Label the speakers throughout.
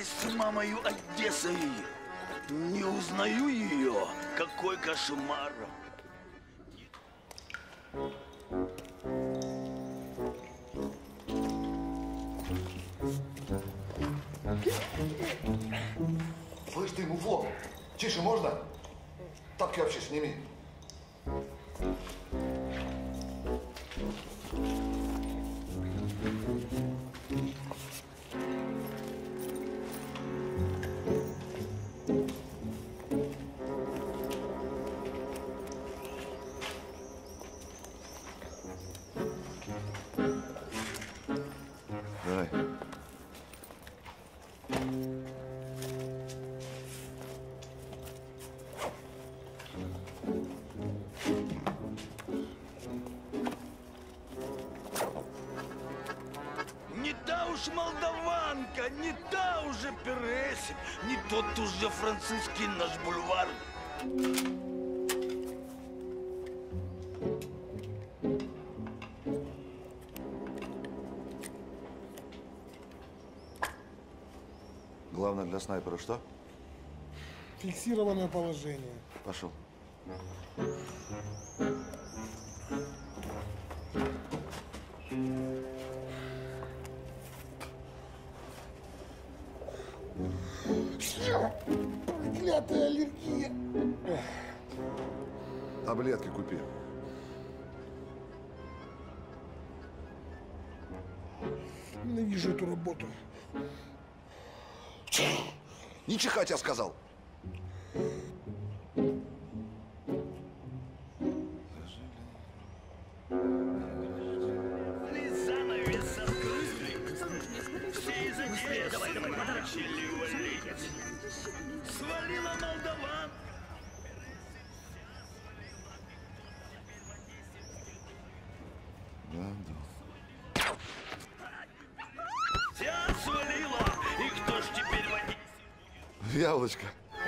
Speaker 1: связались с мамою Одессой. Не узнаю ее. Какой кошмар.
Speaker 2: Слышь ты, муфло, тише можно? Тапки вообще сними.
Speaker 3: Давай.
Speaker 1: Не та уж молдаванка, не та уже Пересик, не тот уже французский наш бульвар.
Speaker 3: Главное для снайпера что?
Speaker 4: Фиксированное положение.
Speaker 3: Пошел.
Speaker 4: Проклятая аллергия.
Speaker 3: Таблетки купи.
Speaker 4: Ненавижу эту работу.
Speaker 2: Не чихать, я сказал.
Speaker 1: Занавес открыли, все из Одессы начали валить. Свалила Молдаван.
Speaker 3: Да.
Speaker 1: Вся свалила, и кто ж теперь водить?
Speaker 3: Ялочка.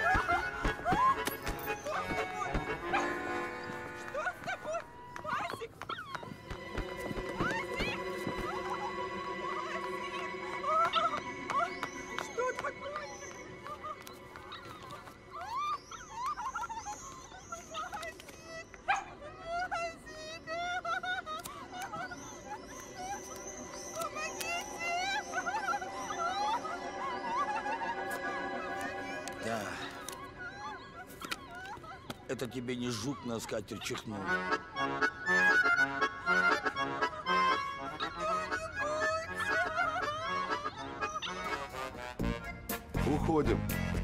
Speaker 1: Да. Это тебе не жук на скатерть чихнул.
Speaker 3: Уходим.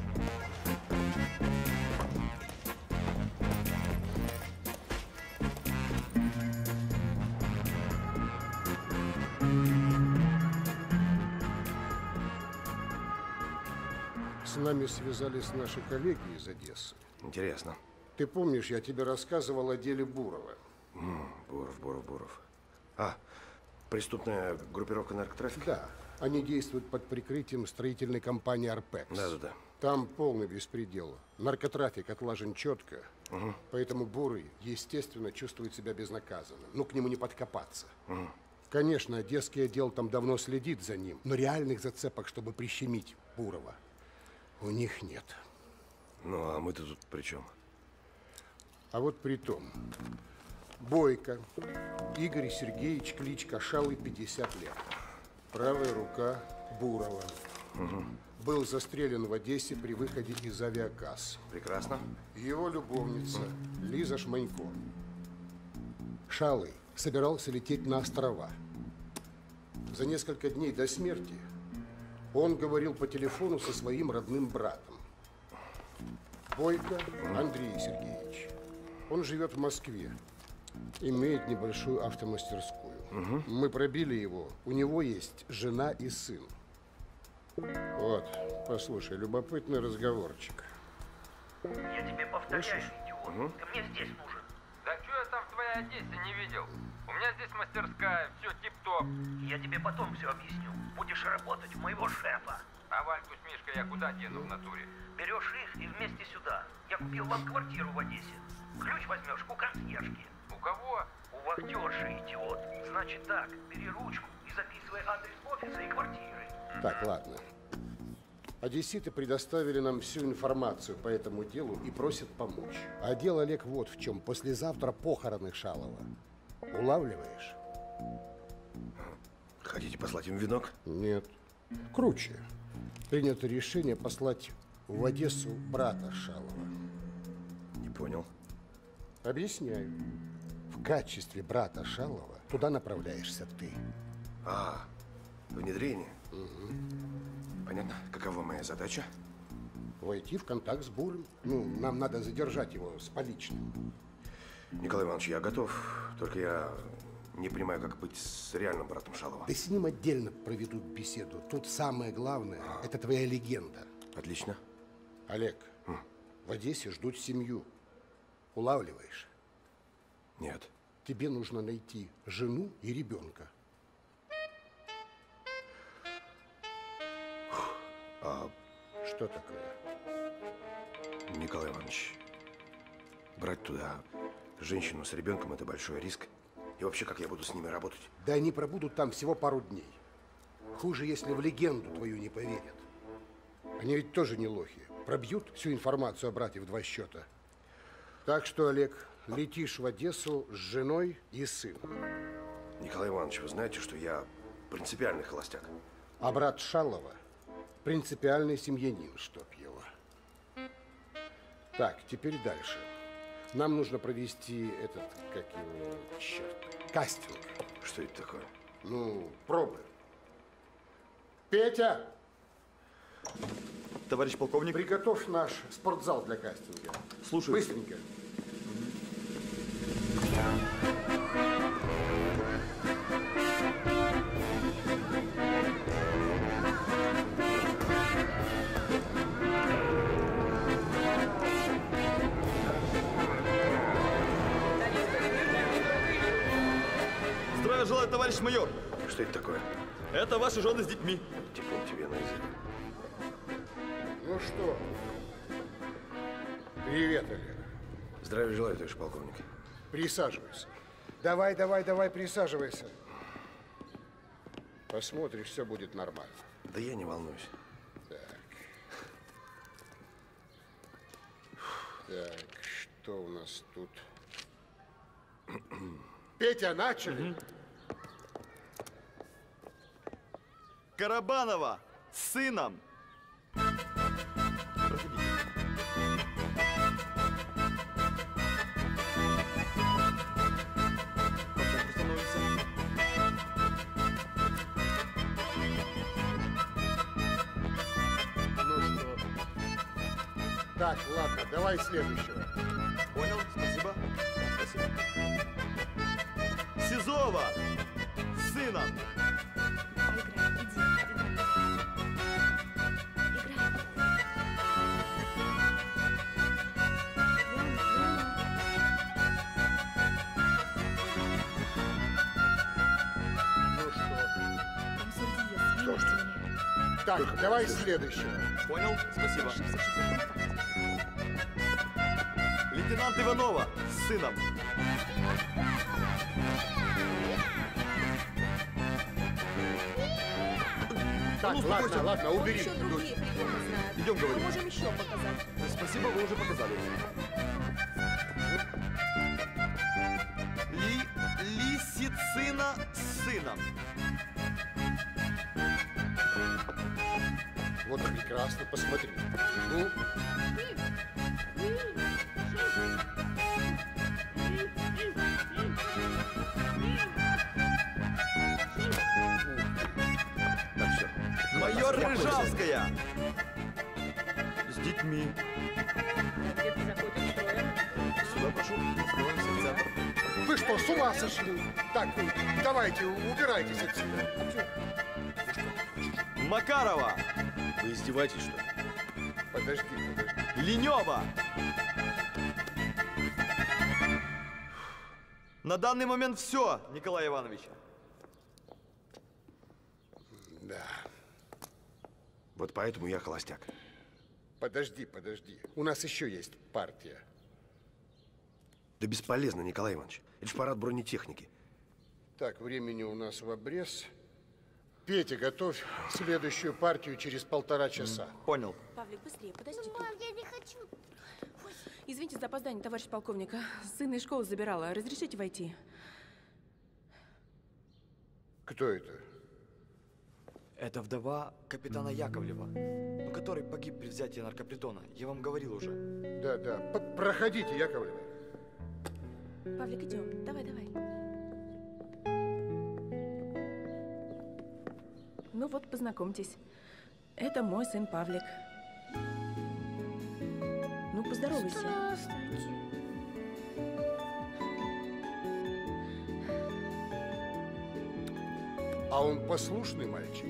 Speaker 4: С нами связались наши коллеги из Одессы.
Speaker 5: Интересно.
Speaker 4: Ты помнишь, я тебе рассказывал о деле Бурова?
Speaker 5: Буров. А, преступная группировка наркотрафика?
Speaker 4: Да. Они действуют под прикрытием строительной компании «Арпекс».
Speaker 5: Да.
Speaker 4: Там полный беспредел. Наркотрафик отлажен четко. Поэтому Бурый, естественно, чувствует себя безнаказанным. Ну, к нему не подкопаться. Конечно, одесский отдел там давно следит за ним. Но реальных зацепок, чтобы прищемить Бурова, у них нет.
Speaker 5: Ну, а мы-то тут при чем?
Speaker 4: А вот при том. Бойко. Игорь Сергеевич, кличка Шалый, 50 лет. Правая рука Бурова. Был застрелен в Одессе при выходе из авиакасс.
Speaker 5: Прекрасно.
Speaker 4: Его любовница Лиза Шманько. Шалый собирался лететь на острова. За несколько дней до смерти он говорил по телефону со своим родным братом. Бойко Андрей Сергеевич. Он живет в Москве. Имеет небольшую автомастерскую. Мы пробили его. У него есть жена и сын. Вот, послушай, любопытный разговорчик.
Speaker 6: Я тебе повторяю, идиот. Ты мне здесь нужен.
Speaker 7: Да что я там в твоей Одессе не видел? У меня здесь мастерская, все тип-топ.
Speaker 6: Я тебе потом все объясню. Будешь работать у моего шефа.
Speaker 7: А Вальку с Мишкой я куда дену в натуре?
Speaker 6: Берешь их и вместе сюда. Я купил вам квартиру в Одессе. Ключ возьмешь у консьержки.
Speaker 7: У кого?
Speaker 6: У вахтерши, идиот. Значит так, бери ручку и записывай адрес офиса и квартиры.
Speaker 4: Так, ладно. Одесситы предоставили нам всю информацию по этому делу и просят помочь. А дело, Олег, вот в чем. Послезавтра похороны Шалова. Улавливаешь?
Speaker 5: Хотите послать им венок?
Speaker 4: Нет. Круче. Принято решение послать в Одессу брата Шалова.
Speaker 5: Не понял.
Speaker 4: Объясняю. В качестве брата Шалова туда направляешься ты.
Speaker 5: А, внедрение? Понятно. Какова моя задача?
Speaker 4: Войти в контакт с Бурым. Ну, нам надо задержать его с поличным.
Speaker 5: Николай Иванович, я готов. Только я не понимаю, как быть с реальным братом Шалова.
Speaker 4: Да с ним отдельно проведут беседу. Тут самое главное – это твоя легенда.
Speaker 5: Отлично.
Speaker 4: Олег, в Одессе ждут семью. Улавливаешь?
Speaker 5: Нет.
Speaker 4: Тебе нужно найти жену и ребенка. Что такое?
Speaker 5: Николай Иванович, брать туда женщину с ребенком – это большой риск. И вообще, как я буду с ними работать?
Speaker 4: Да они пробудут там всего пару дней. Хуже, если в легенду твою не поверят. Они ведь тоже не лохи. Пробьют всю информацию о брате в 2 счета. Так что, Олег, летишь в Одессу с женой и сыном.
Speaker 5: Николай Иванович, вы знаете, что я принципиальный холостяк?
Speaker 4: А брат Шалова – принципиальный семьянин, чтоб его. Так, теперь дальше. Нам нужно провести этот, как его, черт, кастинг.
Speaker 5: Что это такое?
Speaker 4: Ну, пробы. Петя!
Speaker 8: Товарищ полковник.
Speaker 4: Приготовь наш спортзал для кастинга.
Speaker 8: Слушаю.
Speaker 4: Быстренько.
Speaker 8: Здравия желаю, товарищ майор.
Speaker 5: Что это такое?
Speaker 8: Это ваши жены с детьми.
Speaker 5: Тепло тебе на язык.
Speaker 4: Ну что? Привет, Олег.
Speaker 5: Здравия желаю, товарищ полковник.
Speaker 4: Присаживайся. Давай, присаживайся. Посмотришь, все будет нормально.
Speaker 5: Да я не волнуюсь.
Speaker 4: Так, что у нас тут? Петя, начали?
Speaker 8: Карабанова с сыном.
Speaker 4: Ну что? Так, ладно, давай следующего.
Speaker 8: Понял, спасибо. Спасибо. Сизова с сыном.
Speaker 4: Ну что? Так, давай следующего.
Speaker 8: Понял, спасибо. Лейтенант Иванова с сыном.
Speaker 4: Так,
Speaker 8: Ну,
Speaker 4: ладно,
Speaker 8: успокойся.
Speaker 4: ладно, убери.
Speaker 9: Еще другие приемы знают.
Speaker 8: Идем
Speaker 9: Мы
Speaker 8: говорить.
Speaker 9: можем еще показать.
Speaker 8: Спасибо, вы уже показали. Лисицына с сыном.
Speaker 4: Вот прекрасно, посмотри. Ну,
Speaker 5: Так, все.
Speaker 8: Майор Рыжавская. С детьми. Сюда прошу. Открываемся в центр.
Speaker 4: вы что, с ума сошли? Так, давайте, убирайтесь отсюда.
Speaker 8: Макарова.
Speaker 5: Вы издеваетесь, что ли?
Speaker 4: Подожди.
Speaker 8: Ленева. На данный момент все, Николай Иванович.
Speaker 4: Да.
Speaker 5: Вот поэтому я холостяк.
Speaker 4: Подожди. У нас еще есть партия.
Speaker 5: Да бесполезно, Николай Иванович. Это ж парад бронетехники.
Speaker 4: Так, времени у нас в обрез. Петя, готовь следующую партию через 1,5 часа.
Speaker 8: Понял.
Speaker 9: Павлик, быстрее, подожди. тут.
Speaker 10: Мам, я не хочу.
Speaker 9: Извините за опоздание, товарищ полковник. Сына из школы забирала. Разрешите войти?
Speaker 4: Кто это?
Speaker 8: Это вдова капитана Яковлева, ну, который погиб при взятии наркопритона. Я вам говорил уже.
Speaker 4: Да. Проходите, Яковлев.
Speaker 9: Павлик, идем. Давай. Ну вот, познакомьтесь. Это мой сын Павлик. Ну, поздоровайся.
Speaker 10: Здравствуйте.
Speaker 4: А он послушный мальчик.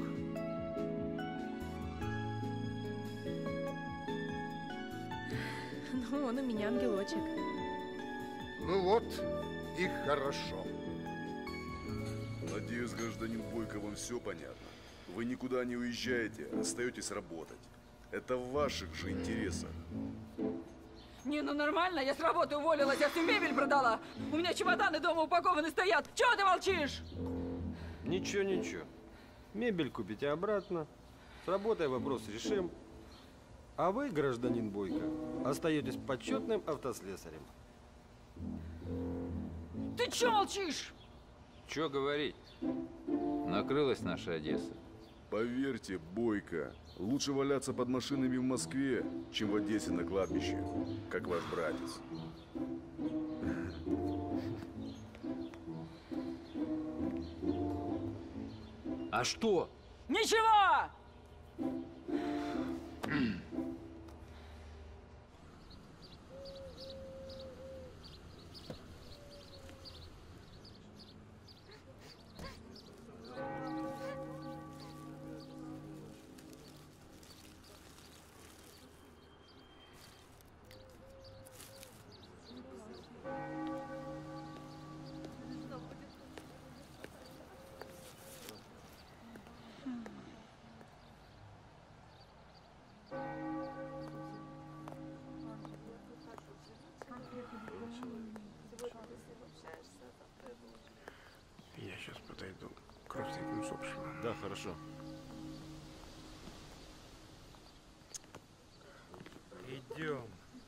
Speaker 9: Ну, он у меня ангелочек.
Speaker 4: Ну вот и хорошо.
Speaker 3: Надеюсь, гражданин Бойко, вам все понятно. Вы никуда не уезжаете, остаетесь работать. Это в ваших же интересах.
Speaker 11: Не, ну нормально, я с работы уволилась, я всю мебель продала. У меня чемоданы дома упакованы стоят. Чего ты молчишь?
Speaker 12: Ничего. Мебель купите обратно. С работой вопрос решим. А вы, гражданин Бойко, остаетесь почетным автослесарем.
Speaker 11: Ты чего молчишь?
Speaker 7: Чё говорить? Накрылась наша Одесса.
Speaker 3: Поверьте, Бойко, лучше валяться под машинами в Москве, чем в Одессе на кладбище, как ваш братец.
Speaker 7: А что?
Speaker 11: Ничего!
Speaker 5: Я сейчас подойду к родственникам усопшего.
Speaker 12: Да, хорошо.
Speaker 13: Идем.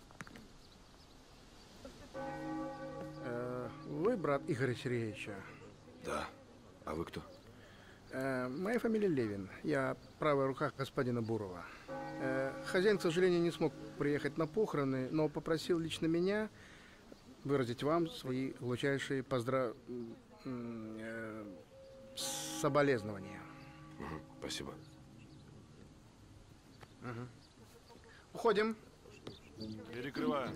Speaker 13: Вы брат Игоря Сергеевича?
Speaker 5: Да. А вы кто?
Speaker 13: Моя фамилия Левин. Я правая рука господина Бурова. Хозяин, к сожалению, не смог приехать на похороны, но попросил лично меня выразить вам свои глубочайшие соболезнования.
Speaker 5: Спасибо.
Speaker 13: Уходим.
Speaker 12: Перекрываем.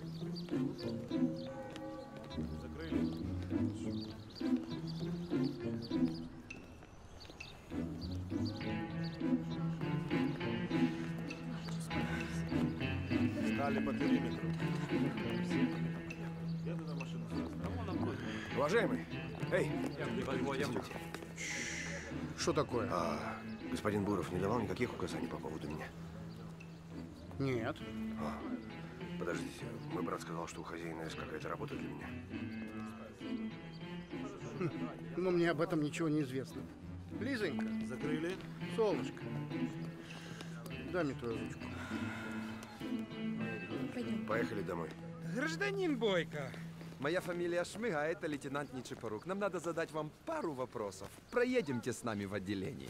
Speaker 12: Закрыли. Стали по периметру.
Speaker 5: Уважаемый, эй!
Speaker 13: Что такое?
Speaker 5: Господин Буров не давал никаких указаний по поводу меня?
Speaker 13: Нет.
Speaker 5: Подождите, мой брат сказал, что у хозяина есть какая-то работа для меня.
Speaker 13: Но мне об этом ничего не известно. Лизонька.
Speaker 12: Закрыли.
Speaker 13: Солнышко. Дай мне твою ручку.
Speaker 5: Поехали домой.
Speaker 14: Гражданин Бойко, моя фамилия Шмыга, а это лейтенант Нечипорук. Нам надо задать вам пару вопросов. Проедемте с нами в отделение.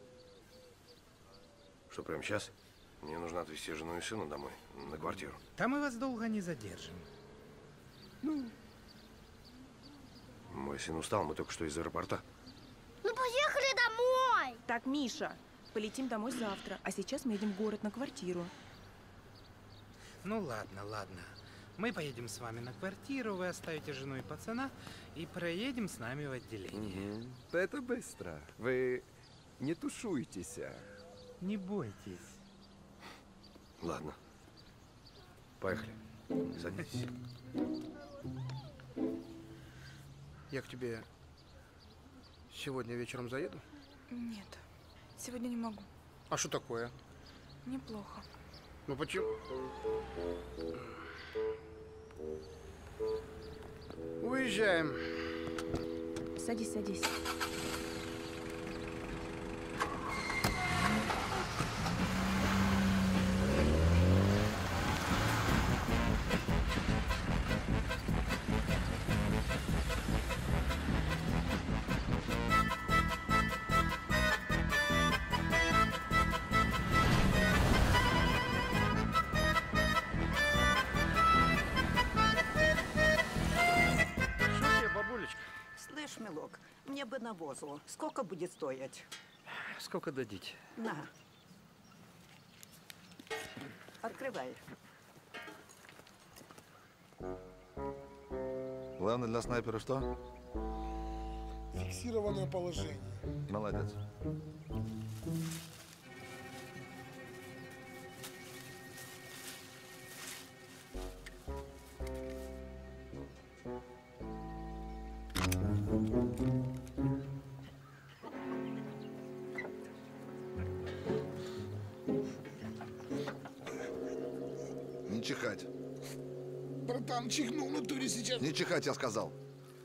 Speaker 5: Что, прямо сейчас? Мне нужно отвезти жену и сына домой, на квартиру.
Speaker 14: Там мы вас долго не задержим.
Speaker 5: Мой сын устал, мы только что из аэропорта.
Speaker 10: Ну поехали домой!
Speaker 9: Так, Миша, полетим домой завтра, а сейчас мы едем в город на квартиру.
Speaker 14: Ну ладно. Мы поедем с вами на квартиру, вы оставите жену и пацана и проедем с нами в отделение. Это быстро. Вы не тушуйтесь. Не бойтесь.
Speaker 5: Ладно. Поехали. Садитесь.
Speaker 13: Я к тебе сегодня вечером заеду?
Speaker 15: Нет, сегодня не могу.
Speaker 13: А что такое?
Speaker 15: Неплохо.
Speaker 13: Ну почему? Уезжаем.
Speaker 9: Садись.
Speaker 16: Мне бы навозу. Сколько будет стоить?
Speaker 12: Сколько дадите?
Speaker 16: На. Открывай.
Speaker 2: Главное для снайпера что?
Speaker 17: Фиксированное положение.
Speaker 2: Молодец. Не чихать.
Speaker 17: Братан, чихнул в натуре сейчас.
Speaker 2: Не чихать, я сказал.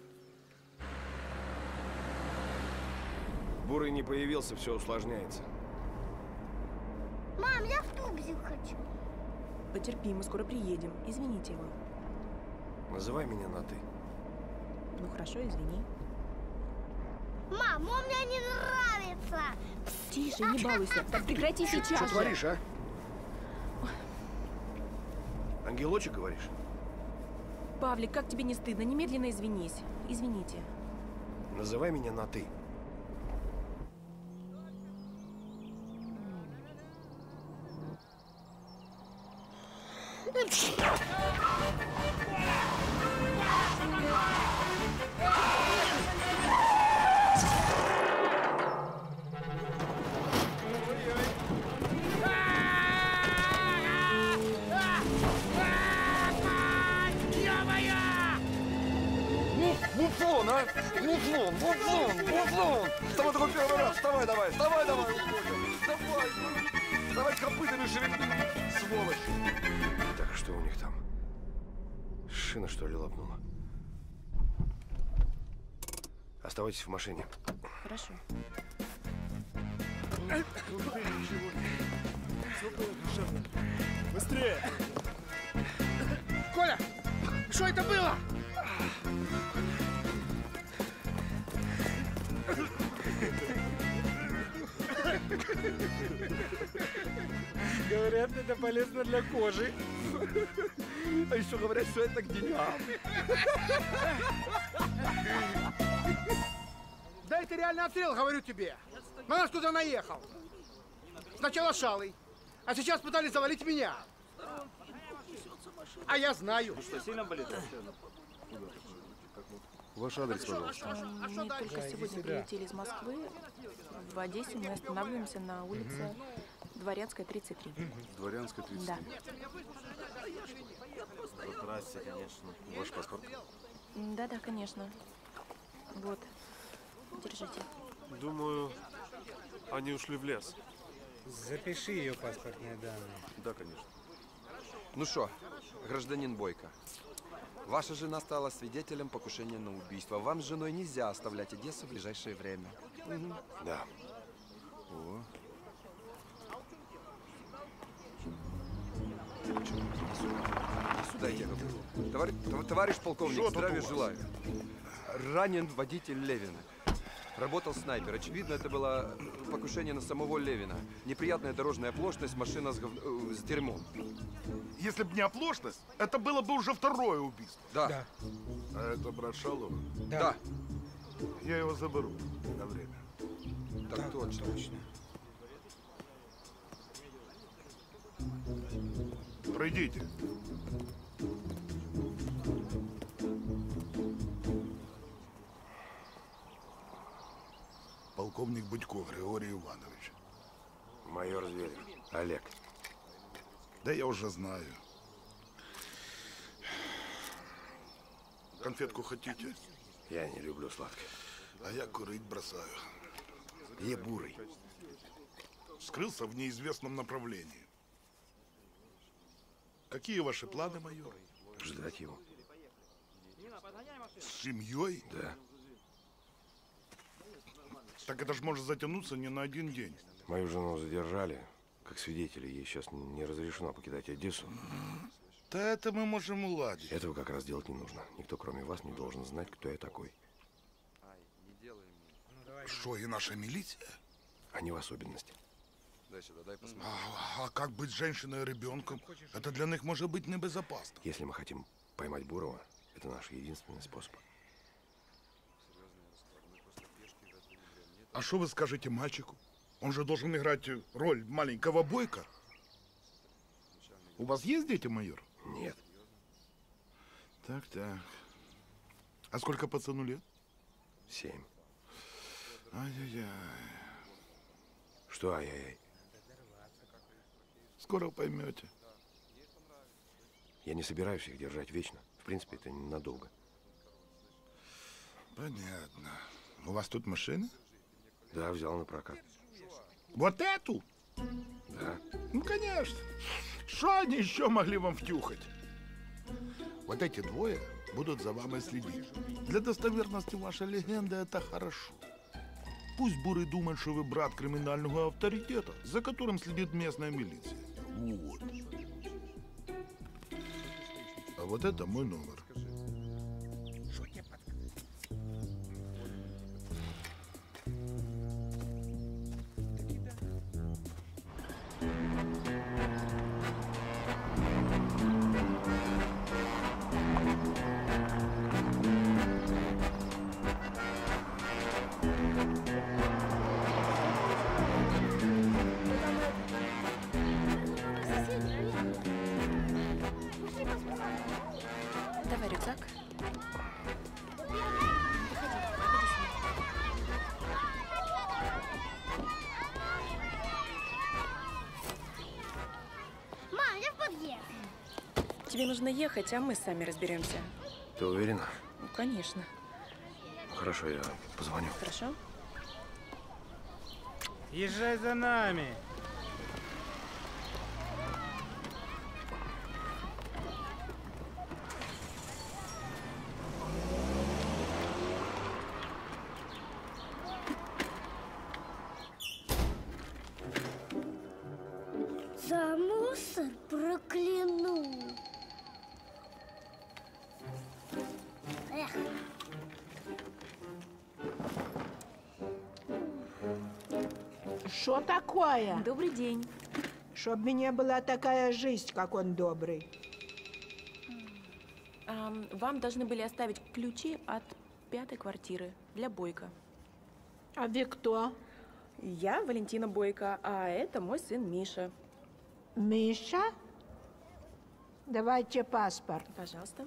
Speaker 5: Бурый не появился, все усложняется.
Speaker 10: Мам, я в тубзик хочу.
Speaker 9: Потерпи, мы скоро приедем. Извините его.
Speaker 5: Называй меня на «ты».
Speaker 9: Ну хорошо, извини.
Speaker 10: Мам, он мне не нравится.
Speaker 9: Тише, не балуйся. Прекрати сейчас
Speaker 5: Что
Speaker 9: же.
Speaker 5: творишь, а? Ангелочек, говоришь?
Speaker 9: Павлик, как тебе не стыдно? Немедленно извинись. Извините.
Speaker 5: Называй меня на «ты».
Speaker 2: Муфлон, а? Муфлон, муфлон, муфлон! С тобой такой первый раз. Вставай давай, вставай давай, уходим. Давай, давай копытами шевели, сволочь.
Speaker 5: Так, что у них там? Шина, что ли, лопнула? Оставайтесь в машине.
Speaker 9: Хорошо.
Speaker 17: Быстрее!
Speaker 13: Коля, что это было?
Speaker 14: Говорят, это полезно для кожи.
Speaker 2: А еще говорят, что это к деньгам.
Speaker 13: Да это реальный обстрел, говорю тебе. На нас куда наехал. Сначала Шалый, а сейчас пытались завалить меня. А я знаю.
Speaker 12: Что, сильно болит?
Speaker 3: Ваш адрес, пожалуйста.
Speaker 9: Мы только сегодня прилетели из Москвы. В Одессе мы останавливаемся на улице Дворянская, 33.
Speaker 3: Дворянская, 33.
Speaker 9: Да.
Speaker 12: По трассе, конечно.
Speaker 3: Ваш паспорт?
Speaker 9: Да-да, конечно. Вот. Держите.
Speaker 18: Думаю, они ушли в лес.
Speaker 14: Запиши ее паспортные данные.
Speaker 3: Да, конечно.
Speaker 19: Ну что, гражданин Бойко, ваша жена стала свидетелем покушения на убийство. Вам с женой нельзя оставлять Одессу в ближайшее время.
Speaker 5: Да.
Speaker 3: О.
Speaker 19: Сюда я говорю. Товарищ полковник,
Speaker 2: Что
Speaker 19: здравия
Speaker 2: тут у вас?
Speaker 19: желаю. Ранен водитель Левина. Работал снайпер. Очевидно, это было покушение на самого Левина. Неприятная дорожная оплошность, машина с дерьмом.
Speaker 2: Если бы не оплошность, это было бы уже второе убийство.
Speaker 19: Да.
Speaker 2: А это брат Шалова?
Speaker 19: Да.
Speaker 2: Я его заберу на время.
Speaker 19: Так точно.
Speaker 2: Пройдите. Полковник Будько Григорий Иванович.
Speaker 5: Майор Зверев. Олег.
Speaker 2: Да я уже знаю. Конфетку хотите?
Speaker 5: Я не люблю сладкое.
Speaker 2: А я курить бросаю.
Speaker 5: Где Бурый?
Speaker 2: Скрылся в неизвестном направлении. Какие ваши планы, майор?
Speaker 5: Ждать его.
Speaker 2: С семьей?
Speaker 5: Да.
Speaker 2: Так это ж может затянуться не на один день.
Speaker 5: Мою жену задержали, как свидетеля. Ей сейчас не разрешено покидать Одессу.
Speaker 2: Да это мы можем уладить.
Speaker 5: Этого как раз делать не нужно. Никто, кроме вас, не должен знать, кто я такой.
Speaker 2: Что, и наша милиция?
Speaker 5: Они в особенности.
Speaker 19: Дай сюда, дай посмотреть.
Speaker 2: А как быть с женщиной и ребенком? Это для них может быть небезопасно.
Speaker 5: Если мы хотим поймать Бурова, это наш единственный способ.
Speaker 17: А что вы скажете мальчику? Он же должен играть роль маленького Бойко. У вас есть дети, майор?
Speaker 5: Нет.
Speaker 17: Так. А сколько пацану лет?
Speaker 5: 7.
Speaker 17: Ай-яй-яй.
Speaker 5: Что ай-яй-яй?
Speaker 17: Скоро поймете.
Speaker 5: Я не собираюсь их держать вечно. В принципе, это ненадолго.
Speaker 17: Понятно. У вас тут машина?
Speaker 5: Да, взял на прокат.
Speaker 17: Вот эту?
Speaker 5: Да.
Speaker 17: Ну, конечно. Что они еще могли вам втюхать? Вот эти двое будут за вами следить. Для достоверности вашей легенды это хорошо. Пусть Бурый думает, что вы брат криминального авторитета, за которым следит местная милиция. Вот. А вот это мой номер.
Speaker 9: Давай рюкзак.
Speaker 10: Мам, я в подъезд.
Speaker 9: Тебе нужно ехать, а мы сами разберемся.
Speaker 5: Ты уверена?
Speaker 9: Ну, конечно.
Speaker 5: Хорошо, я позвоню.
Speaker 9: Хорошо?
Speaker 14: Езжай за нами.
Speaker 10: За мусор прокляну. Эх.
Speaker 20: Что такое?
Speaker 9: Добрый день.
Speaker 20: Чтоб мне была такая жизнь, как он добрый.
Speaker 9: Вам должны были оставить ключи от 5-й квартиры для Бойко.
Speaker 20: А вы кто?
Speaker 9: Я Валентина Бойко, а это мой сын Миша.
Speaker 20: Миша? Давайте паспорт.
Speaker 9: Пожалуйста.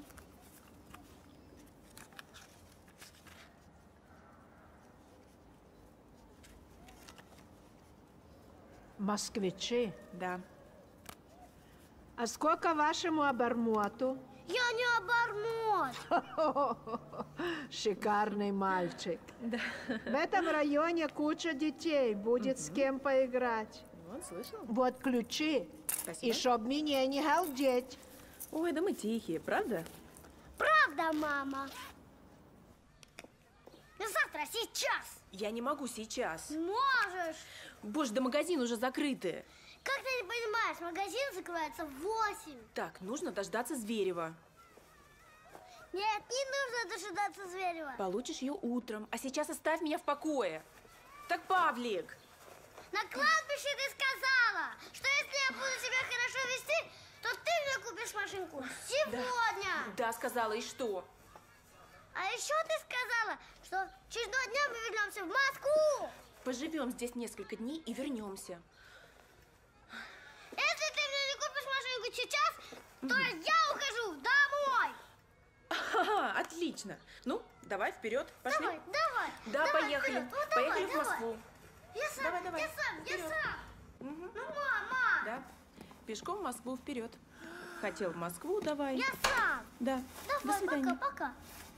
Speaker 20: Москвичи?
Speaker 9: Да.
Speaker 20: А сколько вашему обормоту?
Speaker 10: Я не обормот.
Speaker 20: Шикарный мальчик.
Speaker 9: Да.
Speaker 20: В этом районе куча детей, будет с кем поиграть.
Speaker 9: Вот, слышал?
Speaker 20: Вот ключи.
Speaker 9: Спасибо.
Speaker 20: И чтоб меня не галдеть.
Speaker 9: Ой, да мы тихие, правда?
Speaker 10: Правда, мама. Завтра, сейчас.
Speaker 9: Я не могу сейчас.
Speaker 10: Можешь.
Speaker 9: Боже, да магазин уже закрыты.
Speaker 10: Как ты не понимаешь, магазин закрывается в 8.
Speaker 9: Так, нужно дождаться Зверева.
Speaker 10: Нет, не нужно дожидаться Зверева.
Speaker 9: Получишь ее утром, а сейчас оставь меня в покое. Так, Павлик.
Speaker 10: На кладбище ты сказала, что если я буду себя хорошо вести, то ты мне купишь машинку сегодня.
Speaker 9: Да, сказала, и что?
Speaker 10: А еще ты сказала, что через 2 дня мы вернемся в Москву.
Speaker 9: Поживем здесь несколько дней и вернемся.
Speaker 10: Если ты мне не купишь машинку сейчас, то я ухожу домой.
Speaker 9: Ага, отлично. Ну, давай вперед, пошли.
Speaker 10: Давай.
Speaker 9: Да,
Speaker 10: давай,
Speaker 9: поехали.
Speaker 10: вперед. Ну,
Speaker 9: Поехали
Speaker 10: давай,
Speaker 9: в Москву.
Speaker 10: Я сам,
Speaker 9: Давай.
Speaker 10: я сам.
Speaker 9: Вперед.
Speaker 10: Ну, мама.
Speaker 9: Да. Пешком в Москву вперед. Хотел в Москву, давай.
Speaker 10: Я сам.
Speaker 9: Да.
Speaker 10: Давай,
Speaker 9: До свидания.
Speaker 10: пока.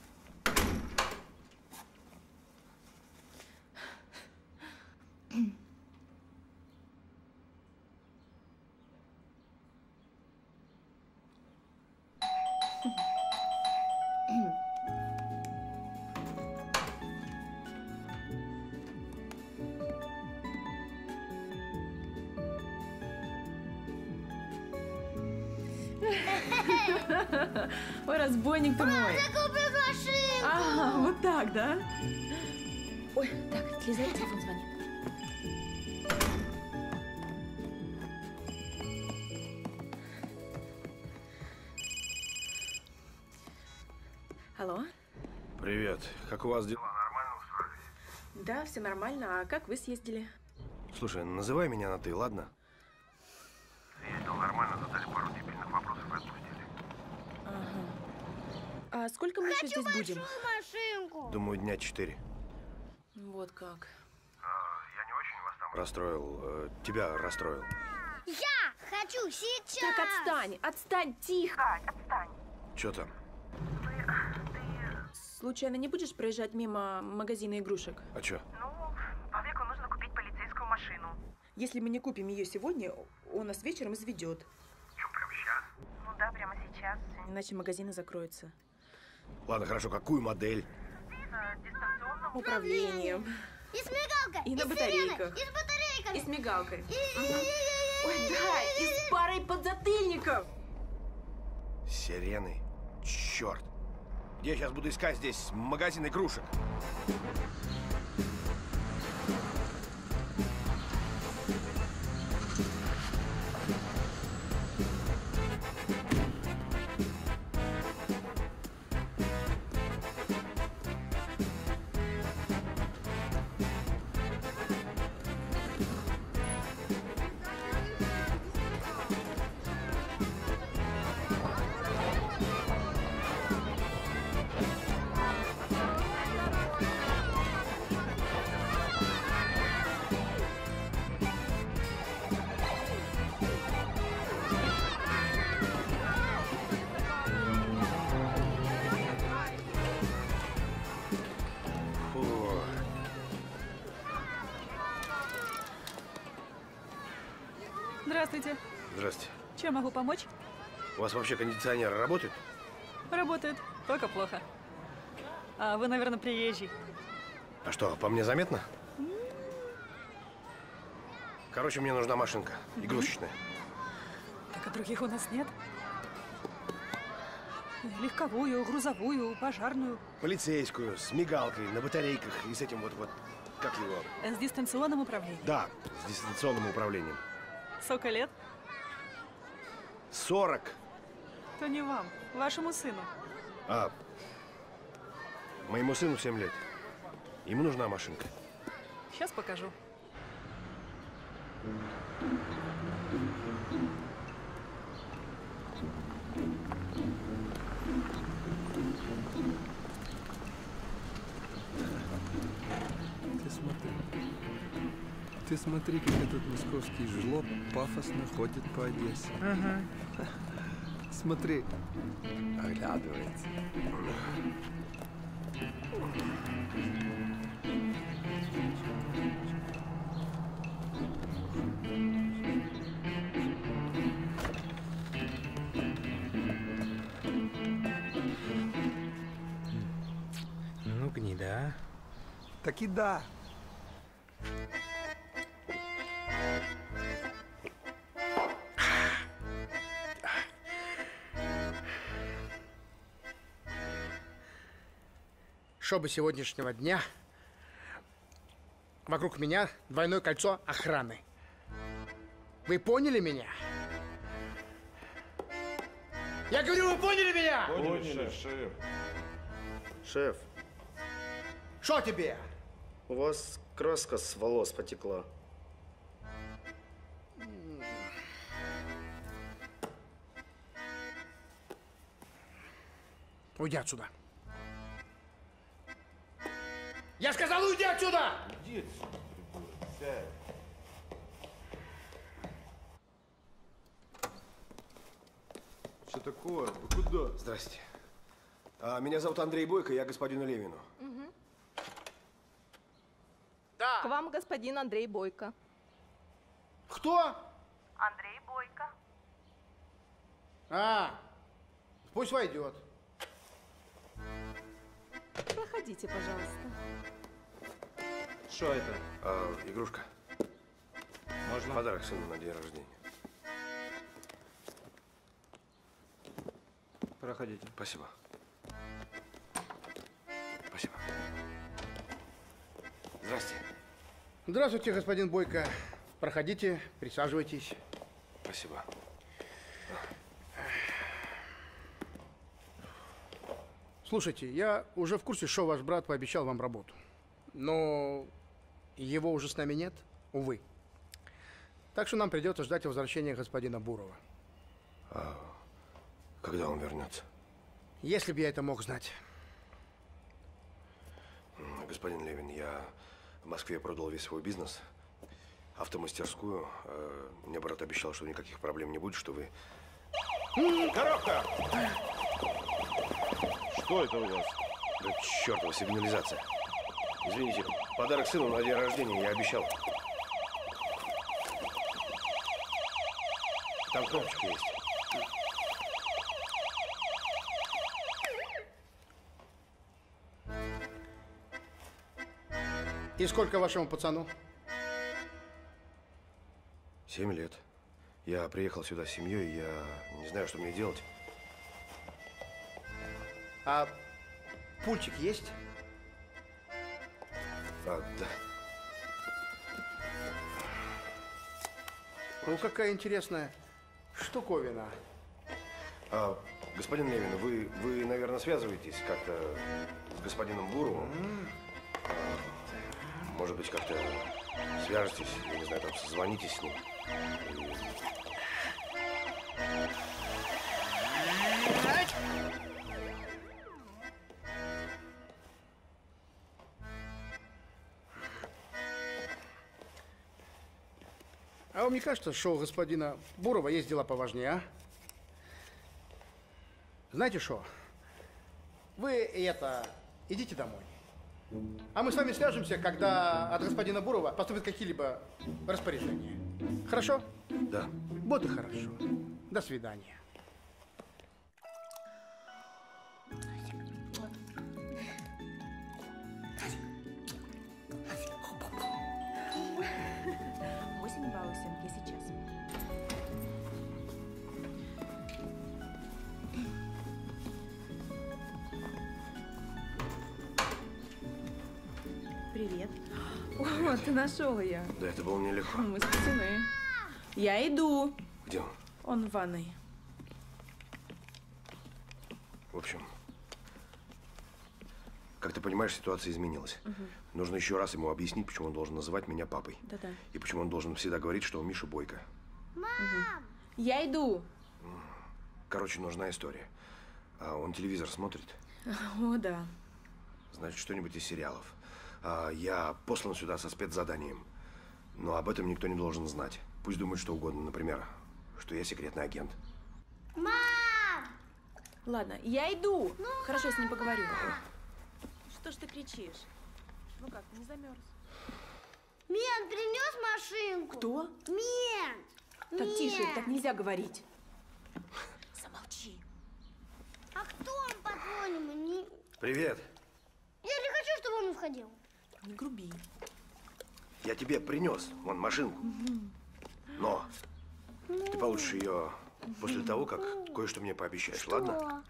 Speaker 9: Ой, разбойник ты мой.
Speaker 10: Я купил машинку.
Speaker 9: Ага, вот так, да? Ой, так, Лиза, телефон звонит. Алло?
Speaker 5: Привет. Как у вас дела?
Speaker 6: Нормально устроились?
Speaker 9: Да, все нормально. А как вы съездили?
Speaker 5: Слушай, называй меня на «ты», ладно?
Speaker 6: Ездил нормально, задали пару дебильных вопросов и отпустили.
Speaker 9: Ага. А сколько мы еще здесь будем?
Speaker 10: Машинку.
Speaker 5: Думаю, дня 4.
Speaker 9: Вот как.
Speaker 6: Я не очень вас там...
Speaker 5: Расстроил. Тебя расстроил.
Speaker 10: Я хочу сейчас.
Speaker 9: Так, отстань, отстань, тихо.
Speaker 10: Отстань.
Speaker 5: Че там?
Speaker 9: Случайно не будешь проезжать мимо магазина игрушек?
Speaker 5: А че?
Speaker 15: Павлику нужно купить полицейскую машину.
Speaker 9: Если мы не купим ее сегодня, он нас вечером изведет.
Speaker 6: Что, прямо сейчас?
Speaker 15: Ну да, прямо сейчас.
Speaker 9: Иначе магазины закроются.
Speaker 5: Ладно, хорошо, какую модель?
Speaker 15: С дистанционным
Speaker 9: Управлением.
Speaker 10: И с мигалкой.
Speaker 9: И на
Speaker 10: с
Speaker 9: батарейках.
Speaker 10: сиреной, И с батарейками.
Speaker 9: И с мигалкой.
Speaker 10: Ой,
Speaker 9: да, и с парой подзатыльников.
Speaker 5: Сирены? Черт. Где я сейчас буду искать здесь магазин игрушек?
Speaker 11: Здравствуйте.
Speaker 5: Здрасте.
Speaker 11: Чем могу помочь?
Speaker 5: У вас вообще кондиционер работает?
Speaker 11: Работает, только плохо. А вы, наверное, приезжий.
Speaker 5: А что, по мне заметно? Короче, мне нужна машинка. Игрушечная.
Speaker 11: Так, а других у нас нет? Легковую, грузовую, пожарную.
Speaker 5: Полицейскую, с мигалкой, на батарейках и с этим вот, как его?
Speaker 11: С дистанционным управлением.
Speaker 5: Да, с дистанционным управлением.
Speaker 11: Сколько лет?
Speaker 5: 40.
Speaker 11: То не вам, вашему сыну.
Speaker 5: А, моему сыну 7 лет. Ему нужна машинка.
Speaker 11: Сейчас покажу.
Speaker 19: Ты смотри, как этот московский жлоб пафосно ходит по Одессе.
Speaker 14: Ага.
Speaker 19: Смотри, оглядывается.
Speaker 14: Ну, гнида.
Speaker 19: Таки да.
Speaker 13: Чтобы сегодняшнего дня вокруг меня двойное кольцо охраны. Вы поняли меня? Я говорю, вы поняли меня?
Speaker 3: Поняли, шеф.
Speaker 21: Шеф,
Speaker 13: Что тебе?
Speaker 21: у вас краска с волос потекла.
Speaker 13: Уйди отсюда. Я сказал, уйди отсюда!
Speaker 3: Иди отсюда, придурок, сядь.
Speaker 5: Что такое? Вы куда? Здрасте. Меня зовут Андрей Бойко, я господину Левину.
Speaker 13: Да.
Speaker 22: К вам господин Андрей Бойко.
Speaker 13: Кто?
Speaker 22: Андрей Бойко.
Speaker 13: Пусть войдет.
Speaker 22: Проходите, пожалуйста.
Speaker 19: Что это?
Speaker 5: Игрушка.
Speaker 19: Можно?
Speaker 5: Подарок сыну на день рождения.
Speaker 19: Проходите.
Speaker 5: Спасибо. Спасибо. Здрасте.
Speaker 13: Здравствуйте, господин Бойко. Проходите, присаживайтесь.
Speaker 5: Спасибо.
Speaker 13: Слушайте, я уже в курсе, что ваш брат пообещал вам работу. Но его уже с нами нет, увы. Так что нам придется ждать возвращения господина Бурова.
Speaker 5: А когда он вернется?
Speaker 13: Если бы я это мог знать.
Speaker 5: Господин Левин, я в Москве продал весь свой бизнес, автомастерскую. Мне брат обещал, что никаких проблем не будет, что вы...
Speaker 17: Коробка! Что это у вас?
Speaker 5: Да чертова сигнализация. Извините, подарок сыну на день рождения я обещал. Там кнопочка есть.
Speaker 13: И сколько вашему пацану?
Speaker 5: 7 лет. Я приехал сюда с семьей, я не знаю, что мне делать.
Speaker 13: А пульчик есть?
Speaker 5: Да.
Speaker 13: Ну, какая интересная штуковина.
Speaker 5: Господин Левин, вы, наверное, связываетесь как-то с господином Буровым? Может быть, как-то свяжетесь, я не знаю, там, созвонитесь с ним.
Speaker 13: А вам не кажется, что у господина Бурова есть дела поважнее, а? Знаете что? Вы идите домой. А мы с вами свяжемся, когда от господина Бурова поступят какие-либо распоряжения. Хорошо?
Speaker 5: Да.
Speaker 13: Вот и хорошо. До свидания.
Speaker 9: Привет. О, ты нашел ее.
Speaker 5: Да, это было нелегко.
Speaker 9: Мы спасены. Я иду.
Speaker 5: Где он?
Speaker 9: Он в ванной.
Speaker 5: В общем, как ты понимаешь, ситуация изменилась.
Speaker 9: Угу.
Speaker 5: Нужно еще раз ему объяснить, почему он должен называть меня папой.
Speaker 9: Да-да.
Speaker 5: И почему он должен всегда говорить, что у Миши Бойко.
Speaker 9: Мам! Я иду.
Speaker 5: Короче, нужна история. А он телевизор смотрит?
Speaker 9: О, да.
Speaker 5: Значит, что-нибудь из сериалов. Я послан сюда со спецзаданием. Но об этом никто не должен знать. Пусть думает что угодно. Например, что я секретный агент.
Speaker 10: Мам!
Speaker 9: Ладно, я иду. Ну, хорошо, я с ним поговорю. Что ж ты кричишь? Ну как, не замерз?
Speaker 10: Мент принес машинку?
Speaker 9: Кто?
Speaker 10: Мент!
Speaker 9: Так, тише, так нельзя говорить. Замолчи.
Speaker 10: А кто он, по-твоему?
Speaker 5: Привет.
Speaker 10: Я не хочу, чтобы он входил.
Speaker 9: Не груби.
Speaker 5: Я тебе принес вон машинку. Но ты получишь ее после того, как кое-что мне пообещаешь, ладно?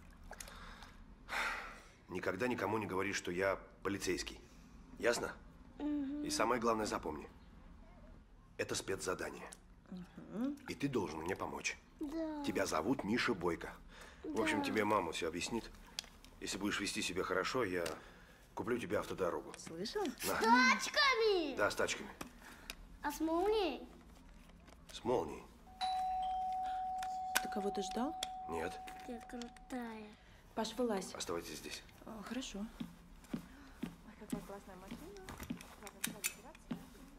Speaker 5: Никогда никому не говори, что я полицейский. Ясно? И самое главное, запомни. Это спецзадание. И ты должен мне помочь.
Speaker 10: Да.
Speaker 5: Тебя зовут Миша Бойко. В общем,
Speaker 10: Да.
Speaker 5: тебе мама все объяснит. Если будешь вести себя хорошо, я куплю тебе автодорогу.
Speaker 9: Слышал?
Speaker 10: С тачками?
Speaker 5: Да, с тачками.
Speaker 10: А с молнией?
Speaker 5: С молнией.
Speaker 9: Ты кого-то ждал?
Speaker 5: Нет.
Speaker 10: Ты крутая.
Speaker 9: Паш, вылазь.
Speaker 5: Оставайтесь здесь.
Speaker 9: Хорошо. Ой, какая классная машина. Ладно, сразу убираться.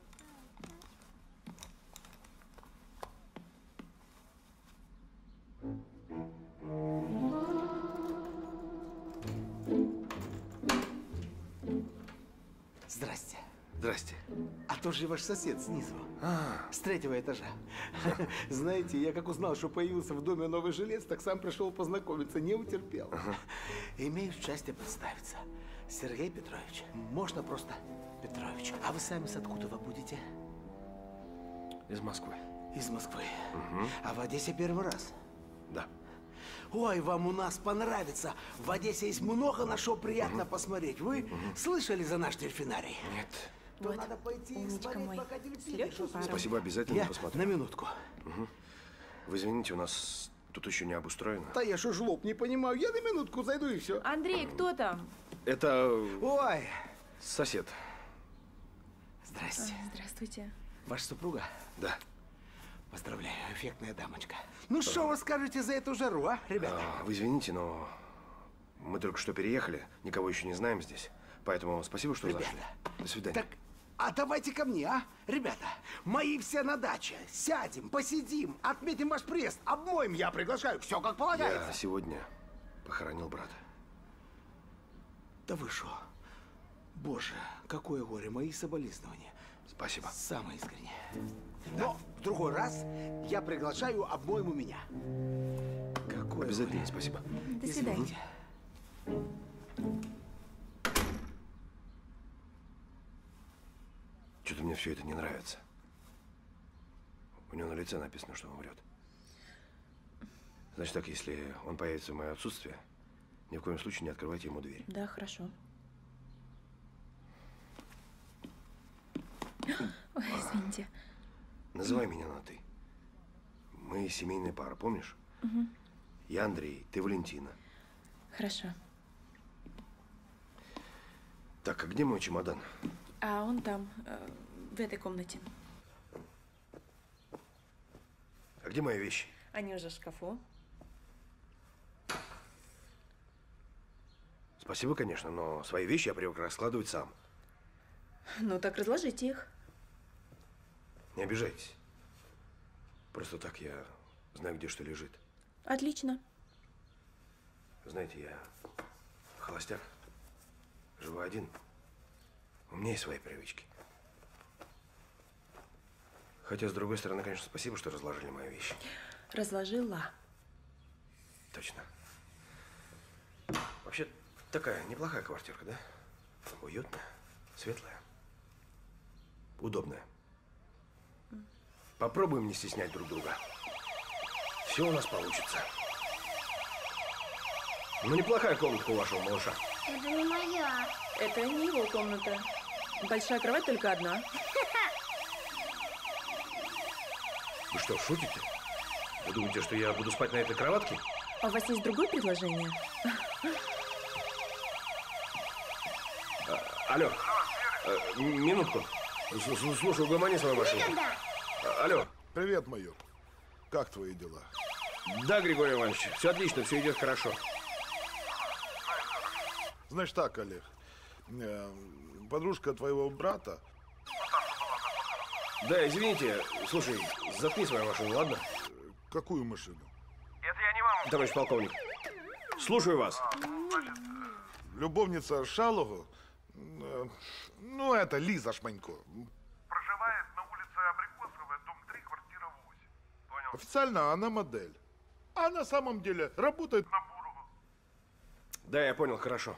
Speaker 1: Здрасте.
Speaker 5: Здрасте.
Speaker 1: А то же ваш сосед снизу. С 3-го этажа. Знаете, я как узнал, что появился в доме новый жилец, так сам пришел познакомиться, не утерпел. Имею счастье представиться. Сергей Петрович. Можно просто Петрович. А вы сами с откуда вы будете?
Speaker 5: Из Москвы.
Speaker 1: Из Москвы. А в Одессе первый раз?
Speaker 5: Да.
Speaker 1: Ой, вам у нас понравится. В Одессе есть много на что приятно посмотреть. Вы слышали за наш дельфинарий?
Speaker 5: Нет.
Speaker 1: То
Speaker 9: Вот,
Speaker 1: надо пойти и
Speaker 9: умничка
Speaker 1: смотреть,
Speaker 9: мой.
Speaker 1: пока
Speaker 9: С
Speaker 1: дельфины
Speaker 9: легким
Speaker 1: что
Speaker 9: паром.
Speaker 5: Спасибо, обязательно
Speaker 1: Я
Speaker 5: посмотрю.
Speaker 1: на минутку.
Speaker 5: Вы извините, у нас тут еще не обустроено.
Speaker 1: Да я что, жлоб, не понимаю. Я на минутку зайду и все.
Speaker 9: Андрей, кто там?
Speaker 5: Это
Speaker 1: Ой,
Speaker 5: сосед.
Speaker 1: Здрасте.
Speaker 9: Здравствуйте.
Speaker 1: Ваша супруга?
Speaker 5: Да.
Speaker 1: Поздравляю, эффектная дамочка. Ну что вы скажете за эту жару, а, ребята?
Speaker 5: Вы извините, но мы только что переехали, никого еще не знаем здесь. Поэтому спасибо, что
Speaker 1: Ребята,
Speaker 5: зашли. До свидания.
Speaker 1: Так, а давайте ко мне, а? Ребята, мои все на даче. Сядем, посидим, отметим ваш приезд, обмоем, я приглашаю. Все как полагается.
Speaker 5: Я сегодня похоронил брата.
Speaker 1: Да вы шо? Боже, какое горе, мои соболезнования.
Speaker 5: Спасибо.
Speaker 1: Самое искреннее. Но в другой раз я приглашаю обмоем у меня. Какое
Speaker 5: Обязательно,
Speaker 1: горе.
Speaker 5: спасибо.
Speaker 9: До свидания.
Speaker 5: Что-то мне все это не нравится. У него на лице написано, что он врет. Значит так, если он появится в мое отсутствие, ни в коем случае не открывайте ему дверь.
Speaker 9: Да, хорошо. Ой, извините.
Speaker 5: Называй меня на «ты». Мы семейная пара, помнишь?
Speaker 9: Угу.
Speaker 5: Я Андрей, ты Валентина.
Speaker 9: Хорошо.
Speaker 5: Так, а где мой чемодан?
Speaker 9: А он там, в этой комнате.
Speaker 5: А где мои вещи?
Speaker 9: Они уже в шкафу.
Speaker 5: Спасибо, конечно, но свои вещи я привык раскладывать сам.
Speaker 9: Ну, так разложите их.
Speaker 5: Не обижайтесь. Просто так я знаю, где что лежит.
Speaker 9: Отлично.
Speaker 5: Знаете, я холостяк. Живу один. У меня есть свои привычки. Хотя, с другой стороны, конечно, спасибо, что разложили мои вещи.
Speaker 9: Разложила.
Speaker 5: Точно. Вообще, такая неплохая квартирка, да? Уютная, светлая, удобная. Попробуем не стеснять друг друга. Все у нас получится. Ну, неплохая комнатка у вашего малыша.
Speaker 10: Это не моя.
Speaker 9: Это не его комната. Большая кровать только одна.
Speaker 5: Вы что, шутите? Вы думаете, что я буду спать на этой кроватке?
Speaker 9: А у вас есть другое предложение?
Speaker 5: Алло, минутку. Слушай, угомони свою машину. Алло.
Speaker 17: Привет, майор. Как твои дела?
Speaker 5: Да, Григорий Иванович, все отлично, все идет хорошо.
Speaker 17: Значит так, Олег. Подружка твоего брата.
Speaker 5: Да, извините, слушай, заткни свою машину, ладно?
Speaker 17: Какую машину?
Speaker 7: Это я не вам.
Speaker 5: Товарищ полковник, слушаю вас.
Speaker 17: Любовница Шалова, ну, это Лиза Шманько.
Speaker 7: Проживает на улице Абрикосовая, дом 3, квартира 8. Понял?
Speaker 17: Официально она модель. А на самом деле работает на Бурова.
Speaker 5: Да, я понял, хорошо.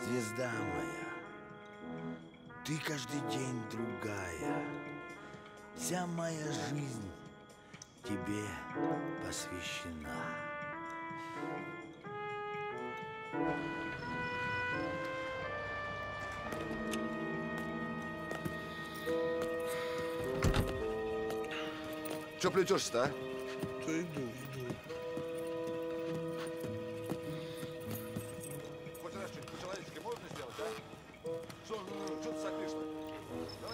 Speaker 4: звезда моя, ты каждый день другая. Вся моя жизнь тебе посвящена.
Speaker 2: Че плетешься-то, а?
Speaker 17: Да иду.
Speaker 2: Хоть раз что-нибудь по-человечески можно сделать, а? Что ты сопишь-то? Давай,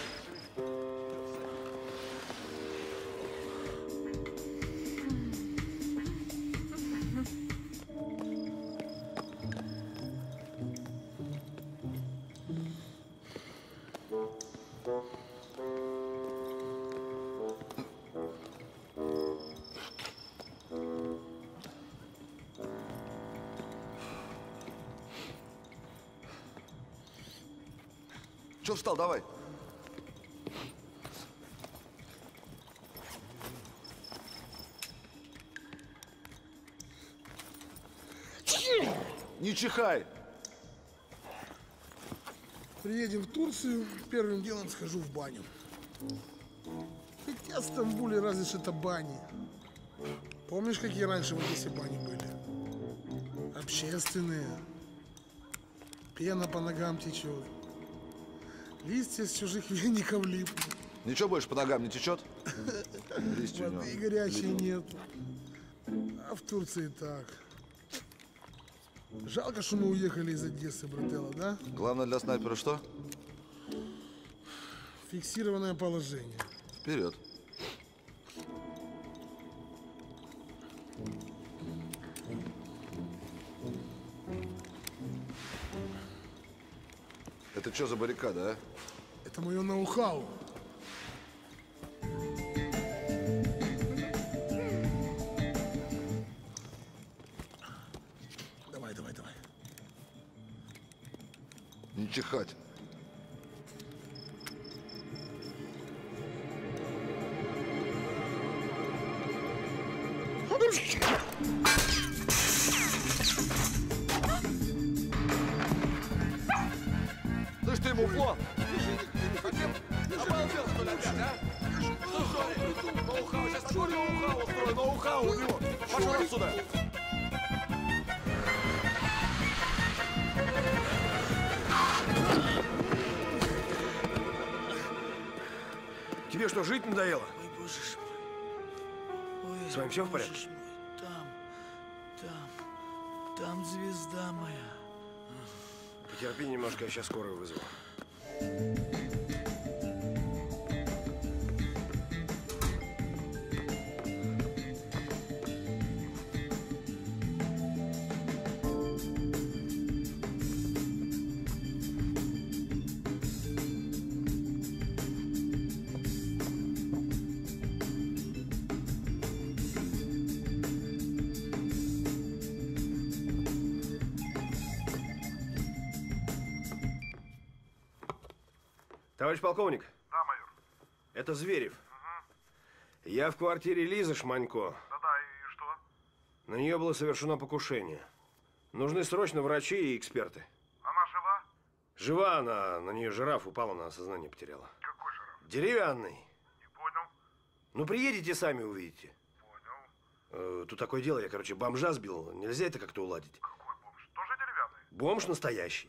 Speaker 2: Че встал, давай. Не чихай.
Speaker 17: Приедем в Турцию, первым делом схожу в баню. Хотя в Стамбуле разве что это бани. Помнишь, какие раньше в Одессе бани были? Общественные. Пена по ногам течет. Листья с чужих веников липнут.
Speaker 2: Ничего больше по ногам не течет? Листья у него
Speaker 17: Воды горячей
Speaker 2: липнут.
Speaker 17: нет. А в Турции так. Жалко, что мы уехали из Одессы, брателло, да?
Speaker 2: Главное для снайпера что?
Speaker 17: Фиксированное положение.
Speaker 2: Вперед. Это что за баррикада, а?
Speaker 17: Это мое ноу-хау. Давай.
Speaker 2: Не чихать. Слышь ты, муфло! Обалдел, что ли, опять, а? Слушай, ноу-хау, сейчас такой ноу-хау устрою, ноу-хау у него. Пошел отсюда!
Speaker 5: Тебе что, жить надоело?
Speaker 4: Ой, боже ж мой. Ой,
Speaker 5: С вами все в порядке?
Speaker 4: боже ж мой. Там звезда моя.
Speaker 5: Потерпи немножко, я сейчас скорую вызову. Товарищ полковник.
Speaker 8: Да, майор.
Speaker 5: Это Зверев. Я в квартире Лизы Шманько.
Speaker 8: Да-да, и что?
Speaker 5: На нее было совершено покушение. Нужны срочно врачи и эксперты.
Speaker 8: Она жива?
Speaker 5: Жива она, на нее жираф упала, она сознание потеряла.
Speaker 8: Какой жираф?
Speaker 5: Деревянный.
Speaker 8: Не понял.
Speaker 5: Ну, приедете, сами увидите.
Speaker 8: Понял.
Speaker 5: Тут такое дело, я, короче, бомжа сбил. Нельзя это как-то уладить?
Speaker 8: Какой бомж? Тоже деревянный?
Speaker 5: Бомж настоящий.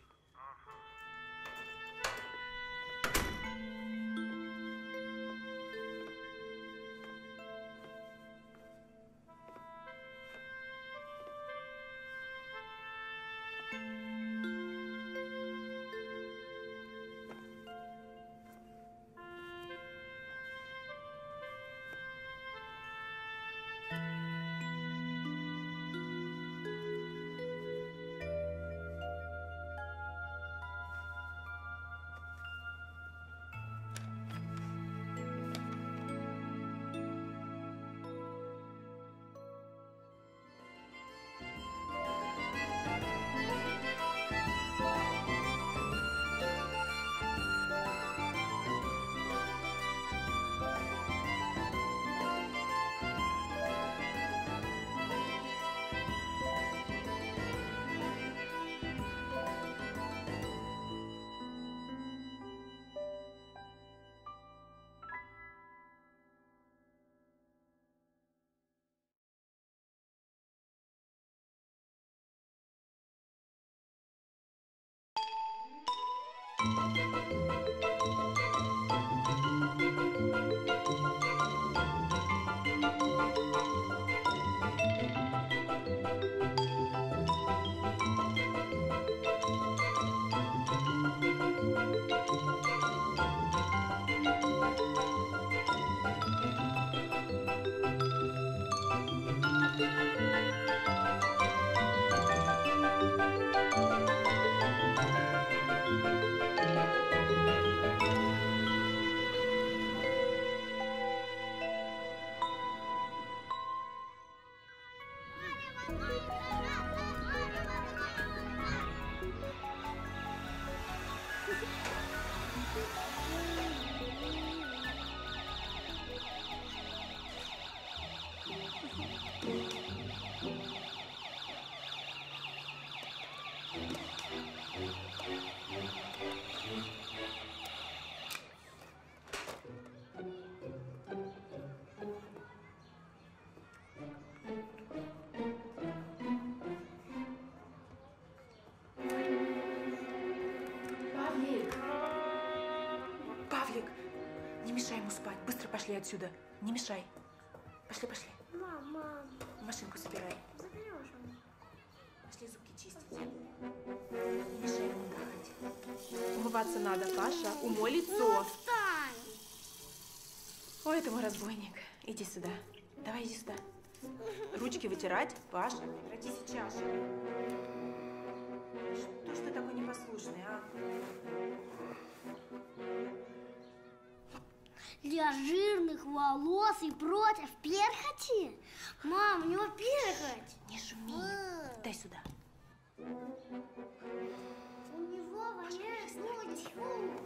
Speaker 9: Павлик, не мешай ему спать. Быстро пошли отсюда. Не мешай. Пошли, пошли.
Speaker 10: Мама.
Speaker 9: Машинку собирай.
Speaker 10: Заберешь его.
Speaker 9: Пошли зубки чистить. Не мешай ему отдыхать. Умываться надо, Паша. Умой лицо.
Speaker 10: Встань.
Speaker 9: Ой, это мой разбойник. Иди сюда. Давай, иди сюда. Ручки вытирать. Паша, прекрати сейчас же. Что ж ты такой непослушный, а?
Speaker 10: Для жирных волос и против перхоти? Мам, у него перхоть.
Speaker 9: Не шуми. Дай сюда.
Speaker 10: У него воняет ночью.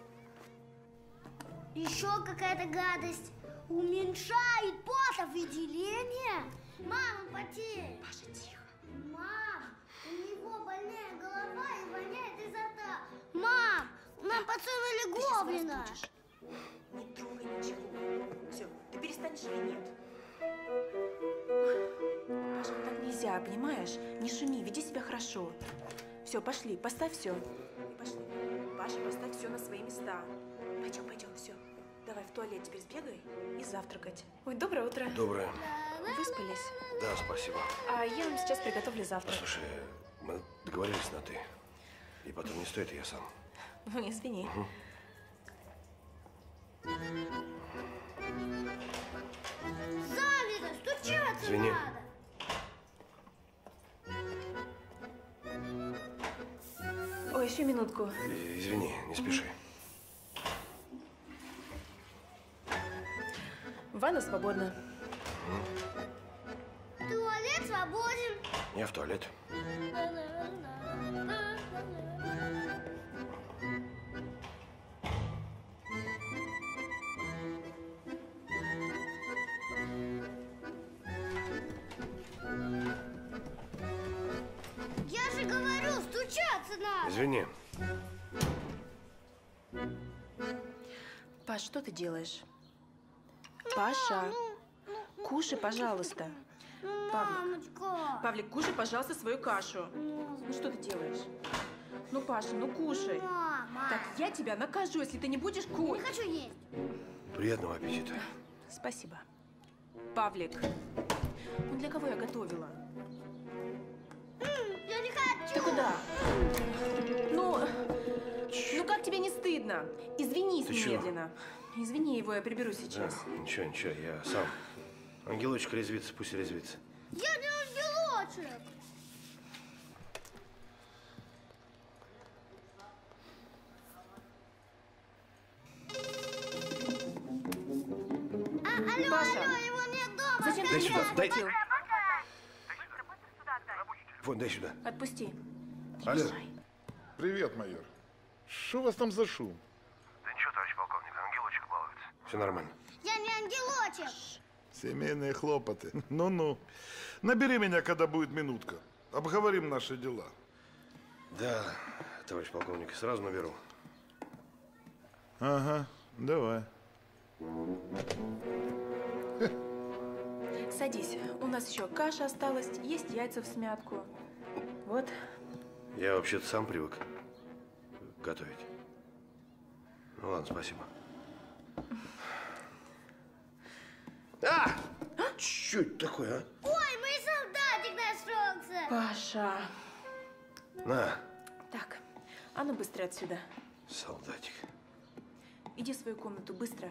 Speaker 10: Еще какая-то гадость. Уменьшает потовыделение. Мама, потеет.
Speaker 9: Паша, тихо.
Speaker 10: Мам, у него больная голова и воняет изо рта. Мам, нам подсунули гоблина.
Speaker 9: Не трогай ничего. Все, ты перестанешь или нет? Паша, так нельзя, понимаешь? Не шуми, веди себя хорошо. Все, пошли, поставь все. И пошли. Паша, поставь все на свои места. Пойдем, пойдем, все. Давай в туалет теперь сбегай и завтракать. Ой, доброе утро.
Speaker 5: Доброе.
Speaker 9: Выспались?
Speaker 5: Да, спасибо.
Speaker 9: А я вам сейчас приготовлю завтрак.
Speaker 5: Слушай, мы договорились на «ты». И потом не стоит, я сам.
Speaker 9: Ну, извини.
Speaker 5: Угу.
Speaker 10: Занято, стучаться
Speaker 5: Извини.
Speaker 10: надо.
Speaker 9: Ой, еще минутку.
Speaker 5: Извини, не спеши.
Speaker 9: Ванна свободна.
Speaker 10: Туалет свободен.
Speaker 5: Я в туалет.
Speaker 10: Я же говорю, стучаться надо.
Speaker 5: Извини.
Speaker 9: Паш, что ты делаешь? Паша, кушай, пожалуйста. Павлик, Павлик, кушай, пожалуйста, свою кашу. Ну что ты делаешь? Ну, Паша, ну кушай.
Speaker 10: Мама.
Speaker 9: Так, я тебя накажу, если ты не будешь кушать.
Speaker 10: Не хочу есть.
Speaker 5: Приятного аппетита.
Speaker 9: Спасибо. Павлик, ну для кого я готовила?
Speaker 10: Я не хочу.
Speaker 9: Ты куда? Ну как тебе не стыдно? Извинись
Speaker 5: Ты
Speaker 9: немедленно. Извини его, я приберу сейчас.
Speaker 5: Да, ничего, ничего, я сам. Ангелочек резвится, пусть резвится.
Speaker 10: Я не ангелочек. Алло,
Speaker 9: Паша,
Speaker 10: алло, его нет дома.
Speaker 9: зачем
Speaker 5: Дай сюда, дай.
Speaker 9: схватил?
Speaker 5: Вон, дай сюда.
Speaker 9: Отпусти.
Speaker 5: Алло.
Speaker 17: Привет, майор. Что у вас там за шум?
Speaker 5: Да ничего, товарищ полковник, ангелочек балуется. Все нормально.
Speaker 10: Я не ангелочек.
Speaker 17: Семейные хлопоты. Ну-ну. Набери меня, когда будет минутка. Обговорим наши дела.
Speaker 5: Да, товарищ полковник, сразу наберу.
Speaker 17: Ага, давай.
Speaker 9: Садись. У нас еще каша осталась, есть яйца в смятку. Вот.
Speaker 5: Я вообще-то сам привык готовить. Ну ладно, спасибо. А! Что это такое, а?
Speaker 10: Ой, мой солдатик нашелся.
Speaker 9: Паша.
Speaker 5: На,
Speaker 9: Так, а ну быстро отсюда.
Speaker 5: солдатик.
Speaker 9: Иди в свою комнату, быстро.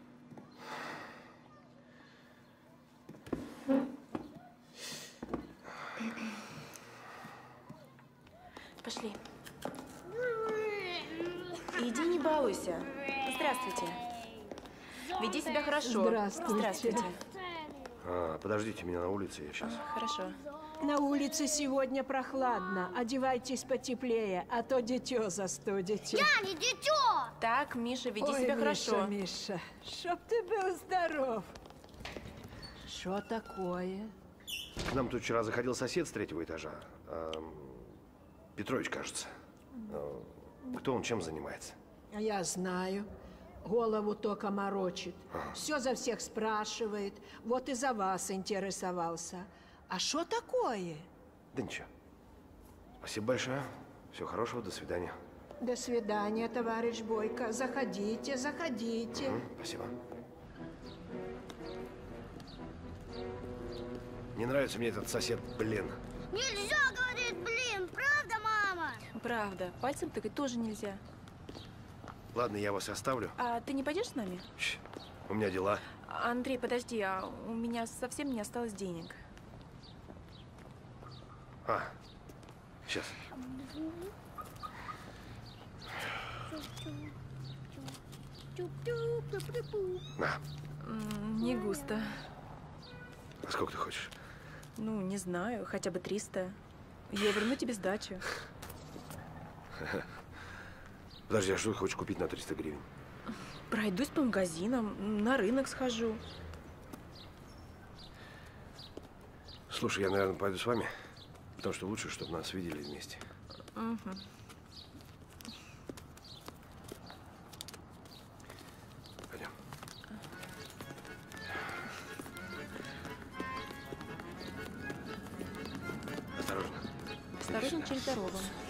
Speaker 9: Пошли. Иди, не балуйся. Здравствуйте. Веди себя хорошо.
Speaker 20: Здравствуйте.
Speaker 9: Здравствуйте.
Speaker 5: Подождите меня на улице, я сейчас.
Speaker 9: Хорошо.
Speaker 20: На улице сегодня прохладно. Одевайтесь потеплее, а то дитё застудите.
Speaker 10: Я не дитё!
Speaker 9: Так, Миша, веди
Speaker 20: Ой,
Speaker 9: себя
Speaker 20: Миша,
Speaker 9: хорошо.
Speaker 20: Миша, чтоб ты был здоров. Что такое?
Speaker 5: К нам тут вчера заходил сосед с 3-го этажа. Петрович, кажется. Кто он, чем занимается?
Speaker 20: Я знаю. Голову только морочит. Все за всех спрашивает. Вот и за вас интересовался. А что такое?
Speaker 5: Да ничего. Спасибо большое. Всего хорошего, до свидания.
Speaker 20: До свидания, товарищ Бойко. Заходите, заходите.
Speaker 5: Спасибо. Не нравится мне этот сосед, блин.
Speaker 10: Нельзя говорить, блин, правда, мама?
Speaker 9: Правда. Пальцем тыкать тоже нельзя.
Speaker 5: Ладно, я вас оставлю.
Speaker 9: А ты не пойдешь с нами?
Speaker 5: У меня дела.
Speaker 9: Андрей, подожди, а у меня совсем не осталось денег.
Speaker 5: Сейчас. На.
Speaker 9: Не густо.
Speaker 5: А сколько ты хочешь?
Speaker 9: Ну, не знаю, хотя бы 300. Я верну тебе сдачу.
Speaker 5: Подожди, а что ты хочешь купить на 300 гривен?
Speaker 9: Пройдусь по магазинам, на рынок схожу.
Speaker 5: Слушай, я, наверное, пойду с вами, потому что лучше, чтобы нас видели вместе.
Speaker 9: Угу.
Speaker 5: Пойдем. Осторожно.
Speaker 9: Осторожно, через дорогу.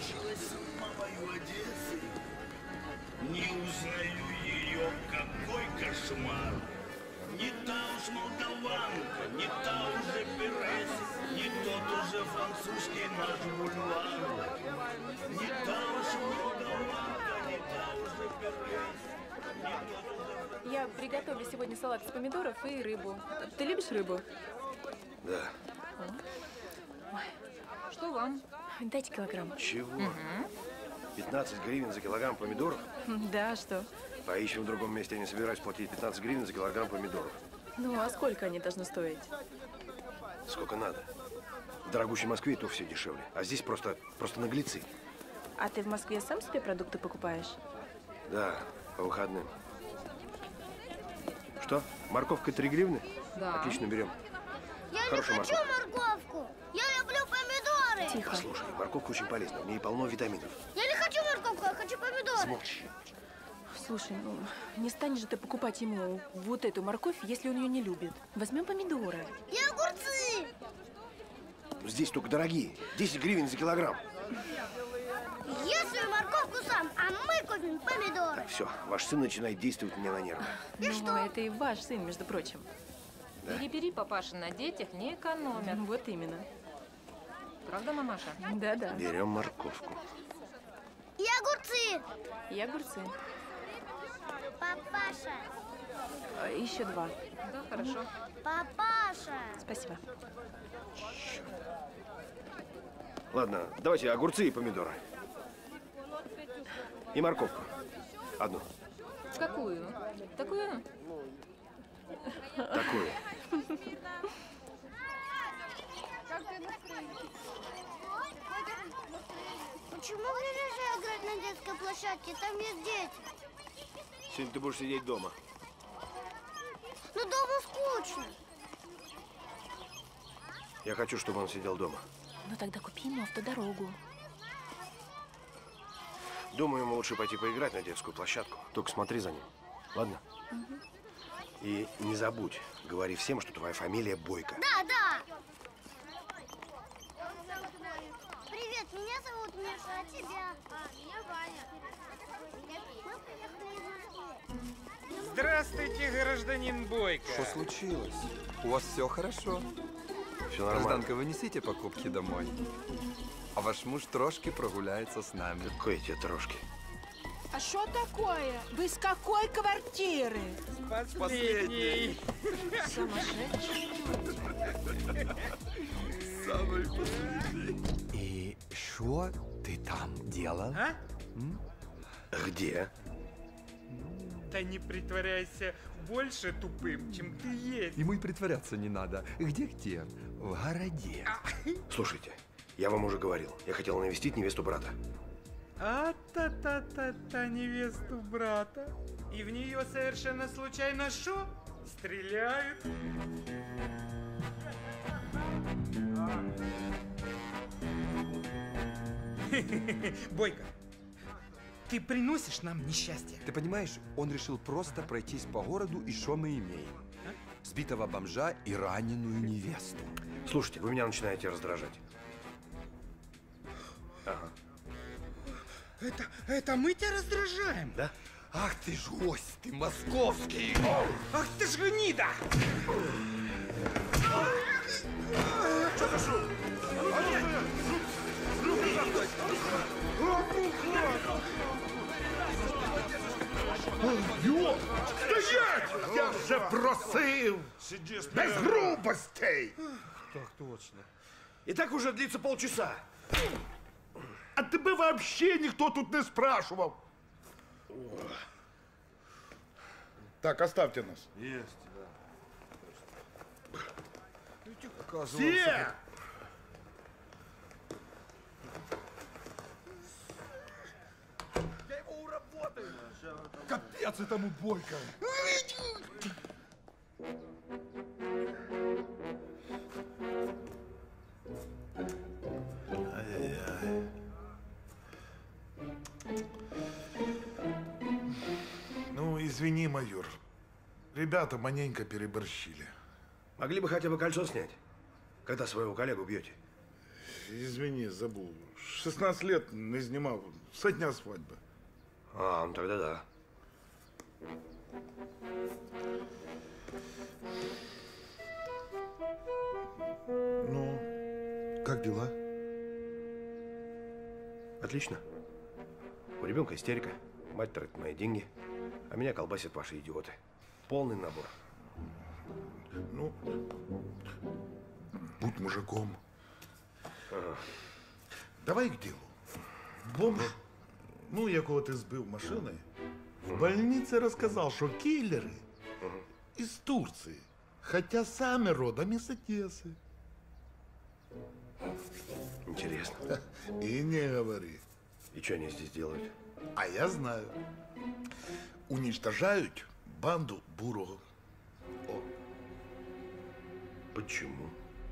Speaker 12: Не узнаю ее, какой кошмар. Не та уж молдаванка, не та уже Перес, не тот уже французский наш бульвар. Не та уж молдаванка, не та уже Перес, не тот уже...
Speaker 9: Я приготовлю сегодня салат из помидоров и рыбу. Ты любишь рыбу?
Speaker 5: Да.
Speaker 9: Что вам? Дайте килограмм.
Speaker 5: Чего? 15 гривен за килограмм помидоров?
Speaker 9: Да, что?
Speaker 5: Поищем в другом месте, я не собираюсь платить 15 гривен за килограмм помидоров.
Speaker 9: Ну, а сколько они должны стоить?
Speaker 5: Сколько надо. В дорогущей Москве и то все дешевле. А здесь просто наглецы.
Speaker 9: А ты в Москве сам себе продукты покупаешь?
Speaker 5: Да, по выходным. Что? Морковка 3 гривны?
Speaker 9: Да.
Speaker 5: Отлично, берем.
Speaker 10: Я
Speaker 5: Хорошая
Speaker 10: не хочу морковку. Я люблю помидоры.
Speaker 9: Тихо.
Speaker 5: Послушай, морковка очень полезна, в ней полно витаминов.
Speaker 10: Я не хочу морковку, я хочу помидоры.
Speaker 5: Замолчи.
Speaker 9: Слушай, ну, не станешь же ты покупать ему вот эту морковь, если он ее не любит. Возьмем помидоры.
Speaker 10: И огурцы.
Speaker 5: Здесь только дорогие. 10 гривен за килограмм.
Speaker 10: Ешь свою морковку сам, а мы купим помидоры.
Speaker 5: Так, все, ваш сын начинает действовать мне на нервы.
Speaker 9: И что? Это и ваш сын, между прочим.
Speaker 5: Да.
Speaker 16: Бери, папаша, на детях не экономят.
Speaker 9: Вот именно.
Speaker 16: Правда, мамаша?
Speaker 9: Да-да.
Speaker 5: Берем морковку.
Speaker 10: И огурцы.
Speaker 9: И огурцы.
Speaker 10: Папаша.
Speaker 9: Еще 2.
Speaker 16: Да, хорошо.
Speaker 10: Папаша.
Speaker 9: Спасибо.
Speaker 5: Ладно, давайте огурцы и помидоры. И морковку. Одну.
Speaker 16: Какую? Такую?
Speaker 5: Такую.
Speaker 10: Почему нельзя играть на детской площадке? Там есть дети.
Speaker 5: Сегодня ты будешь сидеть дома.
Speaker 10: Но дома скучно.
Speaker 5: Я хочу, чтобы он сидел дома.
Speaker 9: Ну тогда купи ему автодорогу.
Speaker 5: Думаю, ему лучше пойти поиграть на детскую площадку. Только смотри за ним. Ладно?
Speaker 9: Угу.
Speaker 5: И не забудь, говори всем, что твоя фамилия Бойко.
Speaker 10: Да, да. Привет, меня зовут Миша, а тебя? Меня Ваня. Мы приехали из Москвы.
Speaker 14: Здравствуйте, гражданин Бойко.
Speaker 19: Что случилось? У вас все хорошо?
Speaker 5: Все нормально.
Speaker 19: Гражданка, вы несите покупки домой. А ваш муж трошки прогуляется с нами.
Speaker 5: Какой тебе трошки?
Speaker 20: А что такое? Вы с какой квартиры?
Speaker 14: Последний.
Speaker 20: Сумасшедший.
Speaker 5: Самый последний.
Speaker 4: И что ты там делал?
Speaker 14: А?
Speaker 5: Где?
Speaker 14: Да не притворяйся больше тупым, чем ты есть.
Speaker 19: Ему и притворяться не надо. Где? В городе.
Speaker 5: Слушайте, я вам уже говорил, я хотел навестить невесту брата.
Speaker 14: А-та-та-та-та, невесту брата. И в нее совершенно случайно шо? Стреляют. Бойко, ты приносишь нам несчастье.
Speaker 19: Ты понимаешь, он решил просто пройтись по городу, и что мы имеем? Сбитого бомжа и раненую невесту.
Speaker 5: Слушайте, вы меня начинаете раздражать. Ага.
Speaker 14: Это мы тебя раздражаем?
Speaker 5: Да?
Speaker 19: Ах ты ж гость, ты московский!
Speaker 14: Ах ты ж гнида!
Speaker 2: Что за шум?
Speaker 17: Стоять! Я же просив! Без грубостей!
Speaker 5: Так точно. И так уже длится полчаса.
Speaker 17: А тебе вообще никто тут не спрашивал. Так, оставьте нас.
Speaker 2: Есть, да.
Speaker 17: Все!
Speaker 2: Я его уработаю.
Speaker 17: Капец этому Бойко. Ай-яй-яй. Ну, извини, майор. Ребята маленько переборщили.
Speaker 5: Могли бы хотя бы кольцо снять, когда своего коллегу бьете.
Speaker 17: Извини, забыл. 16 лет не снимал. Со дня свадьбы.
Speaker 5: А, ну тогда да.
Speaker 17: Ну, как дела?
Speaker 5: Отлично. У ребенка истерика, мать тратит мои деньги, а меня колбасят ваши идиоты. Полный набор.
Speaker 17: Ну, будь мужиком.
Speaker 5: Ага.
Speaker 17: Давай к делу. Бомж, ну, якого ти збив машиною, в больнице рассказал, что киллеры из Турции, хотя сами родом из Одессы.
Speaker 5: Интересно.
Speaker 17: И не говори.
Speaker 5: И что они здесь делают?
Speaker 17: А я знаю. Уничтожают банду Бурого.
Speaker 5: О. Почему?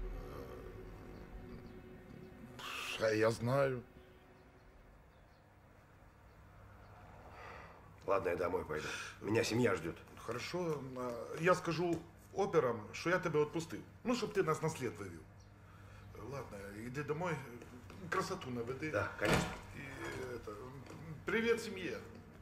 Speaker 17: А я знаю.
Speaker 5: Ладно, я домой пойду. Меня семья ждет.
Speaker 17: Хорошо, я скажу операм, что я тебя отпустил. Ну, чтобы ты нас на след вывел. Ладно, иди домой, красоту наведи.
Speaker 5: Да, конечно.
Speaker 17: И это, привет семье.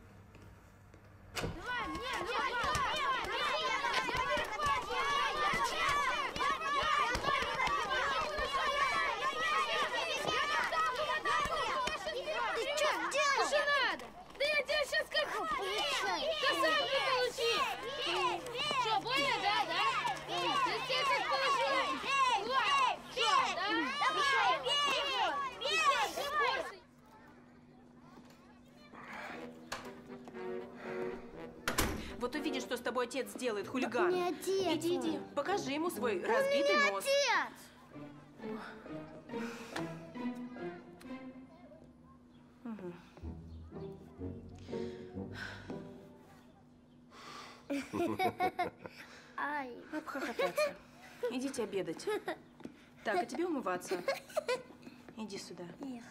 Speaker 10: Ты что делаешь? Уже надо! Да я тебя сейчас как... Косарку получи! Что, больно, да? Да тебе как положу! Что, да?
Speaker 9: Вот увидишь, что с тобой отец сделает, хулиган.
Speaker 10: Не отец.
Speaker 9: Иди. Покажи ему свой разбитый нос.
Speaker 10: Отец! Ай.
Speaker 9: Обхохотаться. Идите обедать. Так, а тебе умываться. Иди сюда.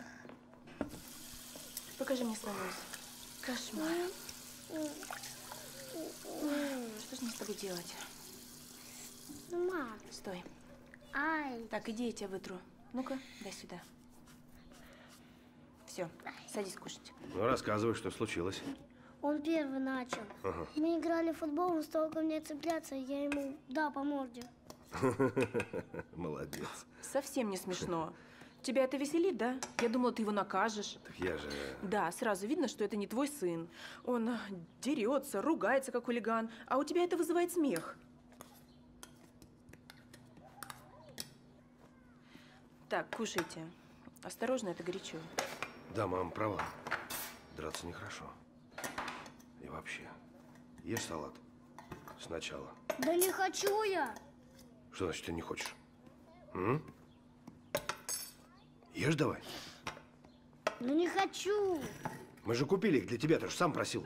Speaker 9: Покажи мне свой нос. Кошмар. Что же мне с тобой делать?
Speaker 10: Мам.
Speaker 9: Стой.
Speaker 10: Ай.
Speaker 9: Так, иди, я тебя вытру. Ну-ка, дай сюда. Все, садись кушать.
Speaker 5: Ну, рассказывай, что случилось.
Speaker 10: Он первый начал.
Speaker 5: Ага.
Speaker 10: Мы играли в футбол, он стал ко мне цепляться, и я ему дал по морде.
Speaker 5: Молодец.
Speaker 9: Совсем не смешно. Тебя это веселит, да? Я думала, ты его накажешь.
Speaker 5: Так я же...
Speaker 9: Да, сразу видно, что это не твой сын. Он дерется, ругается, как хулиган, а у тебя это вызывает смех. Так, кушайте. Осторожно, это горячо.
Speaker 5: Да, мама права. Драться нехорошо. И вообще. Ешь салат. Сначала.
Speaker 6: Да не хочу я.
Speaker 5: Что значит ты не хочешь? М? Ешь давай.
Speaker 6: Ну не хочу.
Speaker 5: Мы же купили их для тебя, ты же сам просил.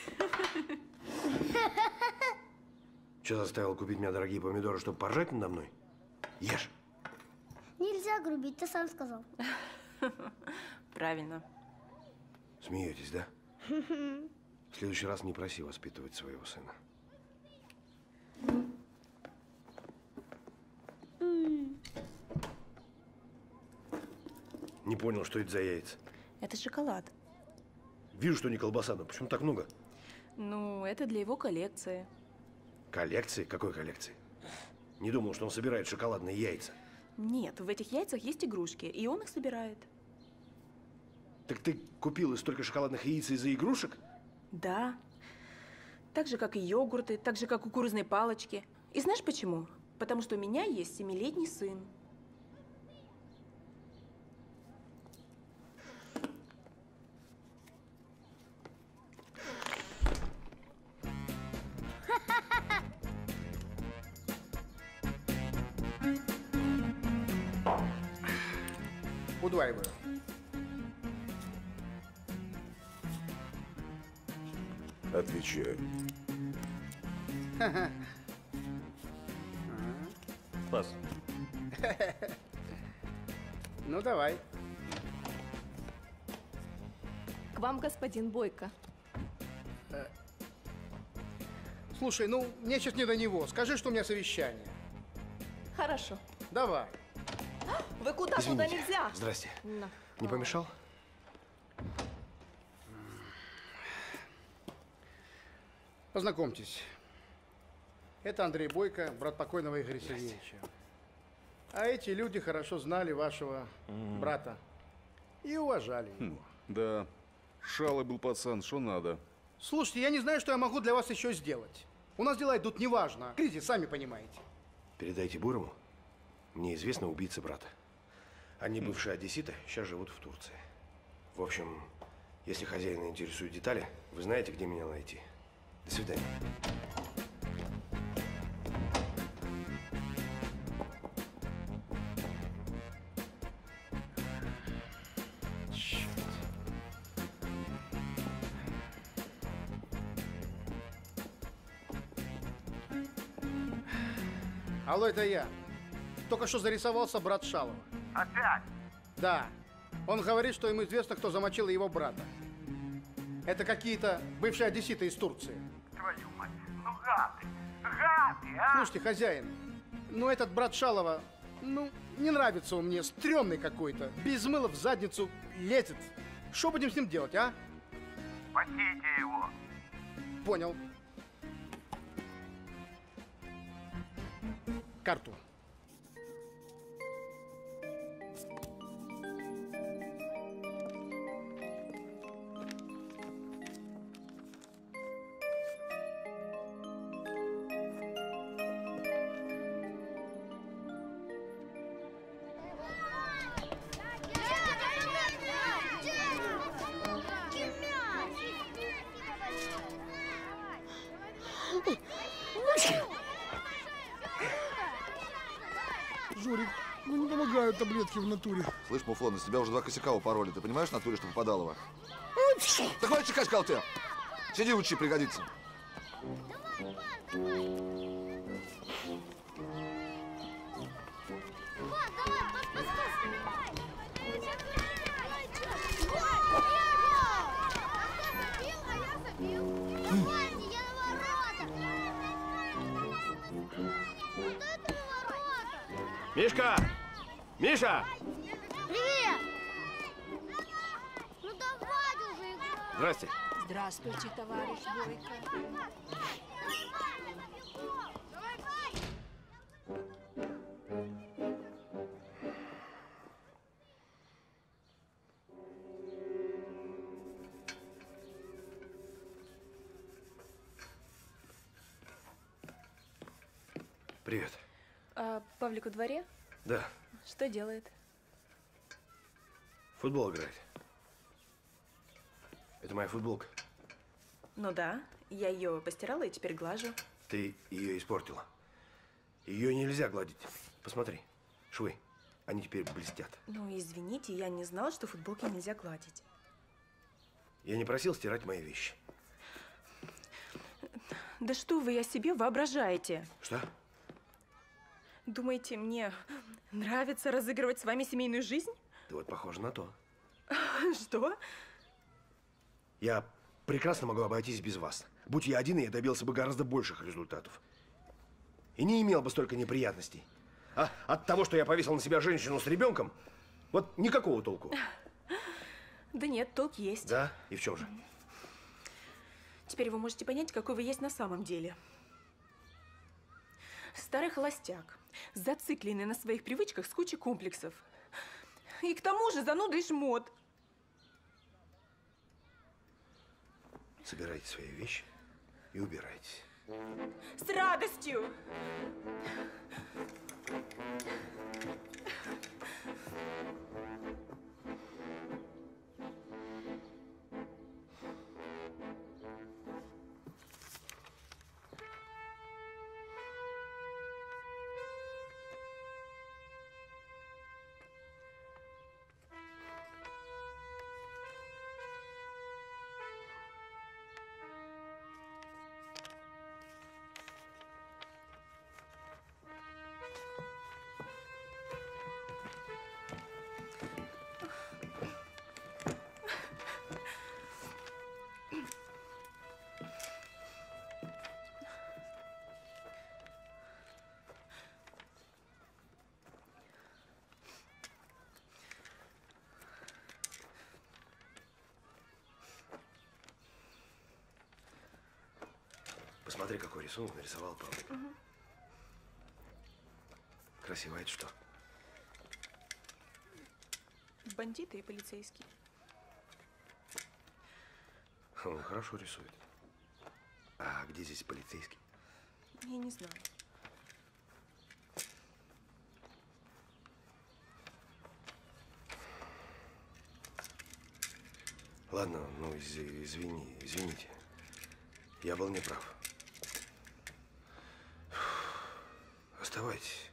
Speaker 5: Что заставил купить мне дорогие помидоры, чтобы поржать надо мной? Ешь.
Speaker 6: Нельзя грубить, ты сам сказал.
Speaker 9: Правильно.
Speaker 5: Смеетесь, да? В следующий раз не проси воспитывать своего сына. Не понял, что это за яйца.
Speaker 9: Это шоколад.
Speaker 5: Вижу, что не колбаса, но почему так много?
Speaker 9: Ну, это для его коллекции.
Speaker 5: Коллекции? Какой коллекции? Не думал, что он собирает шоколадные яйца.
Speaker 9: Нет, в этих яйцах есть игрушки, и он их собирает.
Speaker 5: Так ты купила столько шоколадных яиц из-за игрушек?
Speaker 9: Да. Так же, как и йогурты, так же, как кукурузные палочки. И знаешь почему? Потому что у меня есть 7-летний сын.
Speaker 13: Удваиваю.
Speaker 3: Отвечай.
Speaker 19: Спас.
Speaker 13: Ну, давай.
Speaker 22: К вам господин Бойко.
Speaker 13: Слушай, ну, мне сейчас не до него. Скажи, что у меня совещание.
Speaker 22: Хорошо.
Speaker 13: Давай.
Speaker 22: Вы куда?
Speaker 5: Извините.
Speaker 22: Туда нельзя.
Speaker 5: Здрасте.
Speaker 22: На.
Speaker 5: Не помешал?
Speaker 13: Познакомьтесь. Это Андрей Бойко, брат покойного Игоря Сергеевича. А эти люди хорошо знали вашего брата и уважали его.
Speaker 3: Да, шалый был пацан, что надо.
Speaker 13: Слушайте, я не знаю, что я могу для вас еще сделать. У нас дела идут неважно. Кризис, сами понимаете.
Speaker 5: Передайте Бурому. Мне известно убийцы брата. Они бывшие одесситы, сейчас живут в Турции. В общем, если хозяина интересуют детали, вы знаете, где меня найти. До свидания.
Speaker 13: Алло, это я. Только что зарисовался брат Шалова.
Speaker 8: Опять?
Speaker 13: Да. Он говорит, что ему известно, кто замочил его брата. Это какие-то бывшие одесситы из Турции.
Speaker 8: Твою мать, ну гады! Гады, а!
Speaker 13: Слушайте, хозяин, ну этот брат Шалова, ну, не нравится он мне, стрёмный какой-то. Без мыла в задницу лезет. Что будем с ним делать, а?
Speaker 8: Спасите его!
Speaker 13: Понял. Карту.
Speaker 17: Жорик, ну не помогают таблетки в натуре.
Speaker 2: Слышь, Муфлон, из тебя уже 2 косяка упороли. Ты понимаешь в натуре, что попадалово? Да хватит чекать, сказал ты! Сиди, учи, пригодится.
Speaker 5: Мишка! Миша!
Speaker 6: Привет! Ну давай уже играть.
Speaker 5: Здрасте.
Speaker 20: Здравствуйте, товарищ Бойко.
Speaker 5: Привет.
Speaker 9: А Павлик во дворе?
Speaker 5: Да,
Speaker 9: Что делает?
Speaker 5: в футбол играет. Это моя футболка.
Speaker 9: Ну да, Я ее постирала и теперь глажу.
Speaker 5: Ты ее испортила. Ее нельзя гладить. Посмотри, швы, они теперь блестят.
Speaker 9: Ну, извините, я не знала, что футболки нельзя гладить.
Speaker 5: Я не просил стирать мои вещи.
Speaker 9: Да что вы о себе воображаете?
Speaker 5: Что?
Speaker 9: Думаете, мне нравится разыгрывать с вами семейную жизнь?
Speaker 5: Да вот похоже на то.
Speaker 9: Что?
Speaker 5: Я прекрасно могу обойтись без вас. Будь я один, я добился бы гораздо больших результатов. И не имел бы столько неприятностей. А от того, что я повесил на себя женщину с ребенком, вот никакого толку.
Speaker 9: Да нет, толк есть.
Speaker 5: Да? И в чем же?
Speaker 9: Теперь вы можете понять, какой вы есть на самом деле. Старый холостяк, зацикленный на своих привычках с кучей комплексов. И к тому же зануда и жмот.
Speaker 5: Собирайте свои вещи и убирайтесь.
Speaker 9: С радостью!
Speaker 5: Посмотри, какой рисунок нарисовал папа.
Speaker 9: Угу.
Speaker 5: Красиво, это что?
Speaker 9: Бандиты и полицейские.
Speaker 5: Он хорошо рисует. А где здесь полицейский?
Speaker 9: Я не знаю.
Speaker 5: Ладно, ну извините. Я был неправ. Оставайтесь.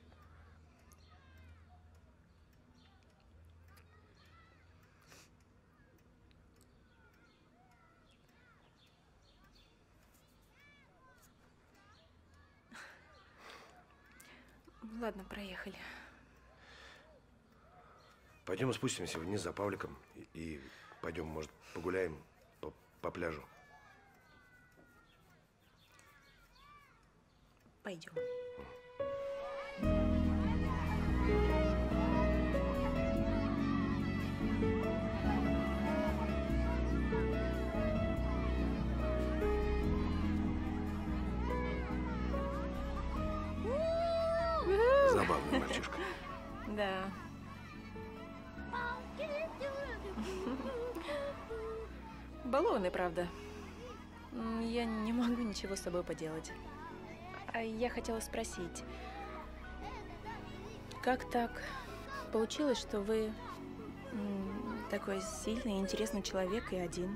Speaker 9: Ладно, проехали.
Speaker 5: Пойдем спустимся вниз за Павликом и пойдем, может, погуляем по пляжу.
Speaker 9: Пойдем.
Speaker 5: Забавный мальчишка.
Speaker 9: Да. Баллоны, правда. Я не могу ничего с собой поделать. А я хотела спросить, как так получилось, что вы такой сильный и интересный человек и один?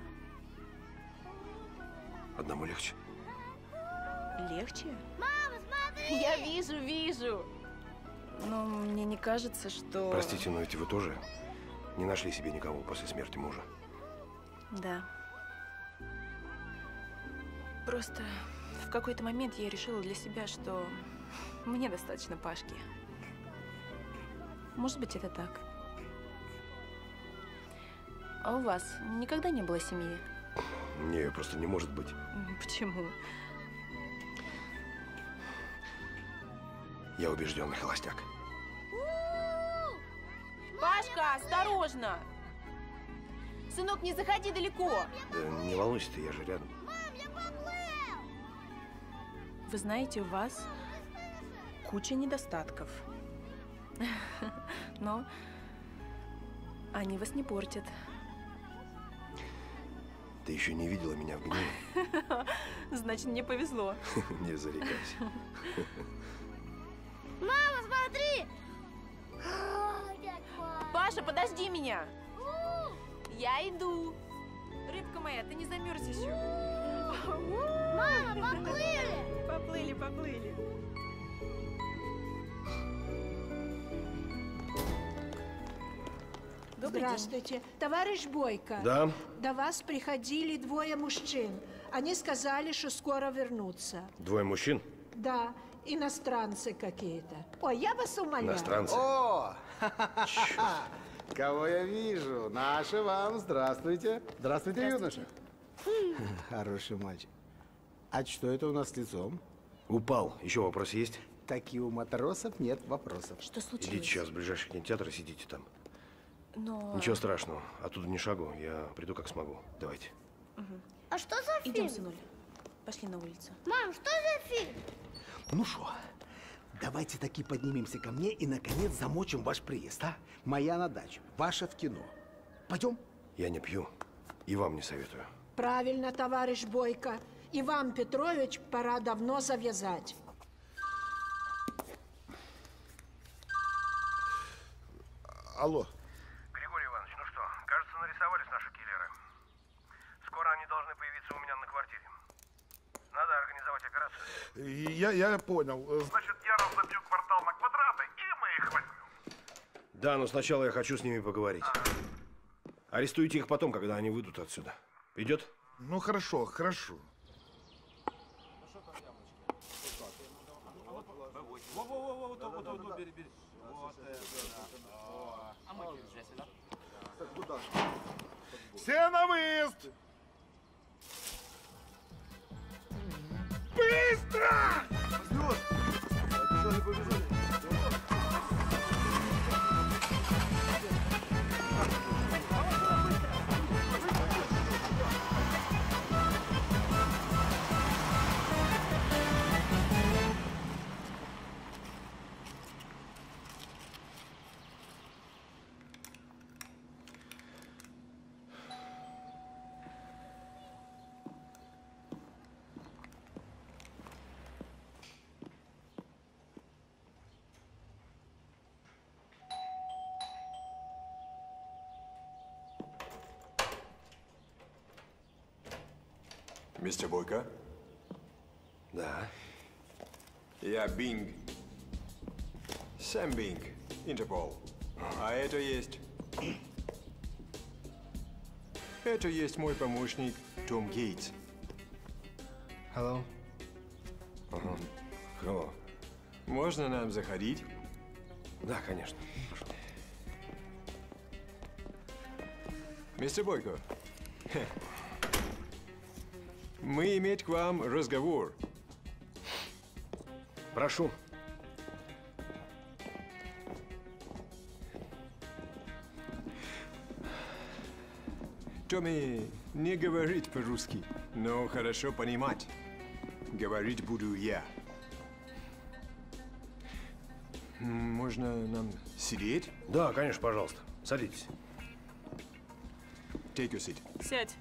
Speaker 5: Одному легче.
Speaker 9: Легче?
Speaker 6: Мама, смотри!
Speaker 9: Я вижу. Но мне не кажется, что…
Speaker 5: Простите, но ведь вы тоже не нашли себе никого после смерти мужа.
Speaker 9: Да. Просто в какой-то момент я решила для себя, что мне достаточно Пашки. Может быть, это так. А у вас никогда не было семьи?
Speaker 5: Не, просто не может быть.
Speaker 9: Почему?
Speaker 5: Я убежденный холостяк.
Speaker 9: Пашка, осторожно! Сынок, не заходи далеко!
Speaker 5: Да не волнуйся ты, я же рядом.
Speaker 9: Вы знаете, у вас куча недостатков. Но они вас не портят.
Speaker 5: Ты еще не видела меня в гневе?
Speaker 9: Значит, мне повезло.
Speaker 5: Не зарекайся.
Speaker 6: Мама, смотри!
Speaker 9: Паша, подожди меня! Я иду. Рыбка моя, ты не замерз еще?
Speaker 6: Мама, поплыли!
Speaker 9: Поплыли, поплыли.
Speaker 20: Здравствуйте. Товарищ Бойко.
Speaker 5: Да?
Speaker 20: До вас приходили двое мужчин. Они сказали, что скоро вернутся.
Speaker 5: Двое мужчин?
Speaker 20: Да, иностранцы какие-то. Ой, я вас умоляю.
Speaker 5: Иностранцы?
Speaker 1: О! Кого я вижу? Наши вам. Здравствуйте. Здравствуйте, юноша. Хороший мальчик. А что это у нас с лицом?
Speaker 5: Упал. Еще вопросы есть?
Speaker 1: Такие у матросов нет вопросов.
Speaker 9: Что случилось?
Speaker 5: Идите сейчас в ближайший кинотеатр и сидите там.
Speaker 9: Но...
Speaker 5: Ничего страшного. Оттуда ни шагу. Я приду как смогу. Давайте.
Speaker 6: А что за фильм?
Speaker 9: Идем, сынуля. Пошли на улицу.
Speaker 6: Мам, что за фильм?
Speaker 1: Ну что, давайте таки поднимемся ко мне и, наконец, замочим ваш приезд, а? Моя на дачу, ваша в кино. Пойдем?
Speaker 5: Я не пью. И вам не советую.
Speaker 20: Правильно, товарищ Бойко. И вам, Петрович, пора давно завязать.
Speaker 17: Алло.
Speaker 5: Григорий Иванович, ну что, кажется, нарисовались наши киллеры. Скоро они должны появиться у меня на квартире. Надо организовать операцию.
Speaker 17: Я понял.
Speaker 8: Значит, я разобью квартал на квадраты, и мы их возьмем.
Speaker 5: Да, но сначала я хочу с ними поговорить. Арестуйте их потом, когда они выйдут отсюда. Идет?
Speaker 17: Ну, хорошо, хорошо. Все на выезд! Быстро!
Speaker 19: Мистер Бойко?
Speaker 5: Да.
Speaker 19: Я Бинг. Сэм Бинг, Интерпол. А это есть... Это есть мой помощник Том Гейтс.
Speaker 5: Hello. Hello.
Speaker 19: Можно нам заходить?
Speaker 5: Да, конечно.
Speaker 19: Мистер Бойко, мы иметь к вам разговор.
Speaker 5: Прошу.
Speaker 19: Томми не говорит по-русски, но хорошо понимать. Говорить буду я. Можно нам сидеть?
Speaker 5: Да, конечно, пожалуйста. Садитесь.
Speaker 19: Take a seat.
Speaker 9: Сядь.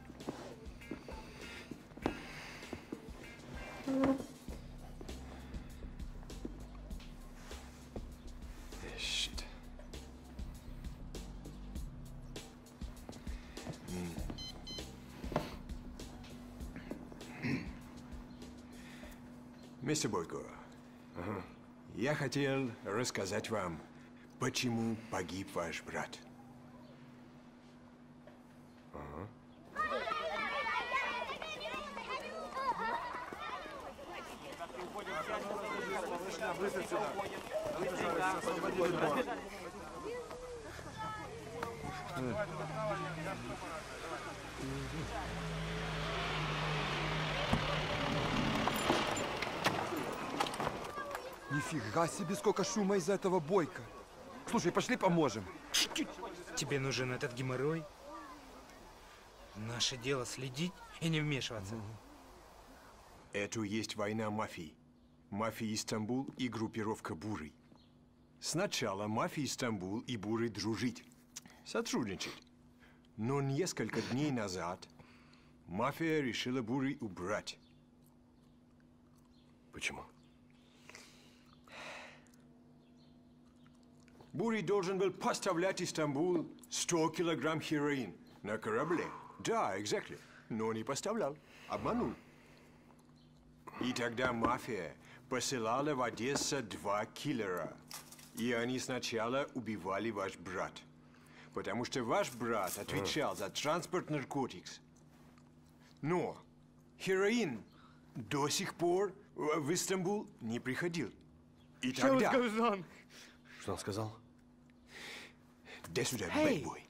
Speaker 19: Мистер Бойко, я хотел рассказать вам, почему погиб ваш брат.
Speaker 15: Нифига себе, сколько шума из этого Бойко. Слушай, пошли поможем.
Speaker 14: Тебе нужен этот геморрой? Наше дело следить и не вмешиваться.
Speaker 19: Это есть война мафии. Мафия Истамбул и группировка Буры. Сначала мафия Истамбул и Буры дружить, сотрудничать. Но несколько дней назад мафия решила Буры убрать.
Speaker 5: Почему?
Speaker 19: Бурый должен был поставлять в Стамбул 100 килограмм хероин на корабле. Да, exactly. Но не поставлял. Обманул. И тогда мафия посылала в Одессу 2 киллера. И они сначала убивали ваш брат. Потому что ваш брат отвечал за транспорт наркотиков. Но хероин до сих пор в Стамбул не приходил. И тогда...
Speaker 5: Что он сказал?
Speaker 19: Дай сюда, бэтбой.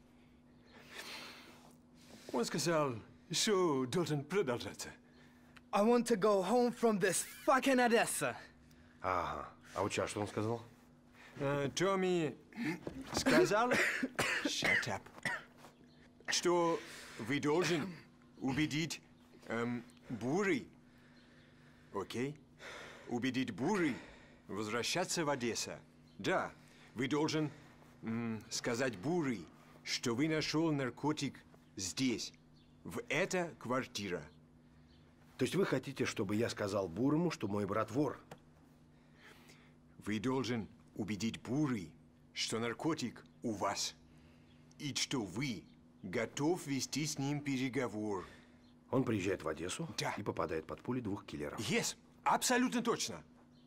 Speaker 19: Он сказал, что должен продолжаться.
Speaker 11: I want to go home from this fucking Odessa.
Speaker 5: Ага. А у тебя что он сказал?
Speaker 19: Томми сказал, shut up, что вы должен убедить Бурый, окей? Убедить Бурый возвращаться в Одессу. Да, вы должен сказать Бурый, что вы нашел наркотик здесь, в этой квартире.
Speaker 5: То есть вы хотите, чтобы я сказал Бурому, что мой брат вор?
Speaker 19: Вы должен убедить Бурый, что наркотик у вас, и что вы готов вести с ним переговор.
Speaker 5: Он приезжает в Одессу и попадает под пули 2 киллеров.
Speaker 19: Yes, абсолютно точно.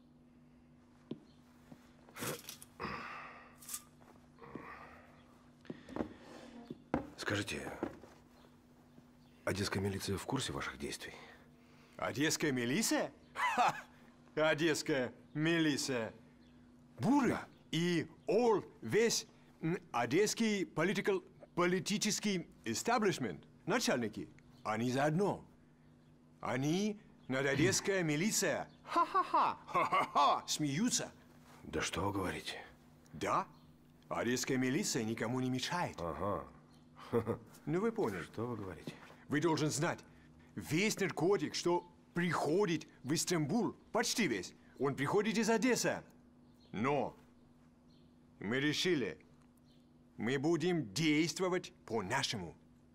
Speaker 5: Скажите, одесская милиция в курсе ваших действий?
Speaker 19: Одесская милиция? Ха! Одесская милиция. Бурый и весь одесский политический истеблишмент, начальники, они заодно. Они над одесская милиция. Ха-ха-ха, ха-ха-ха, смеются.
Speaker 5: Да что вы говорите?
Speaker 19: Да, одесская милиция никому не мешает.
Speaker 5: Ага.
Speaker 19: Ну вы поняли.
Speaker 5: Что вы говорите?
Speaker 19: Вы должен знать, весь наркотик, что приходит в Стамбул, почти весь, он приходит из Одессы. Но мы решили, мы будем действовать по-нашему.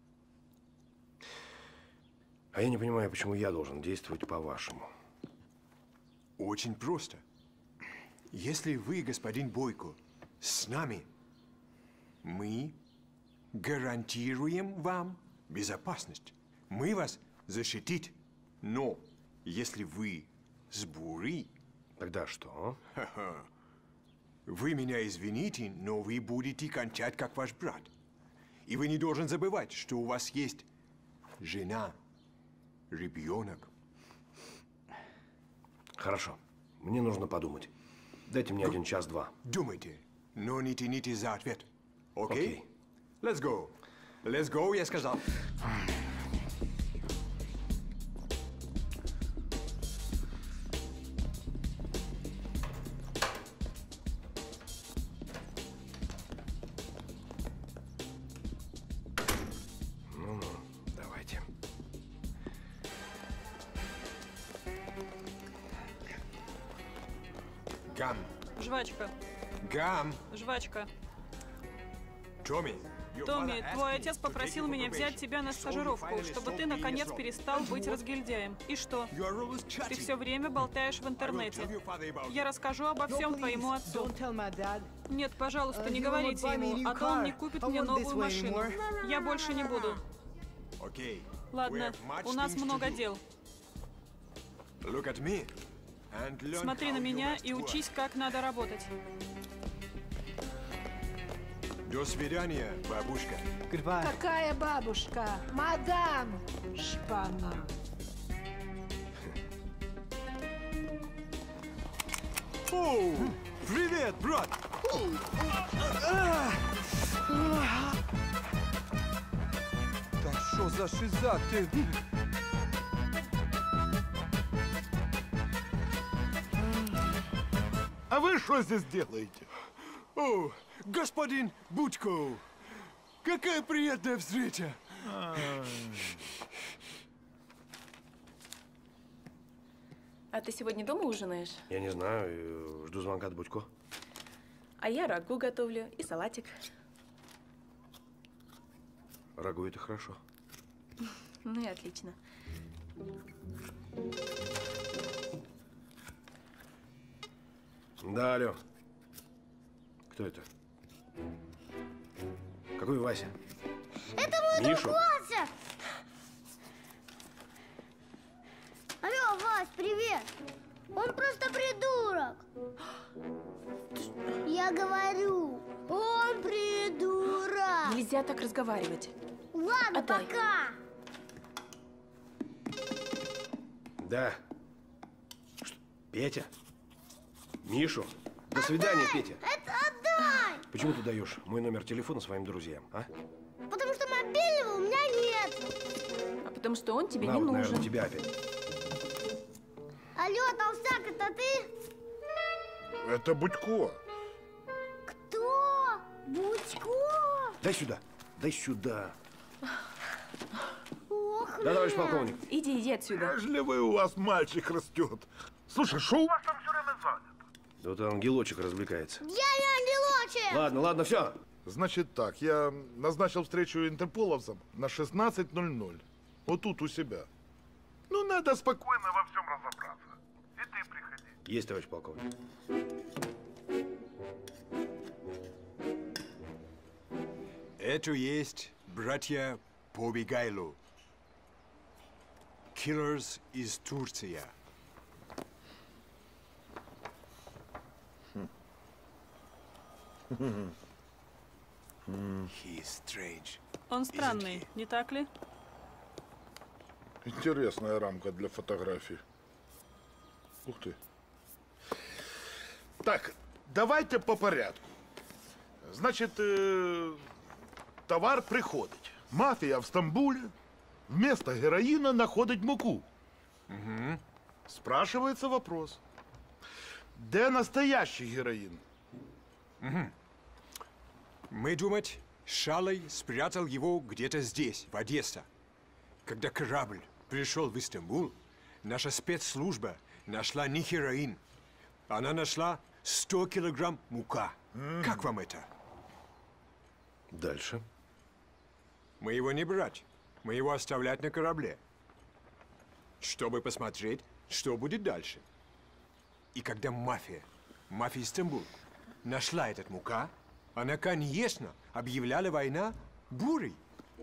Speaker 5: А я не понимаю, почему я должен действовать по-вашему.
Speaker 19: Очень просто. Если вы, господин Бойко, с нами, мы гарантируем вам безопасность. Мы вас защитить. Но если вы с Бурой...
Speaker 5: Тогда что?
Speaker 19: Ха-ха. Вы меня извините, но вы будете кончать, как ваш брат. И вы не должен забывать, что у вас есть жена, ребенок.
Speaker 5: Хорошо. Мне нужно подумать. Дайте мне 1 час-2.
Speaker 19: Думайте, но не тяните за ответ. Окей? Let's go. Let's go, я сказал.
Speaker 5: Ну-ну, давайте.
Speaker 19: Гам.
Speaker 18: Жвачка.
Speaker 19: Гам.
Speaker 18: Жвачка.
Speaker 19: Томми.
Speaker 18: Томми, твой отец попросил меня взять тебя на стажировку, чтобы ты, наконец, перестал быть разгильдяем. И что? Ты все время болтаешь в интернете. Я расскажу обо всем твоему отцу. Нет, пожалуйста, не говорите ему, а то он не купит мне новую машину. Я больше не буду. Ладно, у нас много дел. Смотри на меня и учись, как надо работать.
Speaker 19: До свидания, бабушка.
Speaker 20: Какая бабушка? Мадам Шпана.
Speaker 19: О, привет, брат!
Speaker 15: Да что за шиза ты?
Speaker 17: А вы что здесь делаете?
Speaker 19: О, господин Будько! Какая приятная встреча!
Speaker 9: А ты сегодня дома ужинаешь?
Speaker 5: Я не знаю, жду звонка от Будько.
Speaker 9: А я рагу готовлю и салатик.
Speaker 5: Рагу — это хорошо.
Speaker 9: Ну и отлично.
Speaker 5: Да, алло. Кто это? Какой Вася?
Speaker 6: Это мой
Speaker 5: Мишу?
Speaker 6: друг Вася! Алло, Вась, привет. Он просто придурок. Я говорю, он придурок.
Speaker 9: Нельзя так разговаривать.
Speaker 6: Ладно,
Speaker 9: Отдай.
Speaker 6: пока.
Speaker 5: Да. Что? Петя? Мишу? До свидания, Петя.
Speaker 6: Это отдай.
Speaker 5: Почему ты даешь мой номер телефона своим друзьям, а?
Speaker 6: Потому что мобильного у меня нет.
Speaker 9: А потому что он тебе
Speaker 5: На,
Speaker 9: не
Speaker 5: вот,
Speaker 9: нужен.
Speaker 5: наверное, тебя опять.
Speaker 6: Алло, толстяк, это ты?
Speaker 17: Это Будько.
Speaker 6: Кто? Будько?
Speaker 5: Дай сюда. Дай сюда.
Speaker 6: Ох,
Speaker 5: Да, товарищ полковник.
Speaker 9: Иди отсюда.
Speaker 17: Каждый у вас мальчик растет. Слушай, что у вас там все время занято?
Speaker 5: Да вот ангелочек развлекается.
Speaker 6: Я не ангелочек.
Speaker 5: Ладно, ладно, все.
Speaker 17: Значит так, я назначил встречу интерполовцам на 16:00. Вот тут у себя. Ну, надо спокойно во всем разобраться. И ты приходи.
Speaker 5: Есть, товарищ полковник.
Speaker 19: Это есть братья Побегайло. Killers из Турции. He's strange.
Speaker 18: Он странный, не так ли?
Speaker 17: Интересная рамка для фотографий. Ух ты. Так, давайте по порядку. Значит, товар приходить. Мафия в Стамбуле вместо героина находить муку.
Speaker 19: Угу.
Speaker 17: Спрашивается вопрос. Где настоящий героин?
Speaker 19: Угу. Мы думать, Шалой спрятал его где-то здесь, в Одессе. Когда корабль пришел в Стамбул, наша спецслужба нашла не героин. Она нашла 100 килограмм мука. Как вам это?
Speaker 5: Дальше.
Speaker 19: Мы его не брать. Мы его оставлять на корабле. Чтобы посмотреть, что будет дальше. И когда мафия Стамбул, нашла этот мука, она, конечно, объявляла война бурей.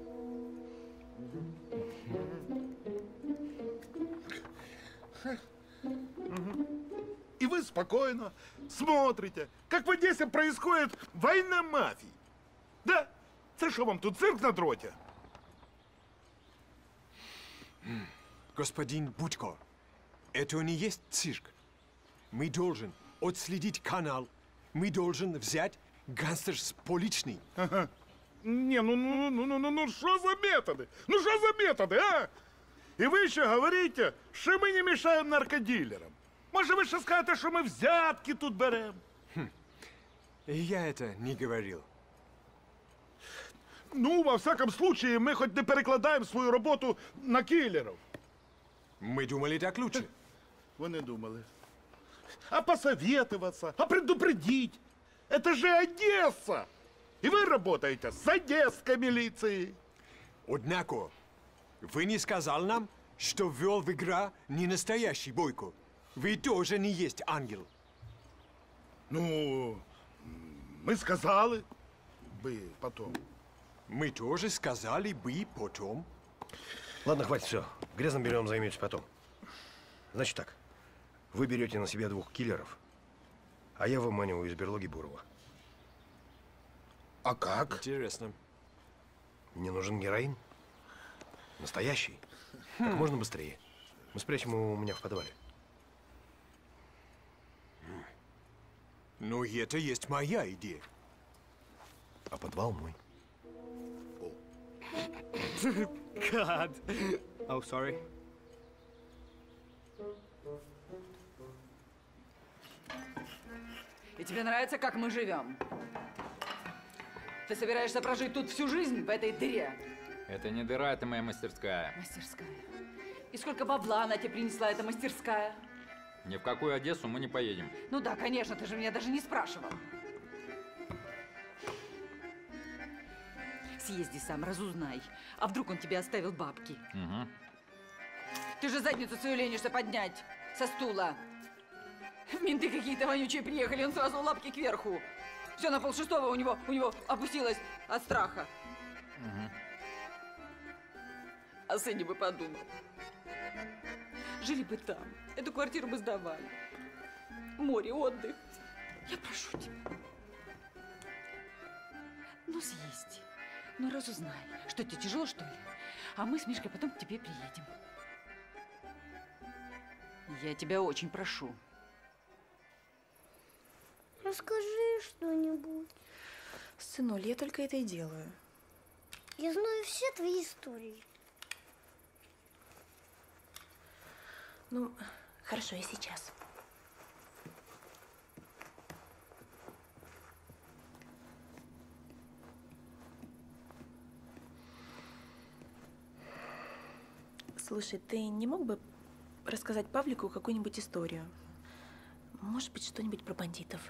Speaker 17: И вы спокойно смотрите, как в Одессе происходит война мафий. Да? Это что вам тут цирк на дроте?
Speaker 19: Господин Будько, это не есть цирк. Мы должен отследить канал. Мы должен взять гангстерс поличный.
Speaker 17: Ага. Не, ну что за методы? Ну что за методы, а? И вы еще говорите, что мы не мешаем наркодилерам. Может, вы еще скажете, что мы взятки тут берем?
Speaker 19: Я это не говорил.
Speaker 17: Ну, во всяком случае, мы хоть не перекладаем свою работу на киллеров.
Speaker 19: Мы думали, так лучше.
Speaker 17: Вы не думали. А посоветоваться, а предупредить. Это же Одесса. И вы работаете с одесской милицией.
Speaker 19: Однако, вы не сказал нам, что ввел в игра не настоящий Бойко. Вы тоже не есть ангел.
Speaker 17: Ну, мы сказали бы потом.
Speaker 19: Мы тоже сказали бы потом.
Speaker 5: Ладно, хватит, все. Грязным бельем займетесь потом. Значит так, вы берете на себя 2 киллеров, а я выманиваю из берлоги Бурова.
Speaker 17: А как?
Speaker 19: Интересно.
Speaker 5: Мне нужен героин. Настоящий. Как можно быстрее. Мы спрячем его у меня в подвале.
Speaker 19: Ну, это есть моя идея.
Speaker 5: А подвал мой.
Speaker 7: God. Oh, sorry.
Speaker 21: И тебе нравится, как мы живем? Ты собираешься прожить тут всю жизнь, в этой дыре?
Speaker 23: Это не дыра, это моя мастерская.
Speaker 21: Мастерская. И сколько бабла она тебе принесла, эта мастерская?
Speaker 23: Ни в какую Одессу мы не поедем.
Speaker 21: Ну да, конечно, ты же меня даже не спрашивал. Съезди сам, разузнай. А вдруг он тебе оставил бабки?
Speaker 23: Угу.
Speaker 21: Ты же задницу свою ленишься поднять со стула. Менты какие-то вонючие приехали, он сразу лапки кверху. Все на 5:30 у него опустилось от страха.
Speaker 23: Угу.
Speaker 21: О сыне бы подумал. Жили бы там, Эту квартиру бы сдавали. Море, отдых. Я прошу тебя. Ну, съезди. Ну, разузнай, что тебе тяжело, что ли? А мы с Мишкой потом к тебе приедем. Я тебя очень прошу.
Speaker 6: Расскажи что-нибудь.
Speaker 9: Сынуль, я только это и делаю.
Speaker 6: Я знаю все твои истории.
Speaker 9: Ну, хорошо, я сейчас. Слушай, ты не мог бы рассказать Павлику какую-нибудь историю? Может быть, что-нибудь про бандитов?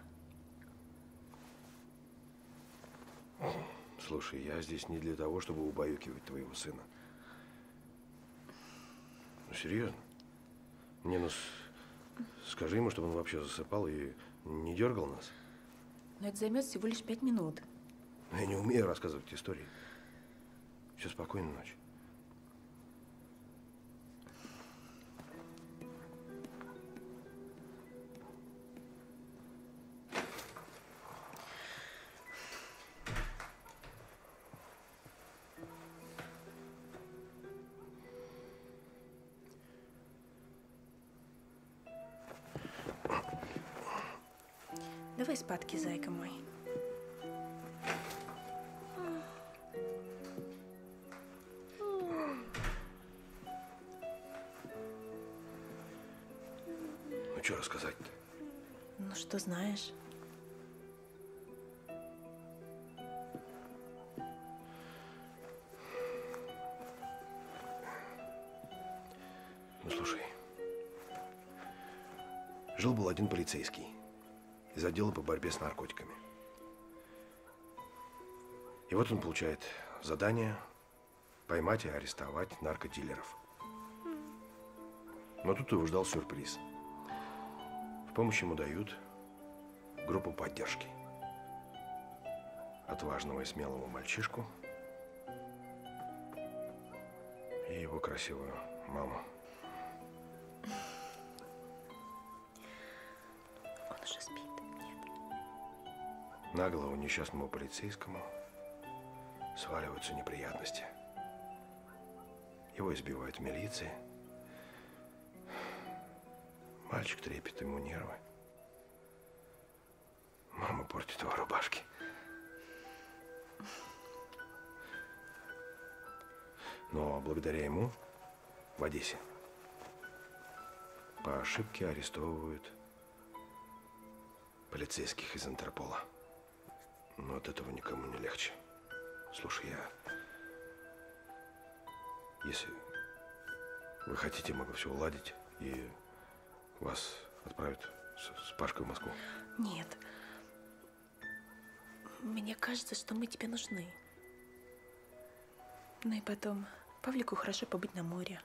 Speaker 5: Слушай, я здесь не для того, чтобы убаюкивать твоего сына. Ну, серьезно. Не, скажи ему, чтобы он вообще засыпал и не дергал нас.
Speaker 9: Но это займет всего лишь 5 минут.
Speaker 5: Я не умею рассказывать истории. Все, спокойной ночи.
Speaker 9: Давай спадки, зайка мой.
Speaker 5: Ну, что рассказать-то?
Speaker 9: Ну, что знаешь?
Speaker 5: Ну, слушай. Жил-был один полицейский из отдела по борьбе с наркотиками. И вот он получает задание поймать и арестовать наркодилеров. Но тут его ждал сюрприз. В помощь ему дают группу поддержки. Отважного и смелого мальчишку и его красивую маму.
Speaker 9: Он уже спит.
Speaker 5: На голову несчастному полицейскому сваливаются неприятности. Его избивают в милиции. Мальчик трепет ему нервы. Мама портит его рубашки. Но благодаря ему в Одессе по ошибке арестовывают полицейских из Интерпола. Но от этого никому не легче. Слушай, если вы хотите, могу все уладить, и вас отправят с Пашкой в Москву.
Speaker 9: Нет. Мне кажется, что мы тебе нужны. Ну и потом, Павлику хорошо побыть на море.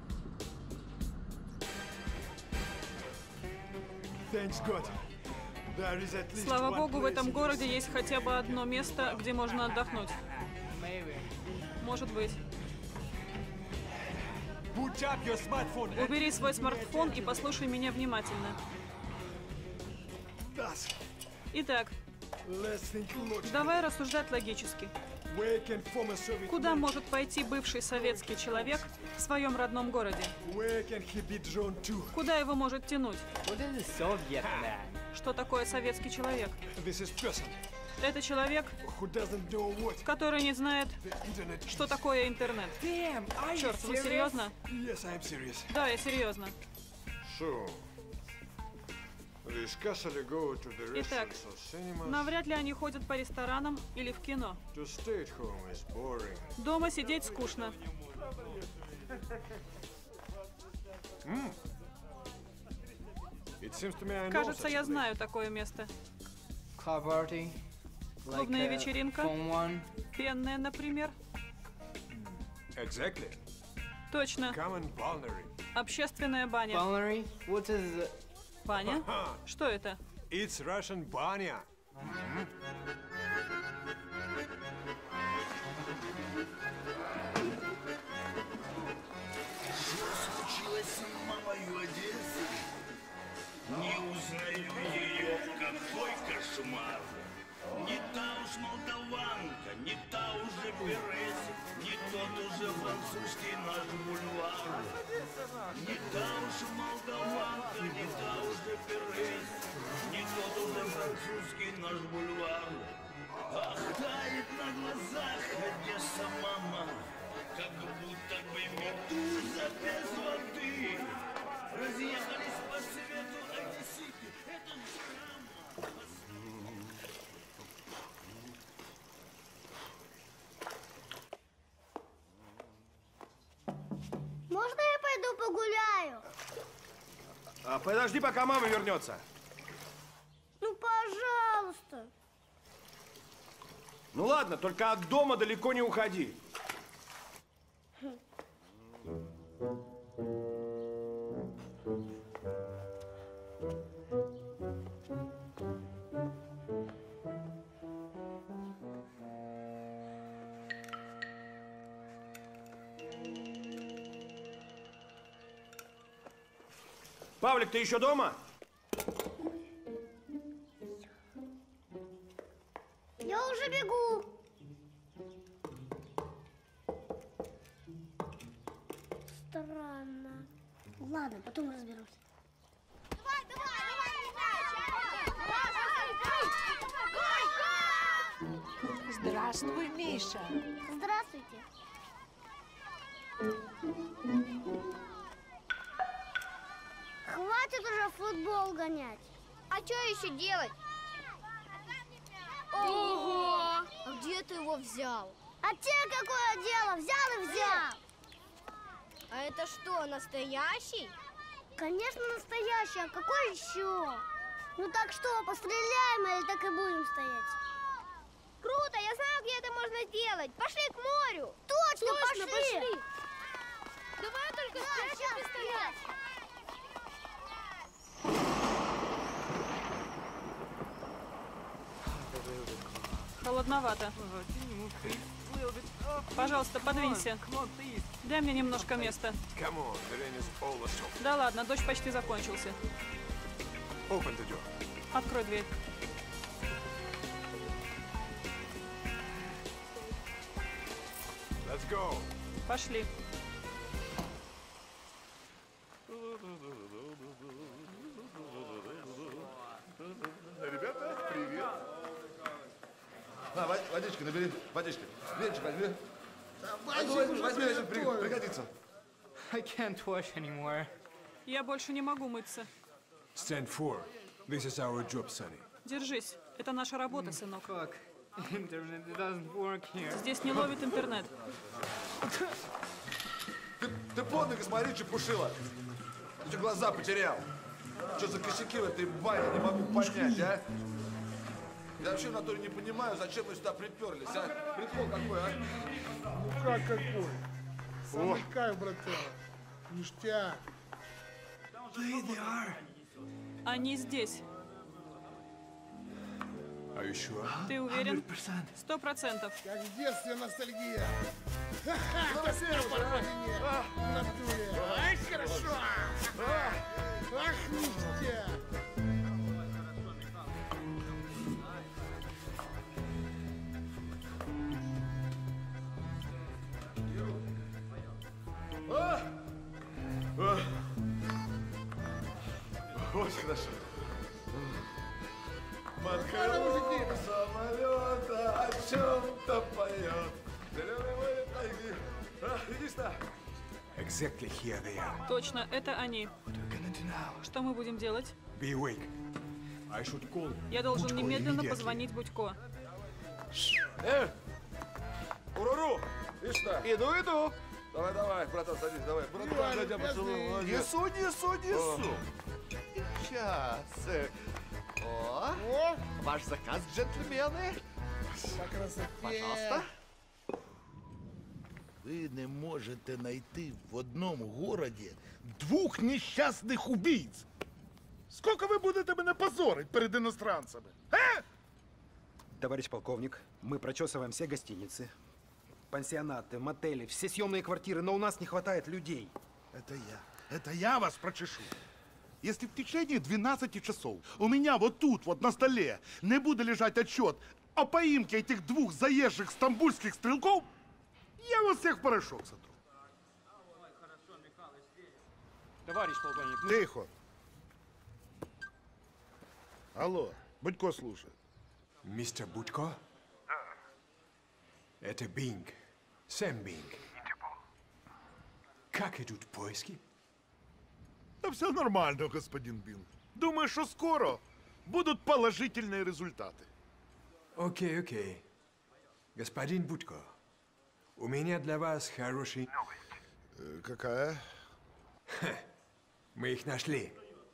Speaker 4: Thanks God.
Speaker 18: Слава богу, в этом городе есть хотя бы одно место, где можно отдохнуть. Может быть. Убери свой смартфон и послушай меня внимательно. Итак, давай рассуждать логически. Куда может пойти бывший советский человек в своем родном городе? Куда его может тянуть? Что такое советский человек? Это человек, который не знает, что такое интернет. Черт, вы серьезно? Да, я серьезно. Итак, навряд ли они ходят по ресторанам или в кино. Дома сидеть скучно. Кажется, я знаю такое место. Клубная вечеринка. Пенная, например. Точно. Общественная баня. Баня? Что это?
Speaker 19: It's Russian баня.
Speaker 4: Что случилось с мамой в Одессе? Не узнаю ее, какой кошмар. Не та уж молдаванка, не та уже Березин, не тот уже французский наш бульвар. Не та уж молдаванка, не та уже Березин, не тот уже французский наш бульвар. Ах, тает на глазах Одесса, мама, как будто бы медуза без воды. Разъехались по свету одесситы, это драма.
Speaker 6: Можно я пойду погуляю?
Speaker 5: Подожди, пока мама вернется.
Speaker 6: Ну, пожалуйста.
Speaker 5: Ну ладно, только от дома далеко не уходи. Павлик, ты еще дома?
Speaker 6: Я уже бегу. Странно. Ладно, потом разберусь.
Speaker 20: Здравствуй, Миша.
Speaker 6: Здравствуйте. Хватит уже в футбол гонять. А что еще делать? Ого! А где ты его взял? А тебе какое дело? Взял и взял. А это что, настоящий? Конечно, настоящий. А какой еще? Ну так что, постреляем или так и будем стоять? Круто! Я знаю, где это можно сделать. Пошли к морю. Точно, пошли. Давай только спрячем пистолет.
Speaker 18: Холодновато. Пожалуйста, подвинься. Дай мне немножко места. Да ладно, дождь почти закончился. Открой дверь. Пошли.
Speaker 2: Ребята, привет. На, водички набери, водички. Венчик возьми. Возьми, пригодится.
Speaker 7: I can't wash anymore.
Speaker 18: Я больше не могу мыться.
Speaker 19: Stand for. This is our job, Sonny.
Speaker 18: Держись. Это наша работа, сынок.
Speaker 7: Internet doesn't work here.
Speaker 18: Здесь не ловит интернет.
Speaker 2: Ты под ноги смотри, чепушила. Ты что, глаза потерял? Что за косяки в этой бане, не могу понять, а? Я вообще в натуре не понимаю, зачем мы сюда приперлись, а? Прикол какой, а?
Speaker 17: Ну как какой? Самый кайф, братан. Ништяк.
Speaker 18: Они здесь. Ты уверен? 100%.
Speaker 17: Как в детстве ностальгия. Ха-ха, тоска по родине. В натуре. Ай, хорошо. Ах, ништяк.
Speaker 2: Очень хорошо. Под крылом самолета о чем-то поет. Зеленый тайги. Иди сюда.
Speaker 19: Exactly here they are.
Speaker 18: Точно, это они. Что мы будем делать?
Speaker 19: Be awake. I should call.
Speaker 18: Я должен немедленно позвонить Будько.
Speaker 2: Уруру! Иди сюда. Иду. Давай, братан, садись, давай. Братан, я тебя поцелую.
Speaker 10: Несу. Сейчас. О, ваш заказ, джентльмены.
Speaker 17: По красоте.
Speaker 10: Пожалуйста.
Speaker 17: Ви не можете знайти в одному городі двох нещасних убійць. Скільки ви будете мене позорить перед іностранцями?
Speaker 12: Товарищ полковник, мы прочесываем все гостиницы, пансионаты, мотели, все съемные квартиры, но у нас не хватает людей.
Speaker 17: Это я вас прочешу. Если в течение 12 часов у меня вот тут, вот на столе, не будет лежать отчет о поимке этих двух заезжих стамбульских стрелков, я вас всех в порошок сотру.
Speaker 12: Товарищ полковник.
Speaker 17: Тихо. Алло, Будько слушает.
Speaker 19: Мистер Будько? Это Бинг. Сэм Бинг. Как идут поиски?
Speaker 17: Да все нормально, господин Бинг. Думаю, что скоро будут положительные результаты.
Speaker 19: Окей. Господин Будько, у меня для вас хороший...
Speaker 17: Какая?
Speaker 19: Мы их нашли.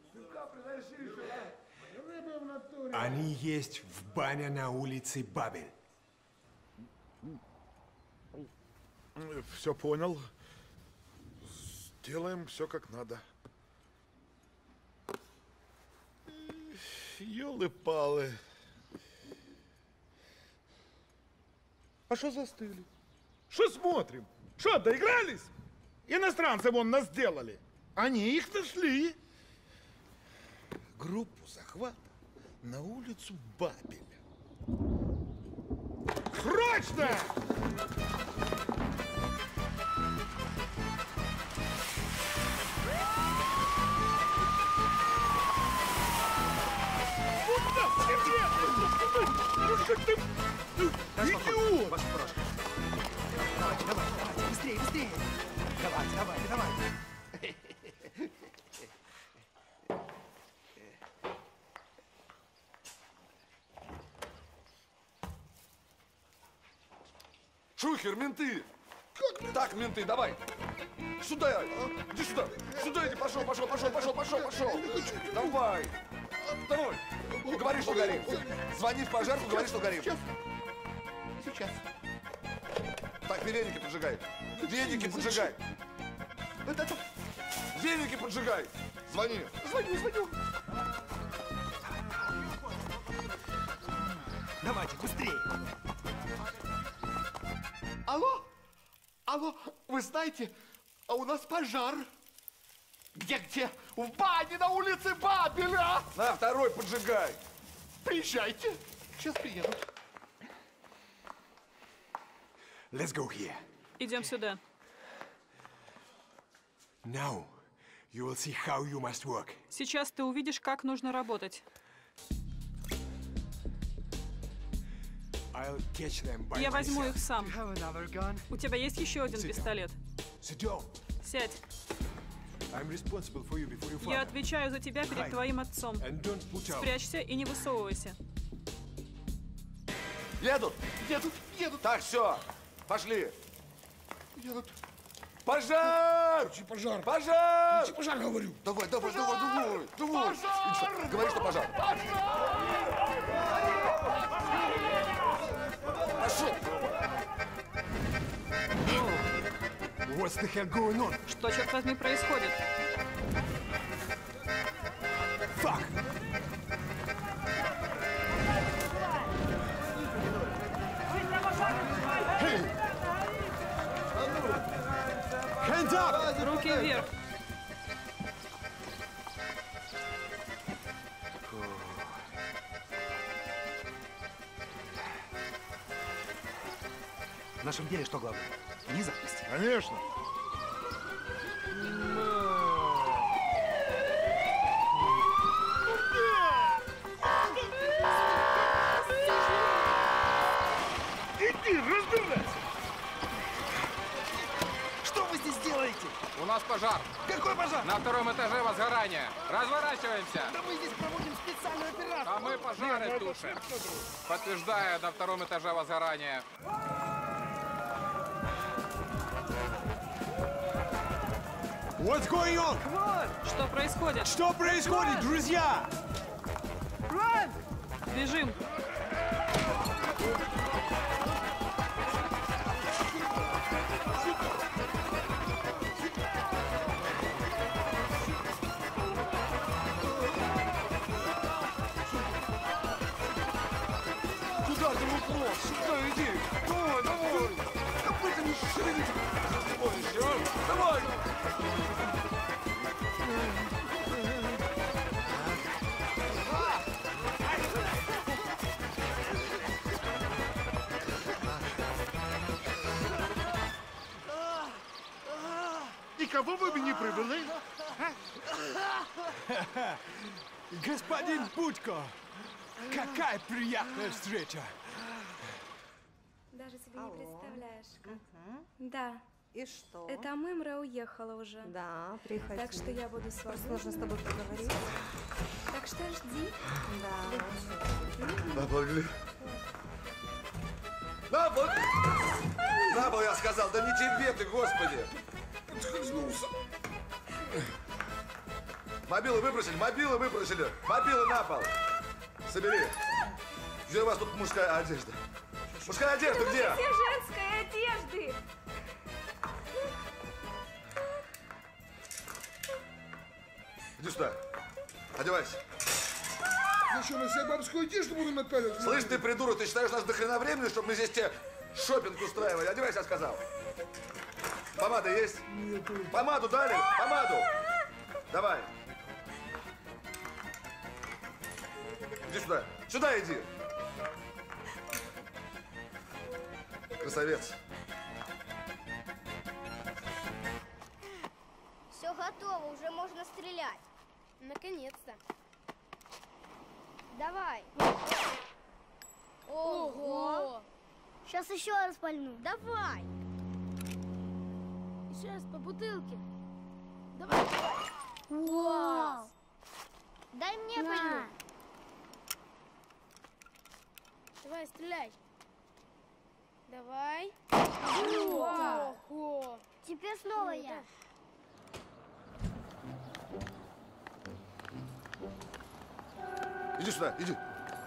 Speaker 19: Они есть в бане на улице Бабель.
Speaker 17: Все понял. Сделаем все как надо. Ёлы-палы. А что застыли? Что смотрим? Что, доигрались? Иностранцы вон нас сделали. Они их нашли. Группу захвата на улицу Бабеля. Срочно! Идиот!
Speaker 10: Давайте, быстрее! Давай!
Speaker 2: Шухер, менты! Так, менты, давай! Сюда! Иди сюда! Сюда иди! Пошел! Давай! Говори, что горит! Звони в пожарку, говори, что горит!
Speaker 10: Сейчас.
Speaker 2: Так, ты веники поджигай! Веники поджигай! Веники поджигай! Звони!
Speaker 10: Звоню! Давайте, быстрее! Алло, вы знаете, а у нас пожар. Где? В бане на улице Бабеля!
Speaker 2: На, второй поджигай!
Speaker 10: Приезжайте, сейчас приедут.
Speaker 19: Let's go here.
Speaker 18: Идем сюда.
Speaker 19: Now, you will see how you must work.
Speaker 18: Сейчас ты увидишь, как нужно работать.
Speaker 19: I'll catch them by
Speaker 18: Я возьму
Speaker 19: myself.
Speaker 18: их сам. У тебя есть еще один пистолет? Сядь.
Speaker 19: I'm responsible for you before your father.
Speaker 18: Я отвечаю за тебя перед твоим отцом.
Speaker 19: And don't put out.
Speaker 18: Спрячься и не высовывайся.
Speaker 2: Едут! Так, все, пошли!
Speaker 10: Едут.
Speaker 2: Пожар!
Speaker 17: Пожар!
Speaker 2: Пожар,
Speaker 10: говорю!
Speaker 2: Давай! Говори, что пожар! Пошел!
Speaker 19: What's the hell going on?
Speaker 18: Что, черт возьми, происходит?
Speaker 19: Fuck! Hands up!
Speaker 18: Руки вверх.
Speaker 12: В нашем деле что главное? Внезапность.
Speaker 17: Конечно.
Speaker 10: Иди, разбирайся.
Speaker 12: Что вы здесь делаете?
Speaker 3: У нас пожар.
Speaker 12: Какой пожар?
Speaker 3: На втором этаже возгорание. Разворачиваемся.
Speaker 12: Да мы здесь проводим специальную операцию.
Speaker 3: А мы пожары тушим. Подтверждаю, на втором этаже возгорание.
Speaker 19: What's going on?
Speaker 18: Что происходит?
Speaker 19: Что происходит, друзья?
Speaker 18: Бежим.
Speaker 10: Куда ты вопрос? Сюда иди. Давай, давай. Копытами шевелите. Давай еще. Давай.
Speaker 17: И кого вы мне привели?
Speaker 19: Господин Будько, какая приятная встреча.
Speaker 16: Даже себе не представляешь, как. Да.
Speaker 22: И что?
Speaker 16: Это Мымра уехала уже.
Speaker 22: Да, приходи.
Speaker 16: Так что я буду свободна.
Speaker 22: Нужно с тобой поговорить.
Speaker 16: Так что жди.
Speaker 22: Да.
Speaker 2: На пол, Гли. На пол! На пол, я сказал. Да не тебе ты, господи. Подскользнулся. Мобилы выбросили, мобилы выбросили. Мобилы на пол. Собери. Где у вас тут мужская одежда? Мужская одежда где?
Speaker 16: Все женской одежды.
Speaker 2: Иди сюда. Одевайся.
Speaker 10: Зачем мы себе бабскую одежду будем напяливать?
Speaker 2: Слышь, ты придурок, ты считаешь нас до хрена времени, чтобы мы здесь тебе шопинг устраивали? Одевайся, я сказал. Помада есть?
Speaker 10: Нету.
Speaker 2: Помаду дали? Помаду. Давай. Иди сюда. Сюда иди. Красавец.
Speaker 6: Все готово, уже можно стрелять. Наконец-то. Давай. Ого! Сейчас еще раз пальну. Давай. Еще раз по бутылке. Давай. Вау! Дай мне пальну. Давай, стреляй. Давай. Ого! Теперь снова я.
Speaker 2: Иди сюда, иди.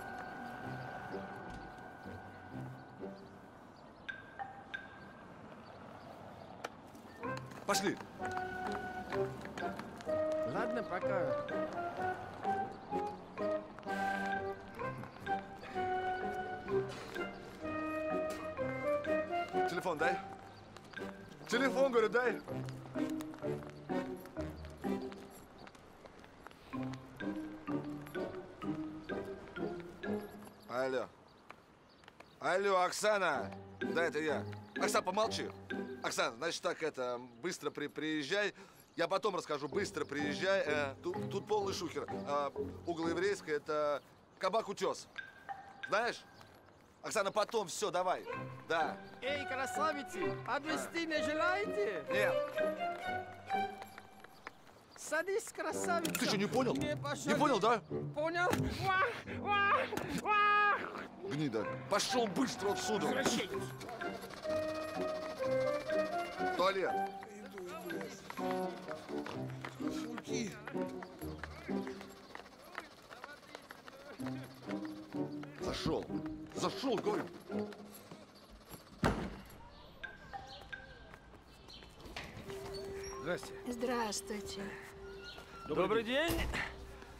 Speaker 2: Пошли.
Speaker 13: Ладно, пока.
Speaker 2: Телефон дай. Телефон, говорю, дай. Алло. Алло, Оксана. Да, это я. Оксана, помолчи. Оксана, значит так, это, быстро приезжай. Я потом расскажу, быстро приезжай. Тут полный шухер. Угол еврейская, это кабак-утес. Знаешь? Оксана, потом, все, давай. Да.
Speaker 13: Эй, красавицы, подвезти не желаете?
Speaker 2: Нет.
Speaker 13: Садись, красавица.
Speaker 2: Ты что, не понял?
Speaker 13: Не
Speaker 2: понял, да?
Speaker 13: Понял?
Speaker 2: Гнида. Пошел быстро отсюда.
Speaker 13: Возвращайтесь.
Speaker 2: Туалет.
Speaker 10: Руки.
Speaker 2: Зашел. Зашел, говорю.
Speaker 12: Здрасте.
Speaker 20: Здравствуйте.
Speaker 5: Добрый
Speaker 12: день.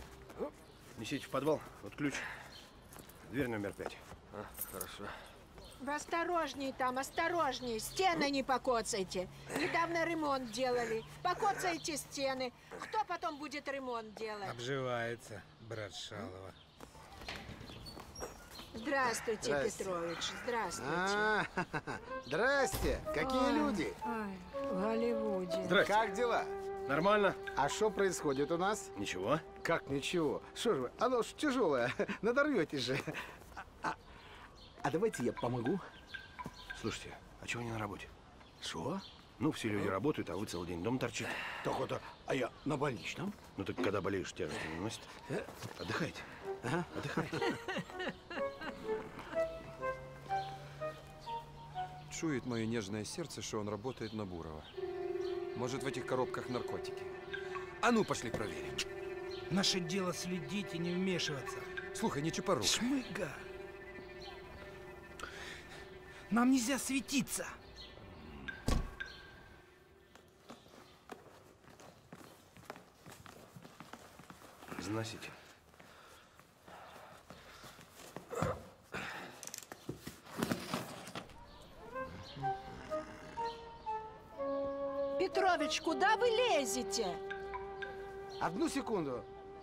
Speaker 5: Несите в подвал. Вот ключ. Дверь номер 5.
Speaker 12: Хорошо.
Speaker 20: Вы осторожней там, осторожней. Стены не покоцайте. Недавно ремонт делали. Покоцайте стены. Кто потом будет ремонт делать?
Speaker 12: Обживается, брат Шалова.
Speaker 20: Здравствуйте,
Speaker 13: Здрасте.
Speaker 20: Петрович. Здравствуйте.
Speaker 13: Здрасте. Какие люди?
Speaker 20: Ой, в Голливуде.
Speaker 13: Здрасте. Как дела?
Speaker 5: Нормально.
Speaker 13: А что происходит у нас?
Speaker 5: Ничего.
Speaker 13: Как ничего? Что же вы? Оно ж тяжелое. Надорветесь же. А давайте я помогу.
Speaker 5: Слушайте, а чего не на работе?
Speaker 13: Что?
Speaker 5: Ну, все люди работают, а вы целый день дома торчите.
Speaker 13: Так это, а я на больничном?
Speaker 5: Ну так когда болеешь, тяжести не носит. Отдыхайте.
Speaker 13: Ага.
Speaker 5: Отдыхайте.
Speaker 15: Чует мое нежное сердце, что он работает на Бурова. Может, в этих коробках наркотики. А ну, пошли проверим.
Speaker 11: Наше дело следить и не вмешиваться.
Speaker 15: Слухай, не чепоруй.
Speaker 11: Шмыга. Нам нельзя светиться.
Speaker 5: Заносите.
Speaker 20: Петрович, куда вы лезете?
Speaker 13: Одну секунду.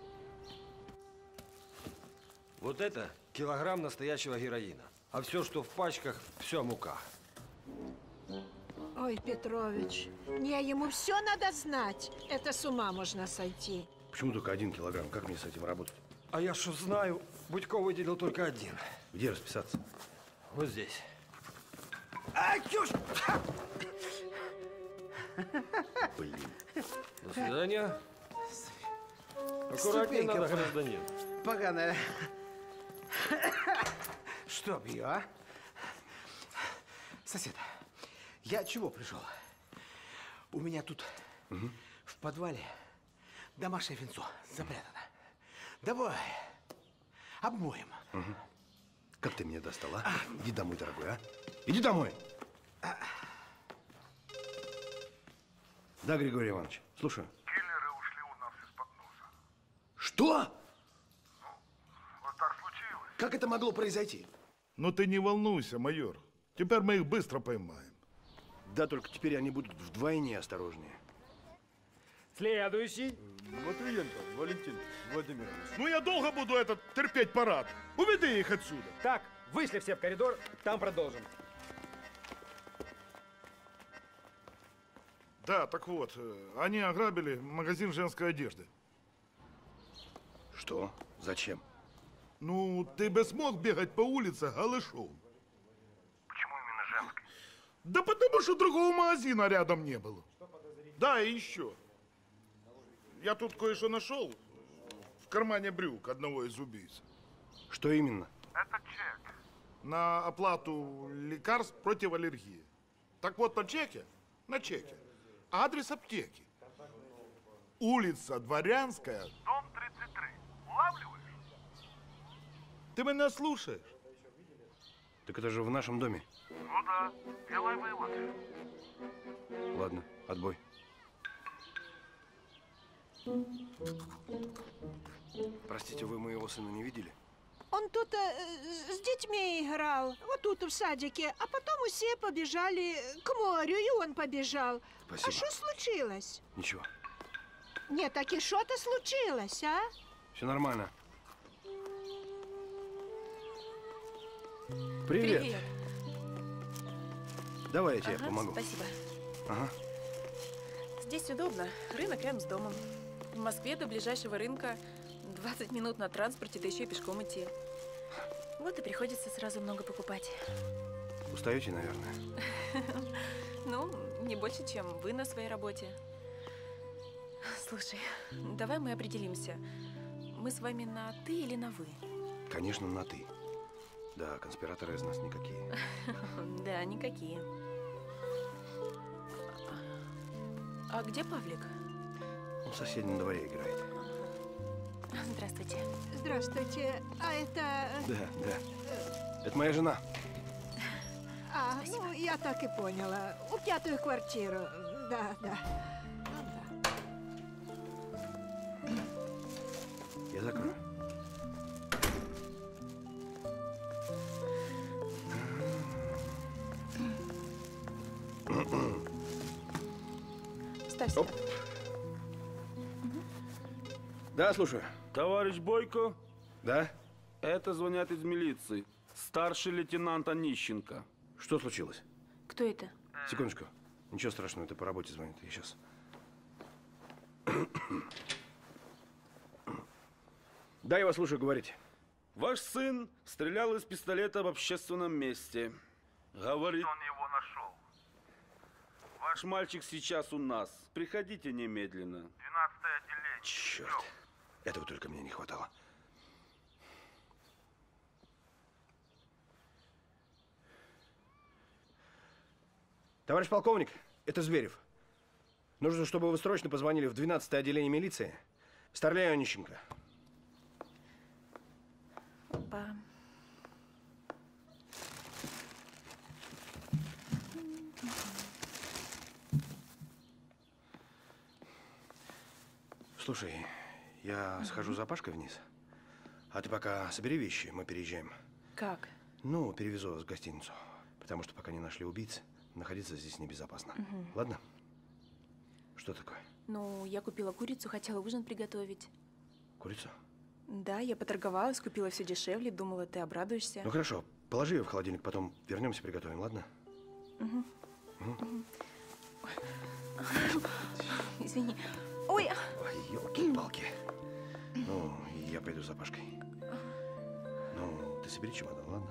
Speaker 1: Вот это килограмм настоящего героина. А все, что в пачках, все мука.
Speaker 20: Ой, Петрович, не, ему все надо знать. Это с ума можно сойти.
Speaker 5: Почему только 1 килограмм? Как мне с этим работать?
Speaker 1: А я что знаю, Будько выделил только 1.
Speaker 5: Где расписаться?
Speaker 1: Вот здесь.
Speaker 13: А, чушь!
Speaker 5: Блин.
Speaker 1: До свидания. Аккуратнее надо, гражданин.
Speaker 13: Поганая. Чтоб ее, а? Сосед, я чего пришел? У меня тут в подвале домашнее венцо запрятано. Давай, обмоем.
Speaker 5: Как ты меня достал, а? Иди домой, дорогой, а? Иди домой! Да, Григорий Иванович, слушаю.
Speaker 17: Киллеры ушли у нас из-под носа.
Speaker 5: Что?
Speaker 17: Вот так случилось.
Speaker 5: Как это могло произойти?
Speaker 17: Ну ты не волнуйся, майор. Теперь мы их быстро поймаем.
Speaker 5: Да, только теперь они будут вдвойне осторожнее.
Speaker 1: Следующий.
Speaker 15: Матвиенко Валентин Владимирович.
Speaker 17: Ну я долго буду терпеть парад. Уведи их отсюда.
Speaker 1: Так, вышли все в коридор, там продолжим.
Speaker 17: Да, так вот, они ограбили магазин женской одежды.
Speaker 5: Что? Зачем?
Speaker 17: Ну, ты бы смог бегать по улице голышом.
Speaker 8: Почему именно женской?
Speaker 17: Да потому что другого магазина рядом не было. Да, и еще. Я тут кое-что нашел в кармане брюк одного из убийц.
Speaker 5: Что именно?
Speaker 8: Это чек.
Speaker 17: На оплату лекарств против аллергии. Так вот, на чеке, адрес аптеки. Улица Дворянская.
Speaker 8: Дом 33. Улавливаешь?
Speaker 17: Ты меня слушаешь?
Speaker 5: Так это же в нашем доме.
Speaker 8: Ну да. Делай выводы.
Speaker 5: Ладно, отбой. Простите, вы моего сына не видели?
Speaker 20: Он тут с детьми играл, вот тут в садике, а потом все побежали к морю, и он побежал.
Speaker 5: Спасибо.
Speaker 20: А что случилось?
Speaker 5: Ничего.
Speaker 20: Нет, так и что-то случилось, а?
Speaker 5: Все нормально. Привет. Давай я тебе помогу.
Speaker 9: Спасибо.
Speaker 5: Ага.
Speaker 9: Здесь удобно. Рынок рядом с домом. В Москве до ближайшего рынка 20 минут на транспорте, да еще и пешком идти. Вот и приходится сразу много покупать.
Speaker 5: Устаете, наверное?
Speaker 9: Ну, не больше, чем вы на своей работе. Слушай, давай мы определимся. Мы с вами на «ты» или на «вы»?
Speaker 5: Конечно, на «ты». Да, конспираторы из нас никакие.
Speaker 9: Да, никакие. А где Павлик?
Speaker 5: Он в соседнем дворе играет.
Speaker 9: Здравствуйте.
Speaker 20: Здравствуйте. А это...
Speaker 5: Да. Это моя жена.
Speaker 20: А, ну, я так и поняла. У 5-ю квартиру. Да.
Speaker 5: Я закрою.
Speaker 9: Поставь сюда.
Speaker 5: Да, слушаю.
Speaker 14: Товарищ Бойко?
Speaker 5: Да?
Speaker 14: Это звонят из милиции. Старший лейтенант Онищенко.
Speaker 5: Что случилось?
Speaker 9: Кто это?
Speaker 5: Секундочку. Ничего страшного, это по работе звонит. Я сейчас. Да, я вас слушаю, говорите.
Speaker 14: Ваш сын стрелял из пистолета в общественном месте. Говорит,
Speaker 8: Он его нашел.
Speaker 14: ваш мальчик сейчас у нас. Приходите немедленно.
Speaker 8: 12-е отделение.
Speaker 5: Черт. Этого только мне не хватало. Товарищ полковник, это Зверев. Нужно, чтобы вы срочно позвонили в 12-е отделение милиции. Стреляю Онищенко.
Speaker 9: Опа.
Speaker 5: Слушай, я схожу за Пашкой вниз. А ты пока собери вещи, мы переезжаем.
Speaker 9: Как?
Speaker 5: Ну, перевезу вас в гостиницу. Потому что пока не нашли убийц, находиться здесь небезопасно.
Speaker 9: Мгм.
Speaker 5: Ладно? Что такое?
Speaker 9: Ну, я купила курицу, хотела ужин приготовить.
Speaker 5: Курицу?
Speaker 9: Да, я поторговалась, купила все дешевле, думала, ты обрадуешься.
Speaker 5: Ну хорошо, положи ее в холодильник, потом вернемся, приготовим, ладно?
Speaker 9: Мгм.
Speaker 5: Мгм.
Speaker 9: Извини. Ой!
Speaker 5: Ой, елки-палки. Ну, я пойду за Пашкой. Ну, ты собери чемодан, ладно?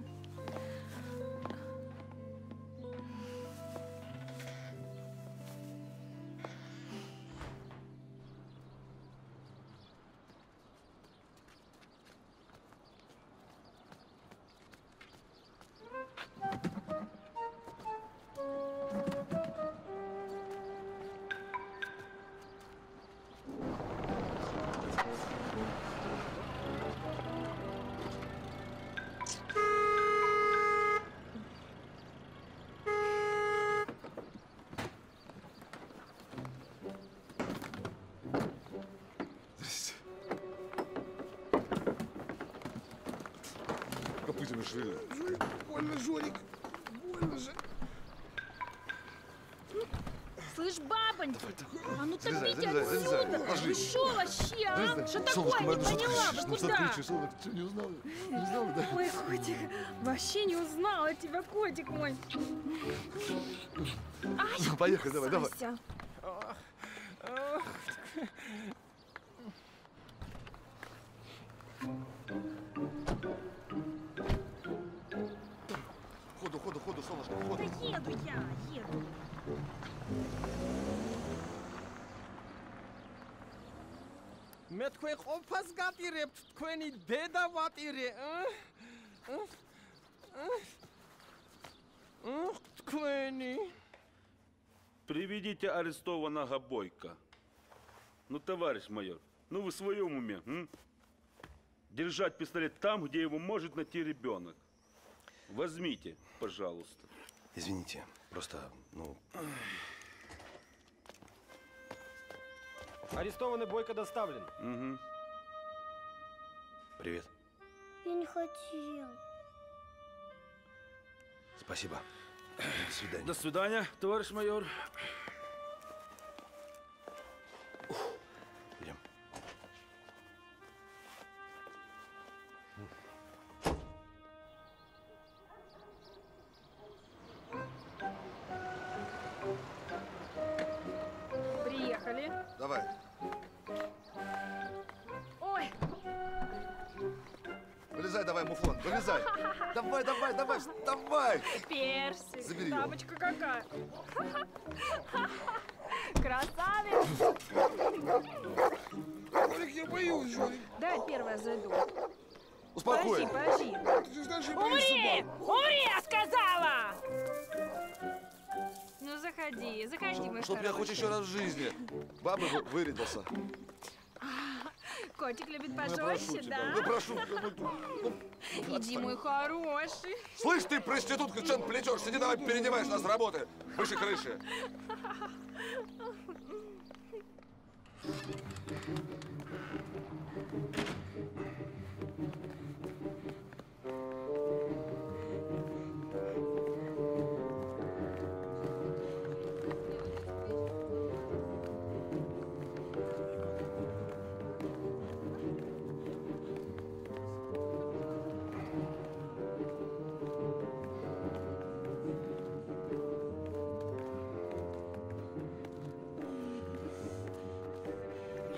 Speaker 2: Копытами шевелят.
Speaker 10: Больно, Жорик. Больно же.
Speaker 21: Слышь, бабоньки, а ну
Speaker 2: Залезай,
Speaker 21: топите
Speaker 2: залезай, залезай.
Speaker 21: отсюда!
Speaker 2: Ложись.
Speaker 21: Вы шо вообще, а?
Speaker 2: Залезай.
Speaker 21: Что
Speaker 2: Солнышко
Speaker 21: такое,
Speaker 2: мое,
Speaker 21: не
Speaker 2: ну что ты
Speaker 21: поняла,
Speaker 2: кричишь?
Speaker 21: вы
Speaker 2: Ну что ты
Speaker 21: куда?
Speaker 2: кричишь? Солнышко, ты что, не узнала? Не узнала, да?
Speaker 21: Ой, котик, вообще не узнала тебя, котик мой. Ай,
Speaker 2: Ну, поехали, давай, давай.
Speaker 21: Сася.
Speaker 2: Ходу, ходу, ходу, солнышко, ходу.
Speaker 21: Да еду я, еду.
Speaker 23: Met kwee oppas gaat hier hebt, kwee niet deda wat hier, Квенни.
Speaker 14: приведите арестованного Бойко. Ну, товарищ майор, ну вы в своем уме, м? Держать пистолет там, где его может найти ребенок. Возьмите, пожалуйста.
Speaker 5: Извините, просто, ну...
Speaker 1: Арестованный Бойко доставлен.
Speaker 14: Угу.
Speaker 5: Привет.
Speaker 6: Я не хотел.
Speaker 5: Спасибо. До свидания.
Speaker 14: До свидания, товарищ майор.
Speaker 5: Идем.
Speaker 21: Приехали.
Speaker 2: Давай.
Speaker 21: Ой,
Speaker 2: Вылезай давай, муфлон, вылезай. Давай, давай, давай, давай.
Speaker 21: персик,
Speaker 2: Забери его.
Speaker 21: тапочка какая. Красавец.
Speaker 10: Жорик, я боюсь, Жорик.
Speaker 21: Дай первая зайду.
Speaker 2: Успокой.
Speaker 21: Подожди.
Speaker 10: Ты же знаешь, я боюсь
Speaker 21: Умри!
Speaker 10: собак.
Speaker 21: Умри, я сказала! Ну, заходи, мой
Speaker 2: Чтоб я хоть
Speaker 21: хороший.
Speaker 2: еще раз в жизни бабы вырядился.
Speaker 21: Котик любит
Speaker 2: Ну, я прошу
Speaker 21: пожестче,
Speaker 2: тебя,
Speaker 21: да?
Speaker 2: ну, прошу.
Speaker 21: Иди, мой хороший.
Speaker 2: Слышь ты, проститутка, что ты плетешь? Сиди, давай переодеваешь нас с работы. Выше крыши.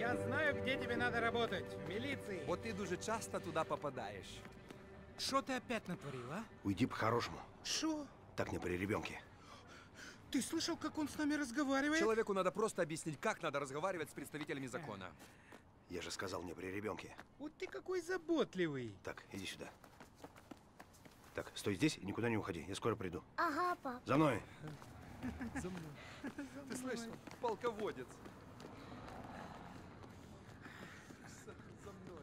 Speaker 3: Я знаю, где тебе надо работать. В милиции.
Speaker 15: Вот ты дуже часто туда попадаешь.
Speaker 3: Что ты опять натворил, а?
Speaker 5: Уйди по-хорошему.
Speaker 3: Что?
Speaker 5: Так не при ребенке.
Speaker 3: Ты слышал, как он с нами разговаривает?
Speaker 15: Человеку надо просто объяснить, как надо разговаривать с представителями закона.
Speaker 5: Я же сказал не при ребенке.
Speaker 3: Вот ты какой заботливый.
Speaker 5: Так, иди сюда. Так, стой здесь и никуда не уходи. Я скоро приду.
Speaker 6: Ага, пап.
Speaker 5: За мной.
Speaker 15: За мной. Ты слышал? Полководец. За мной.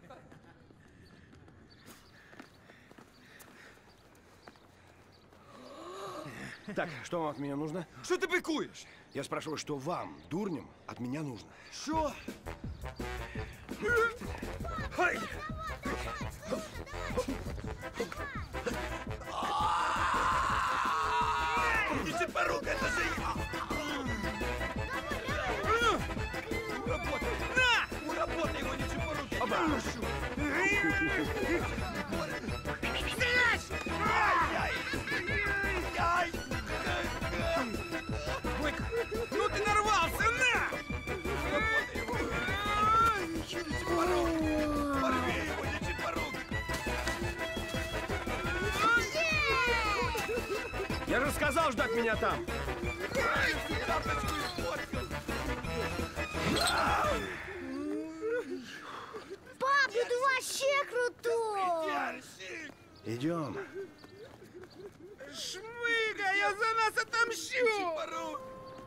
Speaker 5: Так, что вам от меня нужно?
Speaker 15: Что ты быкуешь?
Speaker 5: Я спрашиваю, что вам, дурням, от меня нужно?
Speaker 15: Что?
Speaker 2: Иди по руку, это же я!
Speaker 15: Уработай! На! Уработай его, не чепоруки! Бойко, ну ты нарвался, на! Уработай его!
Speaker 2: Порви его, не чепоруки!
Speaker 5: Я же сказал ждать меня там!
Speaker 6: Пап, ну ты вообще крутой!
Speaker 5: Идем.
Speaker 3: Шмыга, я за нас отомщу!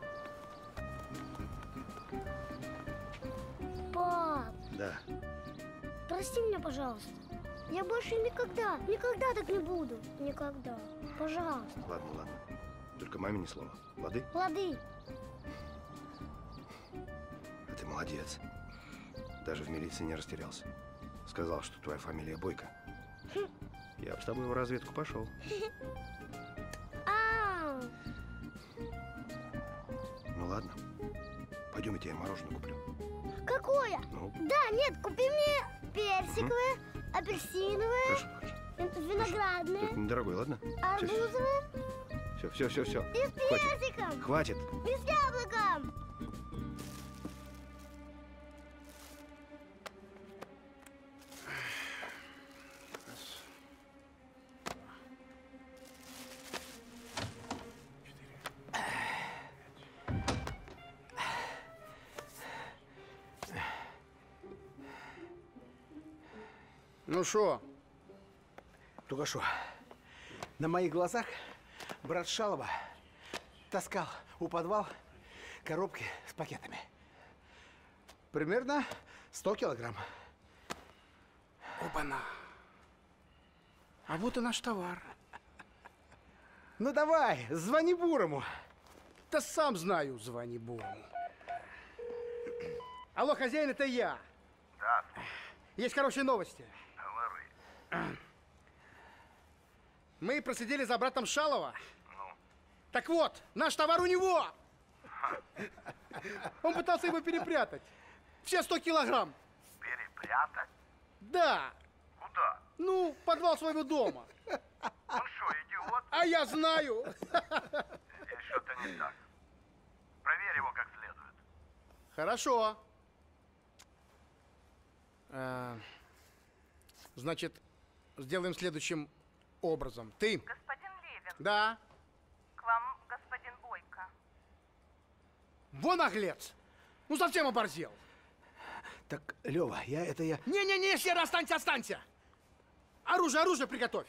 Speaker 6: Пап,
Speaker 5: Да.
Speaker 6: прости меня, пожалуйста. Я больше никогда так не буду. Никогда. Пожалуйста.
Speaker 5: Ладно, ладно. Только маме ни слова. Лады?
Speaker 6: Лады.
Speaker 5: А ты молодец. Даже в милиции не растерялся. Сказал, что твоя фамилия Бойко. Я бы с тобой в разведку пошел.
Speaker 6: Ау.
Speaker 5: Ну ладно. Пойдем, я тебе мороженое куплю.
Speaker 6: Какое?
Speaker 5: Ну?
Speaker 6: Да, нет, купи мне персиковое, апельсиновое,
Speaker 5: Хорошо,
Speaker 6: виноградное,
Speaker 5: только недорогой, ладно?
Speaker 6: арбузовое
Speaker 5: Все.
Speaker 6: и с персиком.
Speaker 5: Хватит.
Speaker 6: И с яблоком.
Speaker 13: Ну шо?
Speaker 12: Только что, на моих глазах брат Шалова таскал у подвал коробки с пакетами. Примерно 100 килограмм.
Speaker 13: Опа-на. А вот и наш товар.
Speaker 12: Ну давай, звони Бурому.
Speaker 13: Да сам знаю, звони Бурому. Алло, хозяин, это я.
Speaker 8: Да.
Speaker 13: Есть хорошие новости.
Speaker 8: Говори.
Speaker 13: Мы проследили за братом Шалова.
Speaker 8: Ну?
Speaker 13: Так вот, наш товар у него. Он пытался его перепрятать. Все 100 килограмм.
Speaker 8: Перепрятать?
Speaker 13: Да.
Speaker 8: Куда?
Speaker 13: Ну, в подвал своего дома.
Speaker 8: Он что, идиот?
Speaker 13: А я знаю.
Speaker 8: Здесь что-то не так. Проверь его как следует.
Speaker 13: Хорошо. Значит, сделаем следующим образом. Ты.
Speaker 16: Господин Левин.
Speaker 13: Да.
Speaker 16: К вам господин Бойко.
Speaker 13: Вон наглец. Ну, совсем оборзел.
Speaker 12: Так, Лева, я...
Speaker 13: Не-не-не, Сера, останься. Оружие приготовь.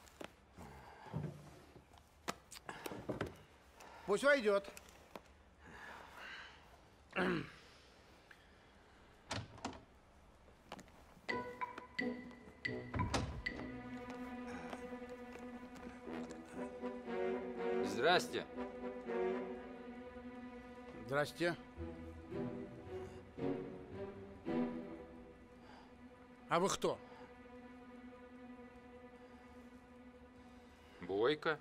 Speaker 13: Пусть войдет.
Speaker 4: Здрасте.
Speaker 13: Здрасте. А вы кто?
Speaker 4: Бойко.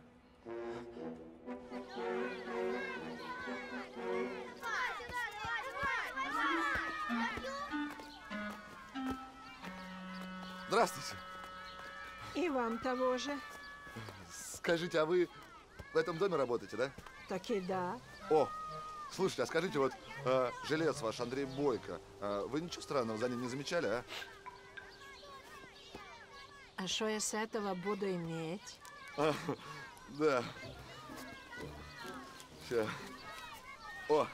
Speaker 2: Здравствуйте.
Speaker 20: И вам того же.
Speaker 2: Скажите, а вы в этом доме работаете, да?
Speaker 20: Так и да.
Speaker 2: О, Слушайте, а скажите, вот жилец ваш Андрей Бойко, вы ничего странного за ним не замечали, а?
Speaker 20: А что я с этого буду иметь?
Speaker 2: Да. Сейчас. О!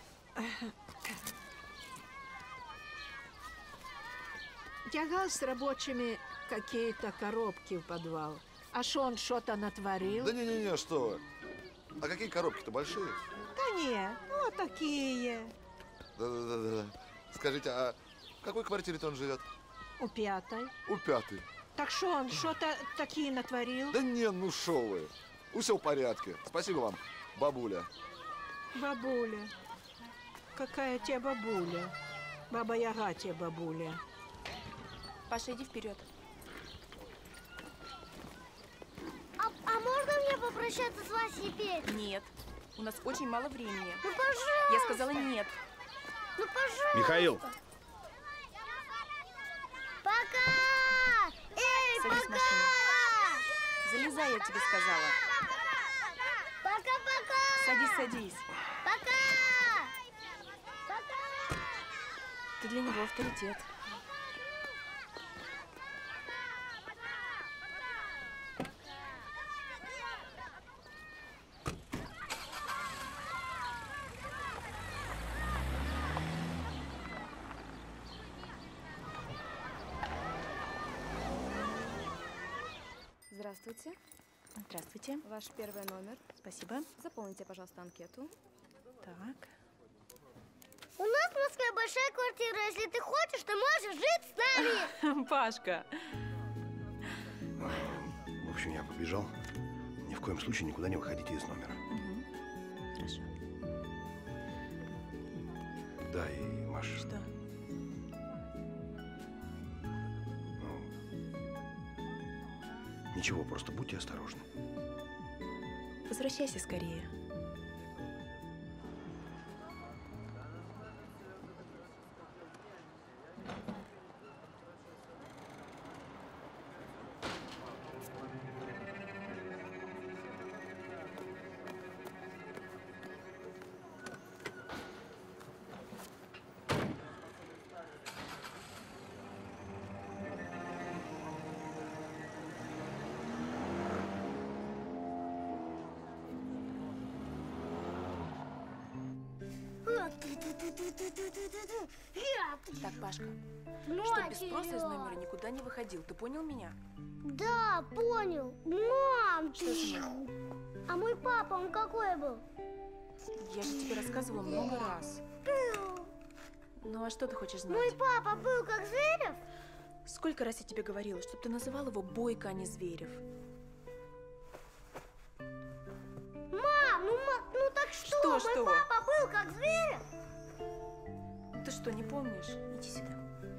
Speaker 20: Тягал с рабочими какие-то коробки в подвал. А что он что-то натворил?
Speaker 2: Да не-не-не, что вы. А какие коробки-то большие?
Speaker 20: Да не, вот такие.
Speaker 2: Да-да-да. Скажите, а в какой квартире-то он живет?
Speaker 20: У 5-й.
Speaker 2: У 5-й.
Speaker 20: Так что он что-то такие натворил?
Speaker 2: Да не, ну шо вы. Все в порядке. Спасибо вам, бабуля.
Speaker 20: Бабуля. Какая тебе бабуля? Баба-Яга тебе бабуля.
Speaker 9: Паша, иди вперед.
Speaker 6: А можно мне попрощаться с Васей теперь?
Speaker 9: Нет. У нас очень мало времени.
Speaker 6: Ну, пожалуйста.
Speaker 9: Я сказала нет.
Speaker 6: Ну, пожалуйста.
Speaker 5: Михаил!
Speaker 6: Пока! Эй,
Speaker 9: Садись в
Speaker 6: пока!
Speaker 9: машину. Залезай, я тебе сказала.
Speaker 6: Пока-пока!
Speaker 9: Садись, садись.
Speaker 6: Пока!
Speaker 9: Ты для него авторитет.
Speaker 7: Здравствуйте.
Speaker 9: Здравствуйте.
Speaker 7: Ваш первый номер.
Speaker 9: Спасибо.
Speaker 7: Заполните, пожалуйста, анкету.
Speaker 9: Так.
Speaker 6: У нас в Москве большая квартира. Если ты хочешь, ты можешь жить с нами.
Speaker 9: Пашка.
Speaker 5: В общем, я побежал. Ни в коем случае никуда не выходите из номера.
Speaker 9: Хорошо.
Speaker 5: Да, и Маша.
Speaker 9: Что?
Speaker 5: Ничего, просто будьте осторожны.
Speaker 9: Возвращайся скорее. Так, Пашка, чтоб без спроса из номера никуда не выходил. Ты понял меня?
Speaker 6: Да, понял. Мам,
Speaker 9: Что с ним?
Speaker 6: А мой папа, он какой был?
Speaker 9: Я же тебе рассказывала много раз. Ну а что ты хочешь знать?
Speaker 6: Мой папа был как Зверев?
Speaker 9: Сколько раз я тебе говорила, чтобы ты называл его Бойко, а не Зверев?
Speaker 6: Мам, ну так что? Мой папа был как Зверев?
Speaker 9: Ты что, не помнишь? Иди сюда.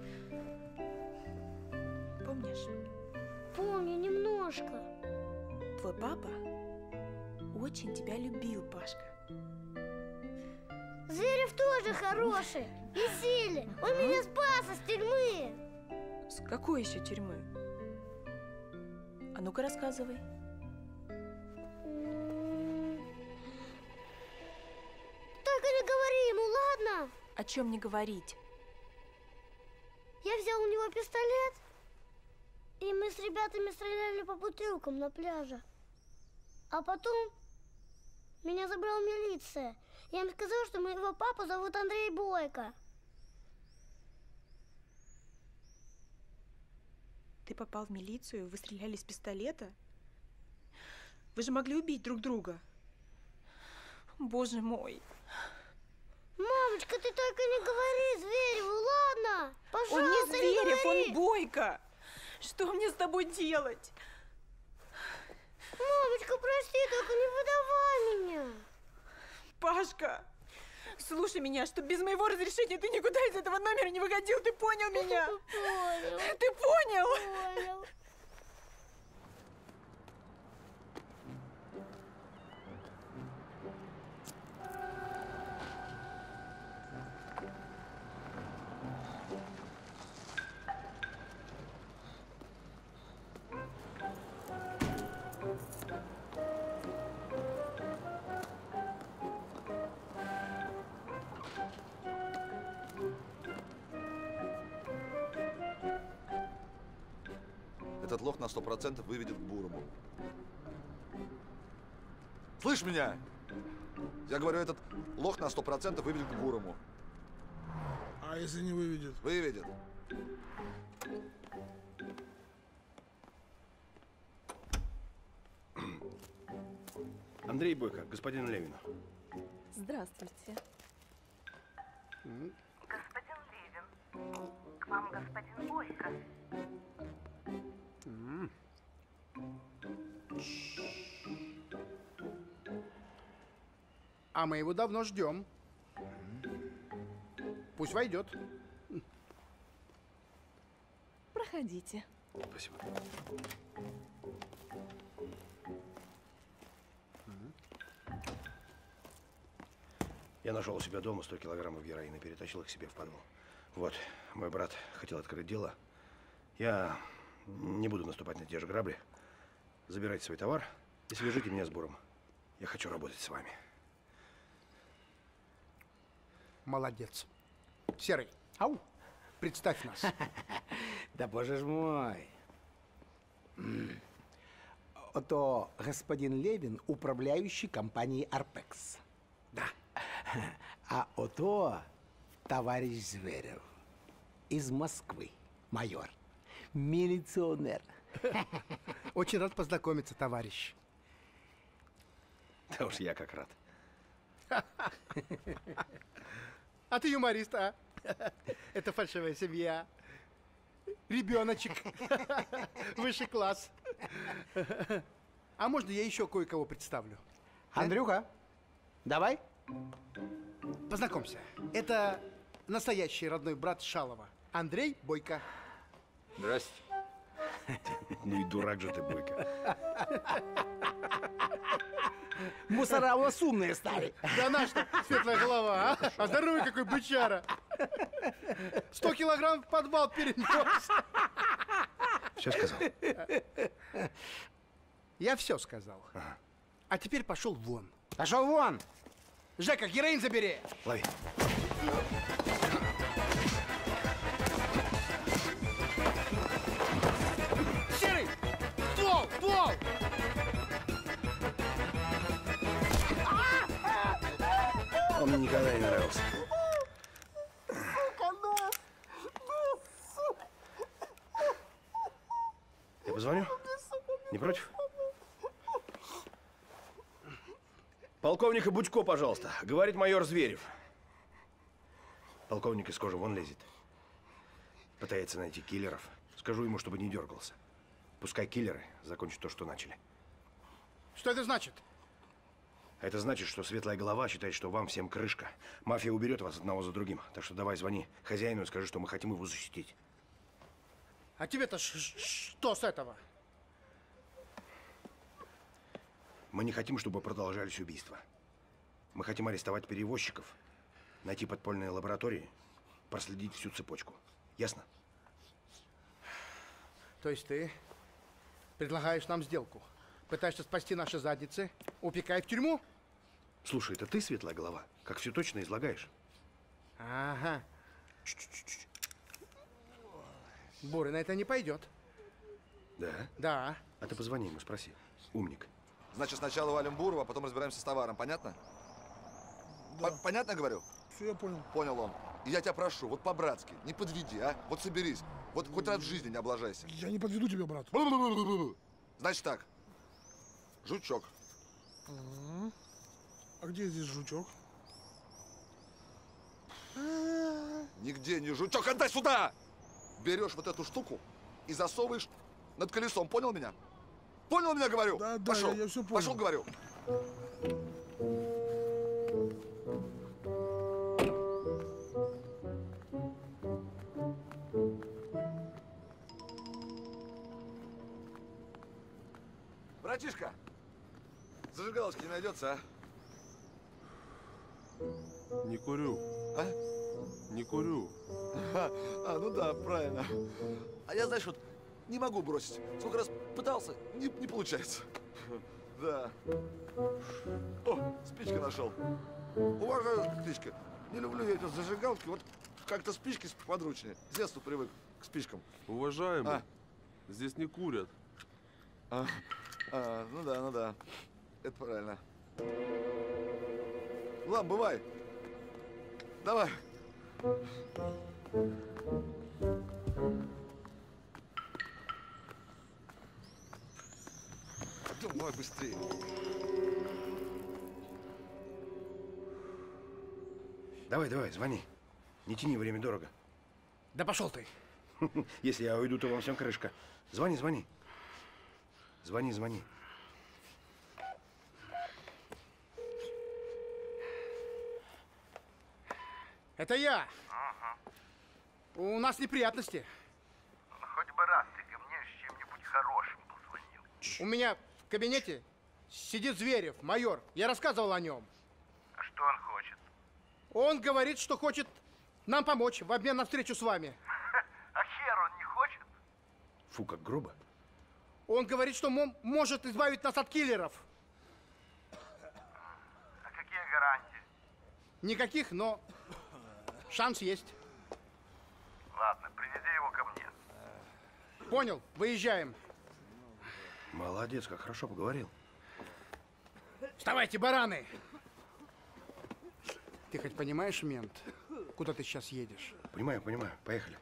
Speaker 9: Помнишь?
Speaker 6: Помню немножко.
Speaker 9: Твой папа очень тебя любил, Пашка.
Speaker 6: Зверев тоже хороший и сильный. Он меня спас из тюрьмы.
Speaker 9: С какой еще тюрьмы? А ну-ка рассказывай.
Speaker 6: Только не говори ему, ладно?
Speaker 9: О чем не говорить?
Speaker 6: Я взял у него пистолет, и мы с ребятами стреляли по бутылкам на пляже. А потом меня забрала милиция. Я им сказал, что моего папу зовут Андрей Бойко.
Speaker 9: Ты попал в милицию, вы стреляли из пистолета? Вы же могли убить друг друга. Боже мой.
Speaker 6: Мамочка, ты только не говори Звереву, ладно? Пожалуйста,
Speaker 9: Он не Зверев,
Speaker 6: говори.
Speaker 9: он Бойко. Что мне с тобой делать?
Speaker 6: Мамочка, прости, только не выдавай меня.
Speaker 9: Пашка, слушай меня, что без моего разрешения ты никуда из этого номера не выходил. Ты понял меня?
Speaker 6: Понял.
Speaker 9: Ты понял?
Speaker 6: Понял.
Speaker 2: этот лох на 100% выведет к Бурому. Слышь меня? Я говорю, этот лох на 100% выведет к Бурому.
Speaker 17: А если не выведет?
Speaker 2: Выведет.
Speaker 5: Андрей Бойко, господин Левин.
Speaker 7: Здравствуйте.
Speaker 16: Господин Левин, к вам господин Бойко.
Speaker 13: А мы его давно ждем. Пусть войдет.
Speaker 7: Проходите.
Speaker 5: Спасибо. Я нашел у себя дома 100 килограммов героина, перетащил их себе в подвал. Вот, мой брат хотел открыть дело. Я не буду наступать на те же грабли. Забирайте свой товар и свяжите меня с Буром. Я хочу работать с вами.
Speaker 13: Молодец. Серый, ау, представь нас.
Speaker 18: Да боже ж мой. Ото господин Левин, управляющий компанией Арпекс. Да. А ото товарищ Зверев из Москвы, майор, милиционер.
Speaker 13: Очень рад познакомиться, товарищ.
Speaker 5: Да уж я как рад.
Speaker 13: А ты юморист, а? Это фальшивая семья. Ребеночек. Высший класс. А можно я еще кое-кого представлю?
Speaker 18: Андрюха, давай.
Speaker 13: Познакомься. Это настоящий родной брат Шалова. Андрей Бойко.
Speaker 4: Здрасте.
Speaker 5: Ну и дурак же ты, Бойко.
Speaker 18: Мусора у вас умные стали.
Speaker 13: Да наш-то светлая голова, а? А здоровый какой бычара. 100 килограмм в подвал перенес.
Speaker 5: Все сказал?
Speaker 13: Я все сказал.
Speaker 5: Ага.
Speaker 13: А теперь пошел вон.
Speaker 18: Пошел вон!
Speaker 13: Жека, героин забери.
Speaker 5: Лови.
Speaker 13: Серый! Ствол! Ствол!
Speaker 5: Он мне никогда не нравился. Я позвоню? Не против? Полковника Будько, пожалуйста. Говорит майор Зверев. Полковник из кожи вон лезет. Пытается найти киллеров. Скажу ему, чтобы не дергался. Пускай киллеры закончат то, что начали.
Speaker 13: Что это значит?
Speaker 5: Это значит, что светлая голова считает, что вам всем крышка. Мафия уберет вас одного за другим. Так что давай звони хозяину и скажи, что мы хотим его защитить.
Speaker 13: А тебе-то что с этого?
Speaker 5: Мы не хотим, чтобы продолжались убийства. Мы хотим арестовать перевозчиков, найти подпольные лаборатории, проследить всю цепочку. Ясно?
Speaker 13: То есть ты предлагаешь нам сделку? Пытаешься спасти наши задницы, упекая в тюрьму?
Speaker 5: Слушай, это ты, светлая голова, как все точно излагаешь.
Speaker 13: Ага. Бурый на это не пойдет.
Speaker 5: Да?
Speaker 13: Да.
Speaker 5: А ты позвони ему, спроси. Умник.
Speaker 2: Значит, сначала валим Бурова, а потом разбираемся с товаром. Понятно?
Speaker 17: Да.
Speaker 2: Понятно, говорю?
Speaker 17: Все, я понял.
Speaker 2: Понял он. И я тебя прошу, вот по-братски, не подведи, а? Вот соберись. Вот хоть раз в жизни не облажайся.
Speaker 17: Я не подведу тебя, брат.
Speaker 2: Значит так. Жучок.
Speaker 17: А где здесь жучок?
Speaker 2: Нигде не жучок. Отдай сюда! Берешь вот эту штуку и засовываешь над колесом. Понял меня? Понял меня, говорю?
Speaker 17: Да, да,
Speaker 2: пошел.
Speaker 17: я все понял.
Speaker 2: Пошел, говорю. Братишка, зажигалочки не найдется, а?
Speaker 14: Не курю.
Speaker 2: А?
Speaker 14: Не курю.
Speaker 2: Ну да, правильно. А я, знаешь, вот не могу бросить. Сколько раз пытался, не получается. Да. О, спички нашел. Уважаю, спички. Не люблю я эти зажигалки. Вот как-то спички подручнее. С детства привык к спичкам.
Speaker 14: Уважаемый,
Speaker 2: Здесь не курят. Ну да. Это правильно. Ладно, бывай. Давай. Давай быстрее.
Speaker 5: Давай, звони. Не тяни, время дорого.
Speaker 13: Да пошел ты.
Speaker 5: Если я уйду, то вам всем крышка. Звони. Звони.
Speaker 13: Это я. У нас неприятности.
Speaker 8: Хоть бы раз ты ко мне с чем-нибудь хорошим позвонил.
Speaker 13: У меня в кабинете сидит Зверев, майор. Я рассказывал о нем.
Speaker 8: А что он хочет?
Speaker 13: Он говорит, что хочет нам помочь в обмен на встречу с вами.
Speaker 8: А хер он не хочет?
Speaker 5: Фу, как грубо.
Speaker 13: Он говорит, что может избавить нас от киллеров.
Speaker 8: А какие гарантии?
Speaker 13: Никаких, но шанс есть.
Speaker 8: Ладно, привези его ко мне.
Speaker 13: Понял, выезжаем.
Speaker 5: Молодец, как хорошо поговорил.
Speaker 13: Вставайте, бараны! Ты хоть понимаешь, мент, куда ты сейчас едешь?
Speaker 5: Понимаю. Поехали.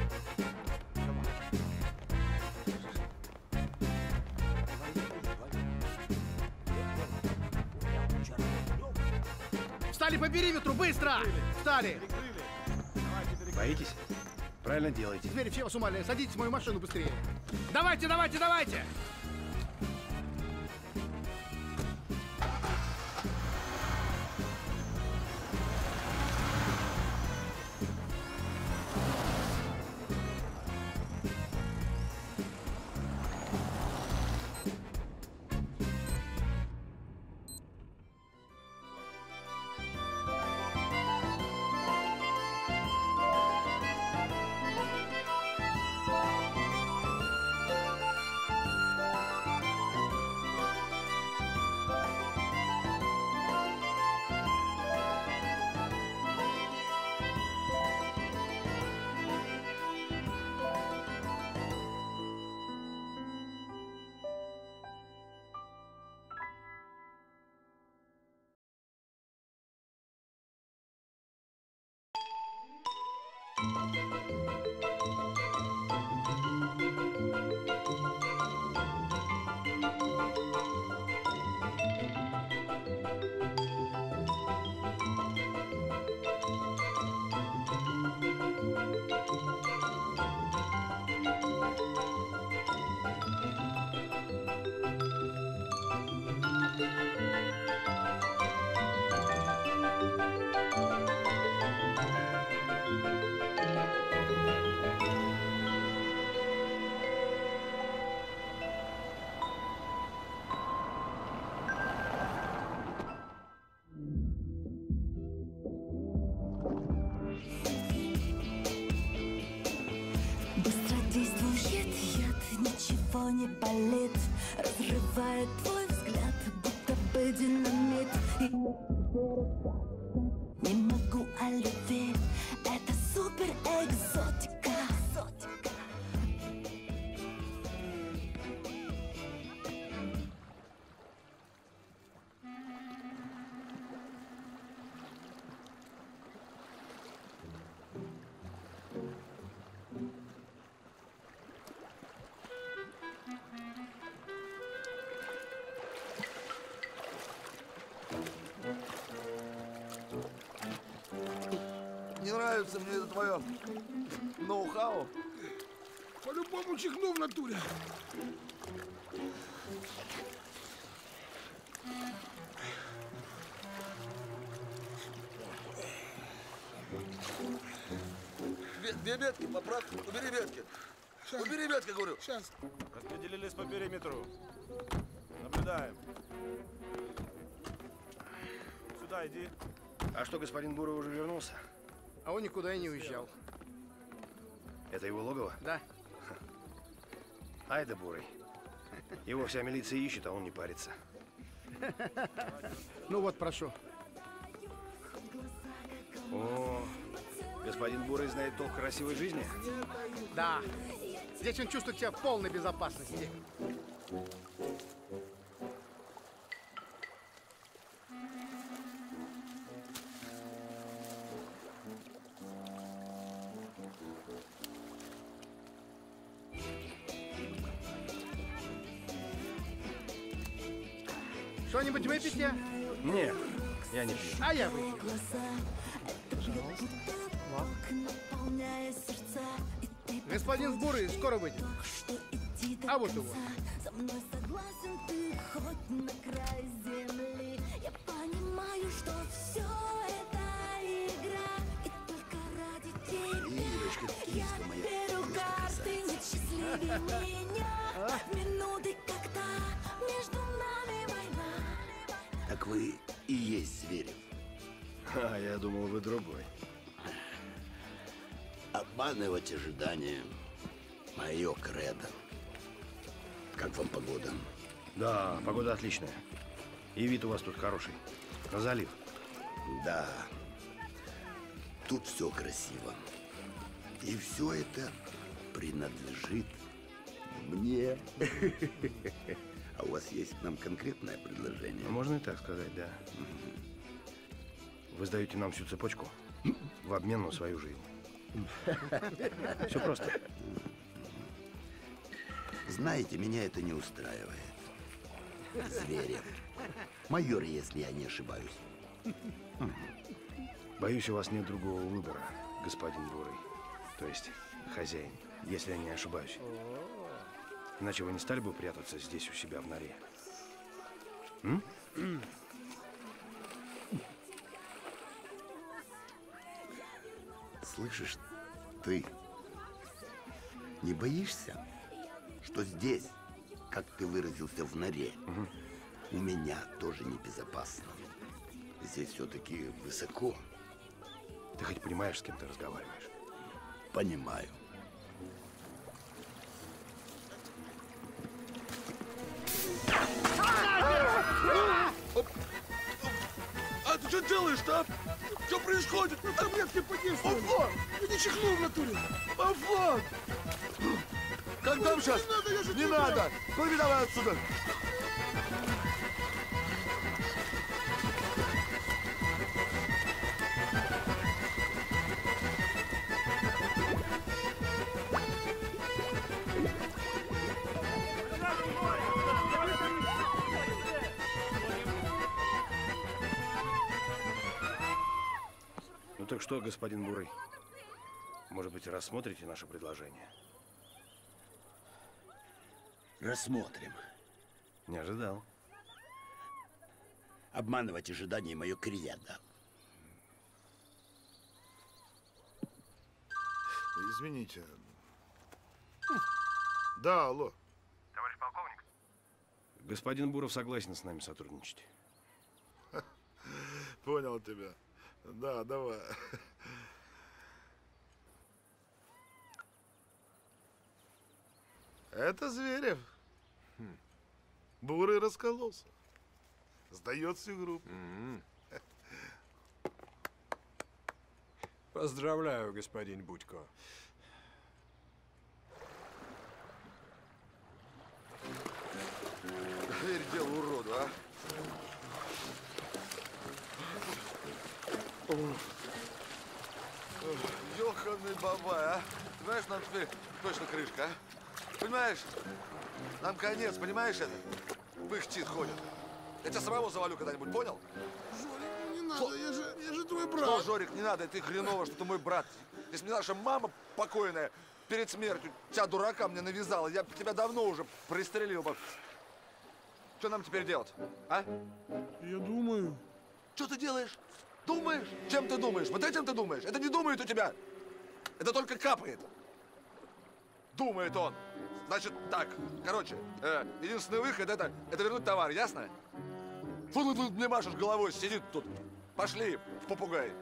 Speaker 13: Встали по периметру, быстро! Встали!
Speaker 5: Боитесь? Правильно делаете.
Speaker 13: Зверев, я вас умоляю, садитесь в мою машину быстрее. Давайте!
Speaker 11: Не болит, разрывает твой взгляд, будто бы динамит. И не могу о любви, это супер экзотика.
Speaker 2: Не нравится мне это твое ноу-хау.
Speaker 17: По-любому чихну в натуре.
Speaker 2: Две метки, поправь. Убери метки. Убери метки, говорю.
Speaker 17: Сейчас.
Speaker 19: Распределились по периметру. Наблюдаем. Сюда иди.
Speaker 5: А что, господин Буров уже вернулся?
Speaker 13: А он никуда и не уезжал.
Speaker 5: Это его логово?
Speaker 13: Да.
Speaker 5: А это Бурый. Его вся милиция ищет, а он не парится.
Speaker 13: Ну вот, прошу.
Speaker 5: О, господин Бурый знает толк в красивой жизни?
Speaker 13: Да. Здесь он чувствует себя в полной безопасности. Что-нибудь выпейте?
Speaker 5: Нет, я не пью.
Speaker 13: А я выпью. Господин Бурый скоро выйдет. А вот его.
Speaker 11: Со мной согласен ты хоть на край земли. Я понимаю, что все это игра. И только ради тебя я беру карты. Нет счастливее меня. Минуты, когда между нами война.
Speaker 1: Так вы и есть Зверев.
Speaker 5: А, я думал, вы другой.
Speaker 1: Обманывать ожидания – мое кредо. Как вам погода?
Speaker 5: Да, погода отличная. И вид у вас тут хороший. На залив.
Speaker 1: Да. Тут все красиво. И все это принадлежит мне. А у вас есть к нам конкретное предложение?
Speaker 5: Можно и так сказать, да. Вы сдаете нам всю цепочку в обмен на свою жизнь. Все просто.
Speaker 1: Знаете, меня это не устраивает. Зверев. Майор, если я не ошибаюсь.
Speaker 5: Боюсь, у вас нет другого выбора, господин Бурый. То есть хозяин, если я не ошибаюсь. Иначе вы не стали бы прятаться здесь у себя в норе?
Speaker 1: Слышишь, ты не боишься, что здесь, как ты выразился, в норе, у меня тоже небезопасно? Здесь все-таки высоко.
Speaker 5: Ты хоть понимаешь, с кем ты разговариваешь?
Speaker 1: Понимаю.
Speaker 2: А ты что делаешь-то? Что происходит?
Speaker 10: Таблетки подействовали. Я не чихнул в натуре.
Speaker 2: Афон! Как там сейчас? Не надо! Плыви давай отсюда!
Speaker 5: Ну так что, господин Бурый? Может быть, рассмотрите наше предложение?
Speaker 1: Рассмотрим.
Speaker 5: Не ожидал.
Speaker 1: Обманывать ожидания — мое кредо.
Speaker 17: Извините. Да, алло.
Speaker 8: Товарищ полковник?
Speaker 5: Господин Буров согласен с нами сотрудничать.
Speaker 17: Понял тебя. Да, давай. Это Зверев. Бурый раскололся. Сдает всю группу.
Speaker 15: Поздравляю, господин Будько.
Speaker 2: Дверь дело уроду, а? Ёханый бабай, а? Ты понимаешь, нам теперь точно крышка, а? Понимаешь? Нам конец, понимаешь это? Пыхтит, ходит. Я тебя самого завалю когда-нибудь, понял?
Speaker 10: Жорик, не надо, я же твой брат.
Speaker 2: Что, Жорик, не надо, ты хреново, что ты мой брат. Если мне наша мама покойная перед смертью тебя, дурака, мне навязала, я бы тебя давно уже пристрелил бы. Что нам теперь делать, а?
Speaker 10: Я думаю.
Speaker 2: Что ты делаешь? Думаешь? Чем ты думаешь? Вот этим ты думаешь? Это не думает у тебя. Это только капает. Думает он. Значит, так. Короче, единственный выход это вернуть товар, ясно? Фу, ты мне машешь головой, сидит тут. Пошли, попугай.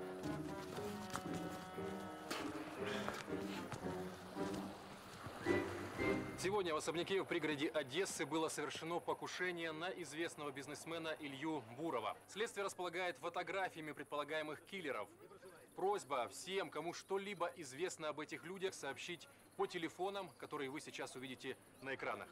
Speaker 22: Сегодня в особняке в пригороде Одессы было совершено покушение на известного бизнесмена Илью Бурова. Следствие располагает фотографиями предполагаемых киллеров. Просьба всем, кому что-либо известно об этих людях, сообщить по телефонам, которые вы сейчас увидите на экранах.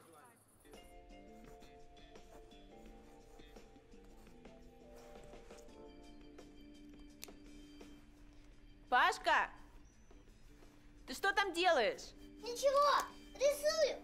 Speaker 9: Пашка! Ты что там делаешь?
Speaker 6: Ничего, рисую.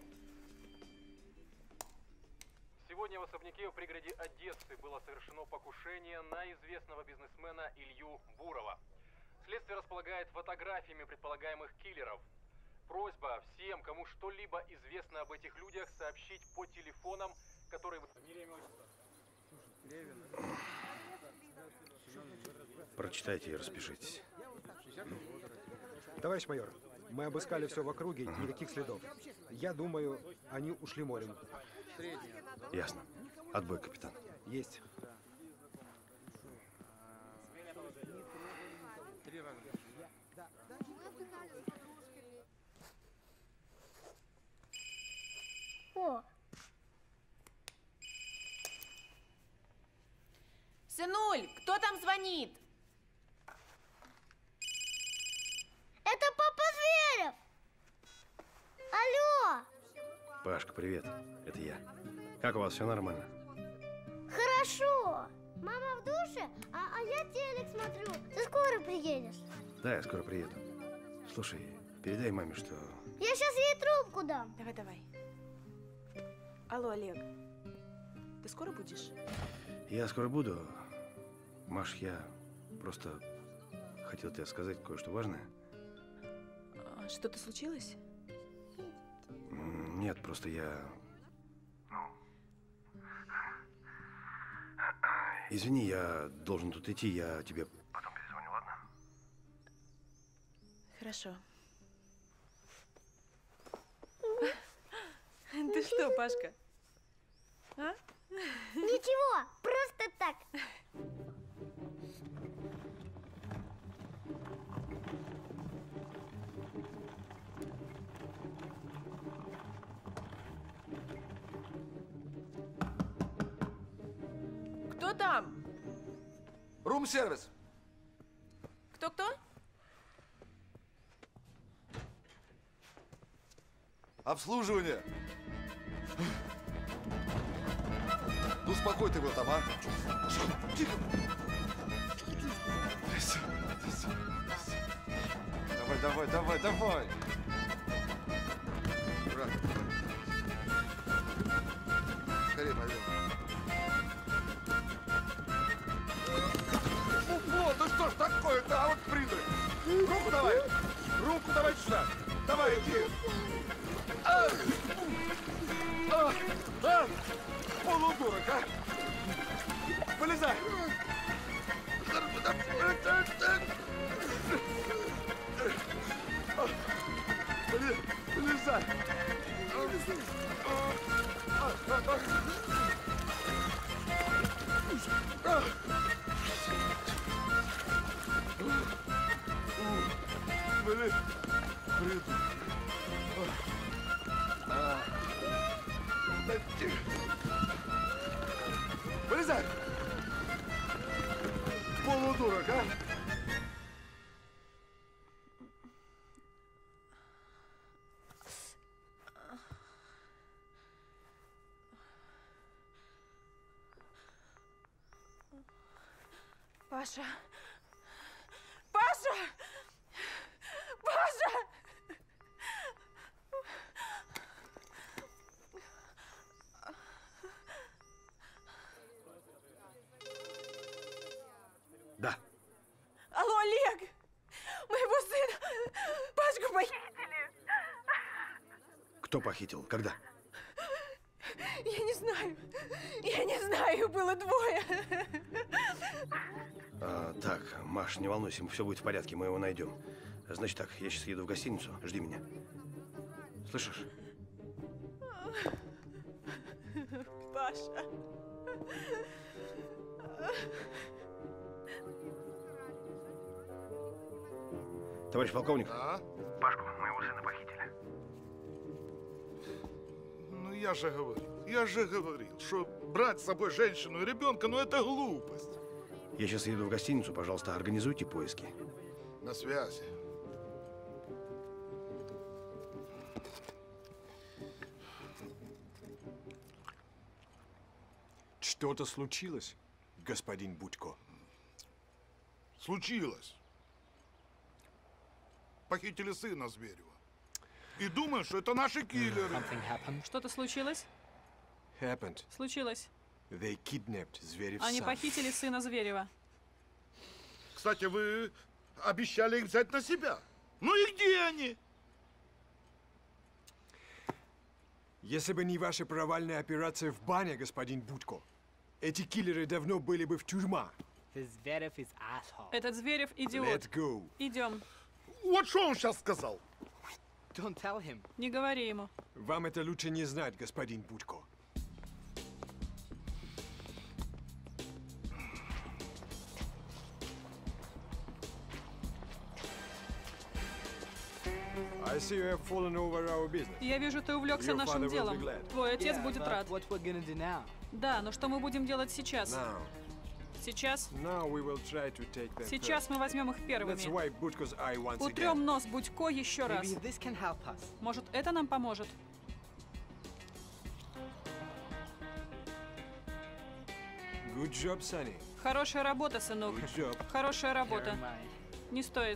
Speaker 22: Сегодня в особняке в пригороде Одессы было совершено покушение на известного бизнесмена Илью Бурова. Следствие располагает фотографиями предполагаемых киллеров. Просьба всем, кому что-либо известно об этих людях, сообщить по телефонам, которые...
Speaker 5: Прочитайте и распишитесь.
Speaker 12: Товарищ майор, мы обыскали все в округе, никаких следов. Я думаю, они ушли морем.
Speaker 5: Ясно. Отбой, капитан.
Speaker 12: Есть.
Speaker 6: О,
Speaker 9: Сынуль, кто там звонит?
Speaker 6: это папа Зверев. Алло.
Speaker 5: Пашка, привет. Это я. Как у вас, все нормально?
Speaker 6: Хорошо. Мама в душе, а я телек смотрю. Ты скоро приедешь?
Speaker 5: Да, я скоро приеду. Слушай, передай маме, что...
Speaker 6: Я сейчас ей трубку дам.
Speaker 9: Давай, давай. Алло, Олег. Ты скоро будешь?
Speaker 5: Я скоро буду. Маш, я просто хотел тебе сказать кое-что важное.
Speaker 9: Что-то случилось?
Speaker 5: Нет, просто я... Извини, я должен тут идти, я тебе потом перезвоню, ладно?
Speaker 9: Хорошо. Ты что, Пашка? А?
Speaker 6: Ничего, просто так.
Speaker 9: Кто там?
Speaker 2: Рум-сервис.
Speaker 9: Кто-кто?
Speaker 2: Обслуживание. Ну, успокой ты его там, а. Тихо. Давай. Брат. Скорее пойдем. Вот, ну что ж такое-то, а вот придурок. Руку давай сюда. Давай, иди. Полудурок, а? Вылезай. Вылезай. Вылезай! Полудурок, а?
Speaker 9: Паша! Паша! Паша!
Speaker 5: Да.
Speaker 9: Алло, Олег! Моего сына! Пашку похитили!
Speaker 5: Кто похитил? Когда?
Speaker 9: Я не знаю, было двое.
Speaker 5: Так, Маш, не волнуйся, все будет в порядке, мы его найдем. Значит так, я сейчас еду в гостиницу, жди меня. Слышишь?
Speaker 9: Паша.
Speaker 5: Товарищ полковник.
Speaker 17: Да?
Speaker 8: Пашку, моего сына похитили.
Speaker 17: Ну, я же говорил, что брать с собой женщину и ребенка, ну это глупость.
Speaker 5: Я сейчас еду в гостиницу, пожалуйста, организуйте поиски.
Speaker 17: На связи.
Speaker 15: Что-то случилось, господин Будько?
Speaker 17: Случилось. Похитили сына Зверева. И думаю, что это наши киллеры.
Speaker 3: Что-то случилось?
Speaker 15: Happened.
Speaker 3: Случилось.
Speaker 15: They kidnapped Zverev's
Speaker 3: Они
Speaker 15: son.
Speaker 3: похитили сына Зверева.
Speaker 17: Кстати, вы обещали их взять на себя. Ну и где они?
Speaker 15: Если бы не ваша провальная операция в бане, господин Будько, эти киллеры давно были бы в тюрьме.
Speaker 3: Этот Зверев идиот.
Speaker 15: Let's go.
Speaker 3: Идем.
Speaker 17: Вот что он сейчас сказал.
Speaker 15: Don't tell him.
Speaker 3: Не говори ему.
Speaker 15: Вам это лучше не знать, господин Будько. I see you have fallen over our business.
Speaker 3: Я вижу, ты увлекся
Speaker 15: Your
Speaker 3: нашим
Speaker 15: father will be
Speaker 3: делом.
Speaker 15: glad.
Speaker 3: Твой отец будет рад.
Speaker 15: What we're gonna do now?
Speaker 3: Да, но что мы будем делать сейчас?
Speaker 15: Now.
Speaker 3: Сейчас?
Speaker 15: Now we will try to take them
Speaker 3: Сейчас мы возьмем их
Speaker 15: Let's
Speaker 3: первыми.
Speaker 15: wipe Budko's eye once again.
Speaker 3: Утрем нос Будько еще раз.
Speaker 15: Maybe this can help us.
Speaker 3: Может, это нам поможет?
Speaker 15: Good job, Sonny.
Speaker 3: Хорошая работа, сынок.
Speaker 15: Good job.
Speaker 3: Хорошая работа. Не стоит.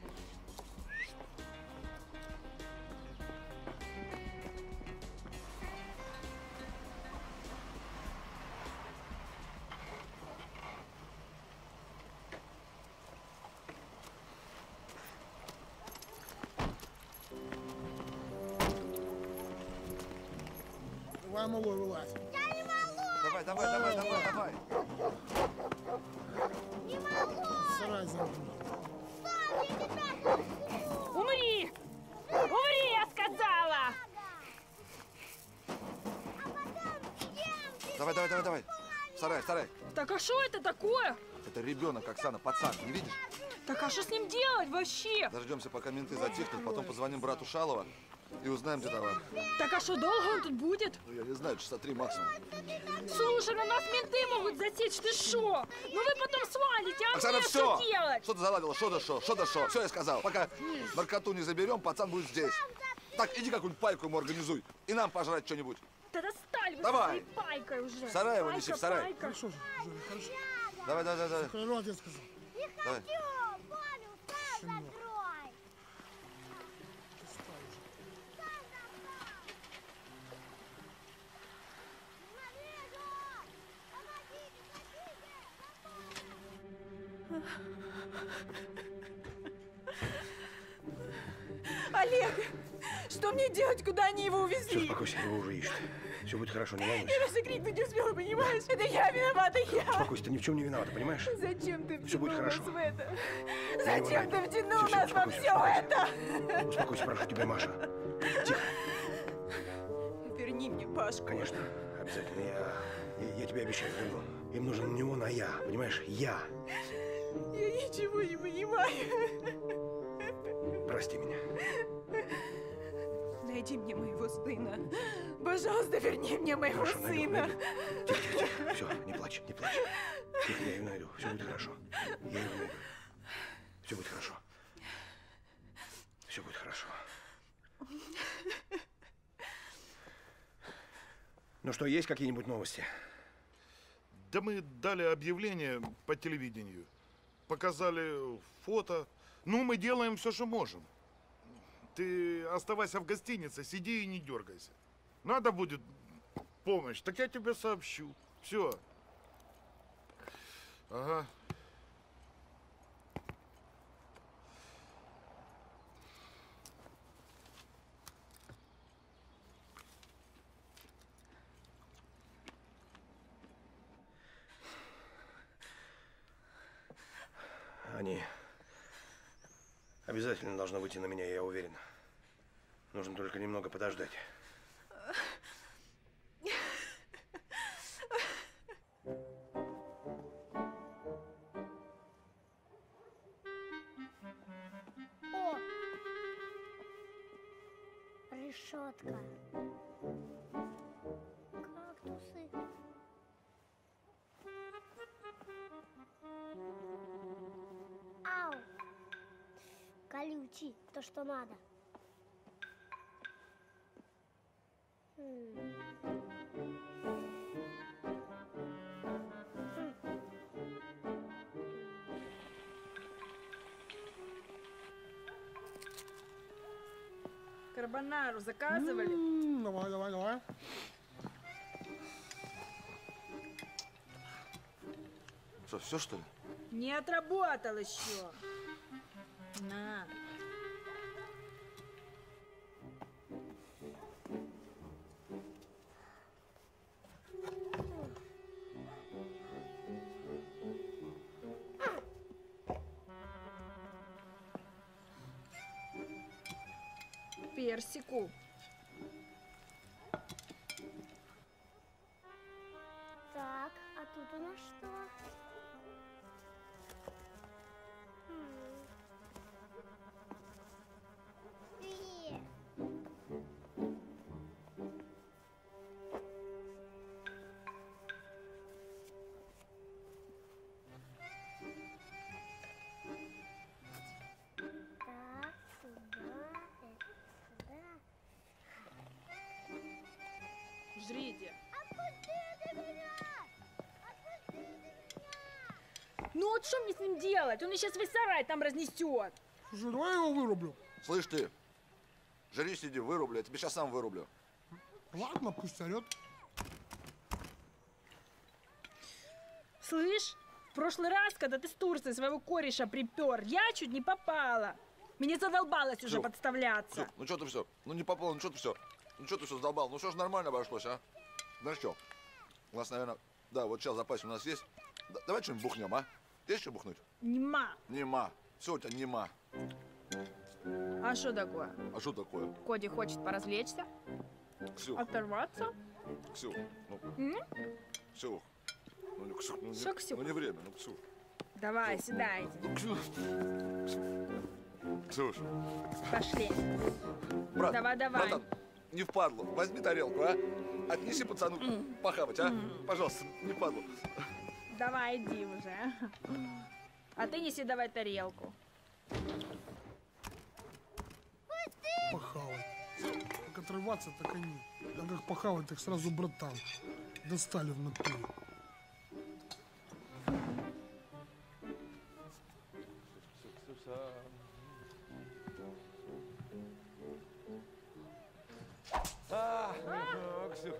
Speaker 10: Давай, малой, вылазь.
Speaker 2: Давай, давай, давай, давай, давай.
Speaker 10: Сарай замкни.
Speaker 21: Умри! Умри, я сказала!
Speaker 2: Давай, давай, давай, давай. Сарай, сарай.
Speaker 21: Так а что это такое?
Speaker 2: Это ребенок, Оксана, пацан, не видишь?
Speaker 21: Так а что с ним делать вообще?
Speaker 2: Дождемся, пока менты затихнут, потом позвоним брату Шалова и узнаем, где товар.
Speaker 21: Так а что, долго он тут будет?
Speaker 2: Ну, я не знаю, часа 3 максимум.
Speaker 21: Слушай, на нас менты могут засечь, ты шо? Ну вы потом свалите, а
Speaker 2: Оксана,
Speaker 21: мне
Speaker 2: все!
Speaker 21: что делать?
Speaker 2: Что ты заладила? Что да шо? Что да шо? Все, я сказал. Пока наркоту не заберем, пацан будет здесь. Так, иди какую-нибудь пайку ему организуй. И нам пожрать что-нибудь.
Speaker 21: Да достали вы
Speaker 2: Давай.
Speaker 21: своей пайкой уже.
Speaker 2: В сарай его неси, в сарай.
Speaker 21: Пайка.
Speaker 10: Хорошо, Жора, хорошо.
Speaker 2: Давай, давай, давай.
Speaker 10: Хорошо, отец сказал.
Speaker 2: Давай.
Speaker 21: Олег, что мне делать? Куда они его
Speaker 5: Все,
Speaker 21: увезли?
Speaker 5: успокойся, его уже ищут. Все будет хорошо, не волнуйся.
Speaker 21: Я даже крикнуть не успела, понимаешь? Это я виновата, я.
Speaker 5: Успокойся, ты ни в чем не виновата, понимаешь?
Speaker 21: Зачем ты
Speaker 5: Все будет
Speaker 21: втянул нас
Speaker 5: хорошо.
Speaker 21: в это?
Speaker 5: Я его
Speaker 21: Зачем ты
Speaker 5: найду.
Speaker 21: втянул
Speaker 5: Всё,
Speaker 21: нас во
Speaker 5: успокойся,
Speaker 21: все это?
Speaker 5: Успокойся, прошу тебя, Маша. Тихо.
Speaker 21: Верни мне Пашку.
Speaker 5: Конечно, обязательно. Я тебе обещаю, верну. Им нужен не он, а я. Понимаешь? Я.
Speaker 21: Я ничего не понимаю.
Speaker 5: Прости меня.
Speaker 21: Найди мне моего сына. Пожалуйста, верни мне моего
Speaker 5: Хорошо, найду,
Speaker 21: сына.
Speaker 5: найду. Тихо, тихо, тихо. Все, не плачь, не плачь. Тихо, я ее найду. Все будет хорошо. Я ее найду. Все будет хорошо. Все будет хорошо. Ну что, есть какие-нибудь новости?
Speaker 17: Да мы дали объявление по телевидению. Показали фото. Ну, мы делаем все, что можем. Ты оставайся в гостинице, сиди и не дергайся. Надо будет помощь, так я тебе сообщу. Все. Ага.
Speaker 5: Они обязательно должны выйти на меня, я уверен. Нужно только немного подождать.
Speaker 6: О! Решетка. Кактусы. Ау! Колючий, то, что надо.
Speaker 21: Карбонару заказывали?
Speaker 10: Давай, давай, давай.
Speaker 2: Что, все что ли?
Speaker 21: Не отработал еще. На. Персику.
Speaker 6: Так, а тут у нас что?
Speaker 21: Жрите. Ну вот что мне с ним делать? Он мне сейчас весь сарай там разнесет.
Speaker 10: Слушай, давай я его вырублю.
Speaker 2: Слышь ты, жри, сиди, вырублю. Я тебе сейчас сам вырублю.
Speaker 10: Ладно, пусть орет.
Speaker 21: Слышь, в прошлый раз, когда ты с Турции своего кореша припер, я чуть не попала. Мне задолбалось уже подставляться.
Speaker 2: Ксюх, ну что ты все? Ну не попало, ну что ты все? Ну что ты все задолбал? Ну что ж нормально обошлось, а? Знаешь что? У нас, наверное, да, вот сейчас запас у нас есть. Давай что-нибудь бухнем, а? Есть что бухнуть?
Speaker 21: Нема.
Speaker 2: Нема. Все у тебя нема.
Speaker 21: А что такое?
Speaker 2: А что такое?
Speaker 21: Коди хочет поразвлечься?
Speaker 2: Ксюх.
Speaker 21: Оторваться?
Speaker 2: Ксюх, ну, Ксюх. Ну, Ксюх, ну,
Speaker 21: Что, Ксюх?
Speaker 2: Ну не время, ну, Ксюх.
Speaker 21: Давай, седайте.
Speaker 2: Ну, Ксюх. Ксюш.
Speaker 21: Пошли.
Speaker 2: Брат,
Speaker 21: Давай.
Speaker 2: братан, не впадлу. Возьми тарелку, а? Отнеси пацану похавать, а? Пожалуйста, не впадлу.
Speaker 21: Давай, иди уже. А ты неси давай тарелку.
Speaker 10: Похавать. Как отрываться, так они. А как похавать, так сразу братан. Достали в натуре.
Speaker 2: Ксюх.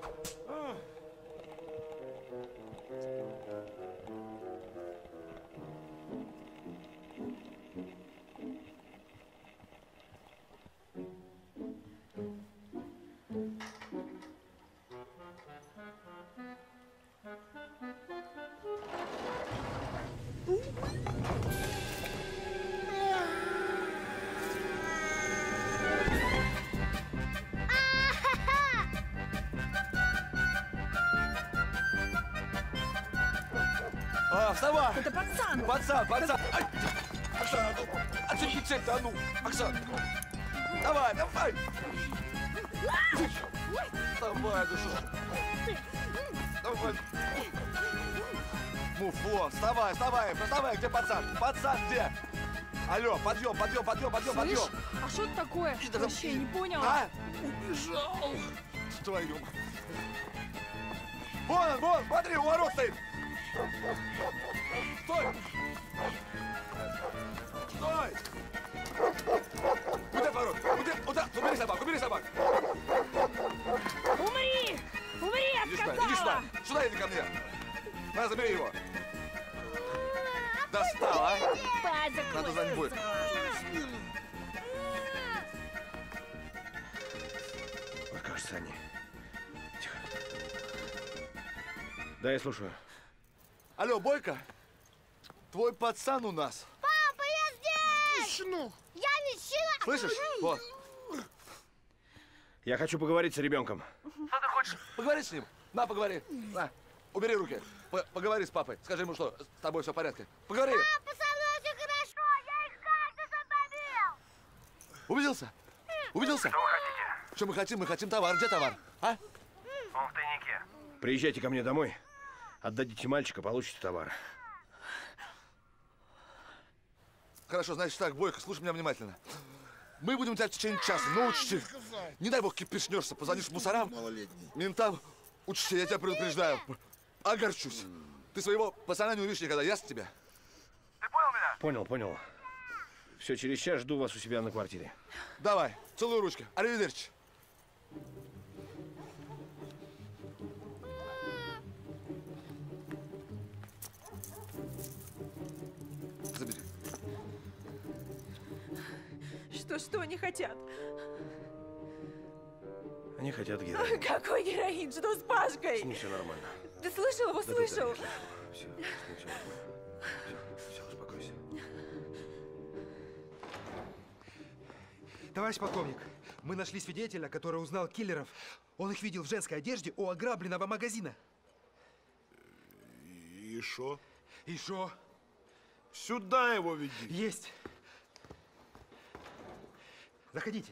Speaker 2: Вставай!
Speaker 21: Это пацан!
Speaker 2: Пацан! Ай! Оксана, ну, отцепи цепь-то, а ну! Оксана! Давай! Давай, ну что? Давай! Муфло, вставай! Где пацан? Пацан где? Алло, подъем!
Speaker 21: Слышь, а что это такое? Вообще не понял.
Speaker 2: А? Убежал! Твою мать! Вон он, смотри, у ворот стоит! Стой! Куда ворот? Куда? Убери собак!
Speaker 21: Умри! Я
Speaker 2: Иди
Speaker 21: сказала!
Speaker 2: Сюда иди ко мне! На, забери его! Достал, а? Надо за ним будет.
Speaker 5: Вот кажется, они. Тихо. Да, я слушаю.
Speaker 2: Алло, Бойко? Твой пацан у нас.
Speaker 6: Папа, я здесь!
Speaker 10: Щенок!
Speaker 6: Я не щенок!
Speaker 2: Слышишь? Вот.
Speaker 5: Я хочу поговорить с ребенком.
Speaker 2: Что ты хочешь? Поговори с ним. На, поговори. На, убери руки. Поговори с папой. Скажи ему, что с тобой все в порядке. Поговори.
Speaker 6: Папа, со мной все хорошо. Я их кактусом побил.
Speaker 2: Убедился? Убедился?
Speaker 8: Что вы хотите?
Speaker 2: Что мы хотим? Мы хотим товар. Где товар? А?
Speaker 8: Он в тайнике.
Speaker 5: Приезжайте ко мне домой. Отдадите мальчика, получите товар.
Speaker 2: Хорошо, значит так, Бойко, слушай меня внимательно. Мы будем тебя в течение часа, но учти, не дай бог кипишнешься, позвонишь мусорам, ментам, учти, я тебя предупреждаю, огорчусь. Ты своего пацана не увидишь никогда, ясно тебе?
Speaker 8: Ты понял меня?
Speaker 5: Понял, понял. Все, через час жду вас у себя на квартире.
Speaker 2: Давай, целую ручки. Аривидерчи. Забери.
Speaker 9: Что они хотят?
Speaker 5: Они хотят героин.
Speaker 9: Какой героин? Что с Пашкой?
Speaker 5: С ним все нормально.
Speaker 9: Ты слышал его?
Speaker 5: Да,
Speaker 9: Слышал?
Speaker 5: Да, все, с ним все нормально. Все, успокойся.
Speaker 12: Товарищ полковник, мы нашли свидетеля, который узнал киллеров. Он их видел в женской одежде у ограбленного магазина.
Speaker 17: И шо?
Speaker 12: И шо?
Speaker 17: Сюда его веди.
Speaker 12: Есть. Заходите.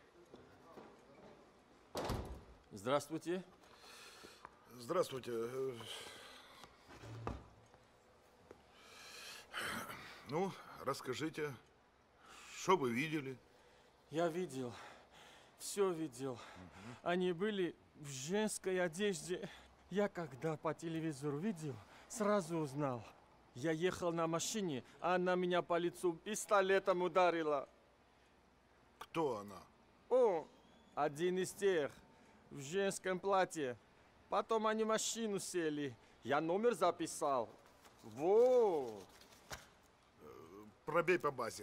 Speaker 19: Здравствуйте.
Speaker 17: Здравствуйте. Ну, расскажите, что вы видели?
Speaker 19: Я видел, все видел. Они были в женской одежде. Я когда по телевизору видел, сразу узнал. Я ехал на машине, а она меня по лицу пистолетом ударила.
Speaker 17: Кто она?
Speaker 19: О, один из тех, в женском платье. Потом они в машину сели. Я номер записал. Вот.
Speaker 17: Пробей по базе.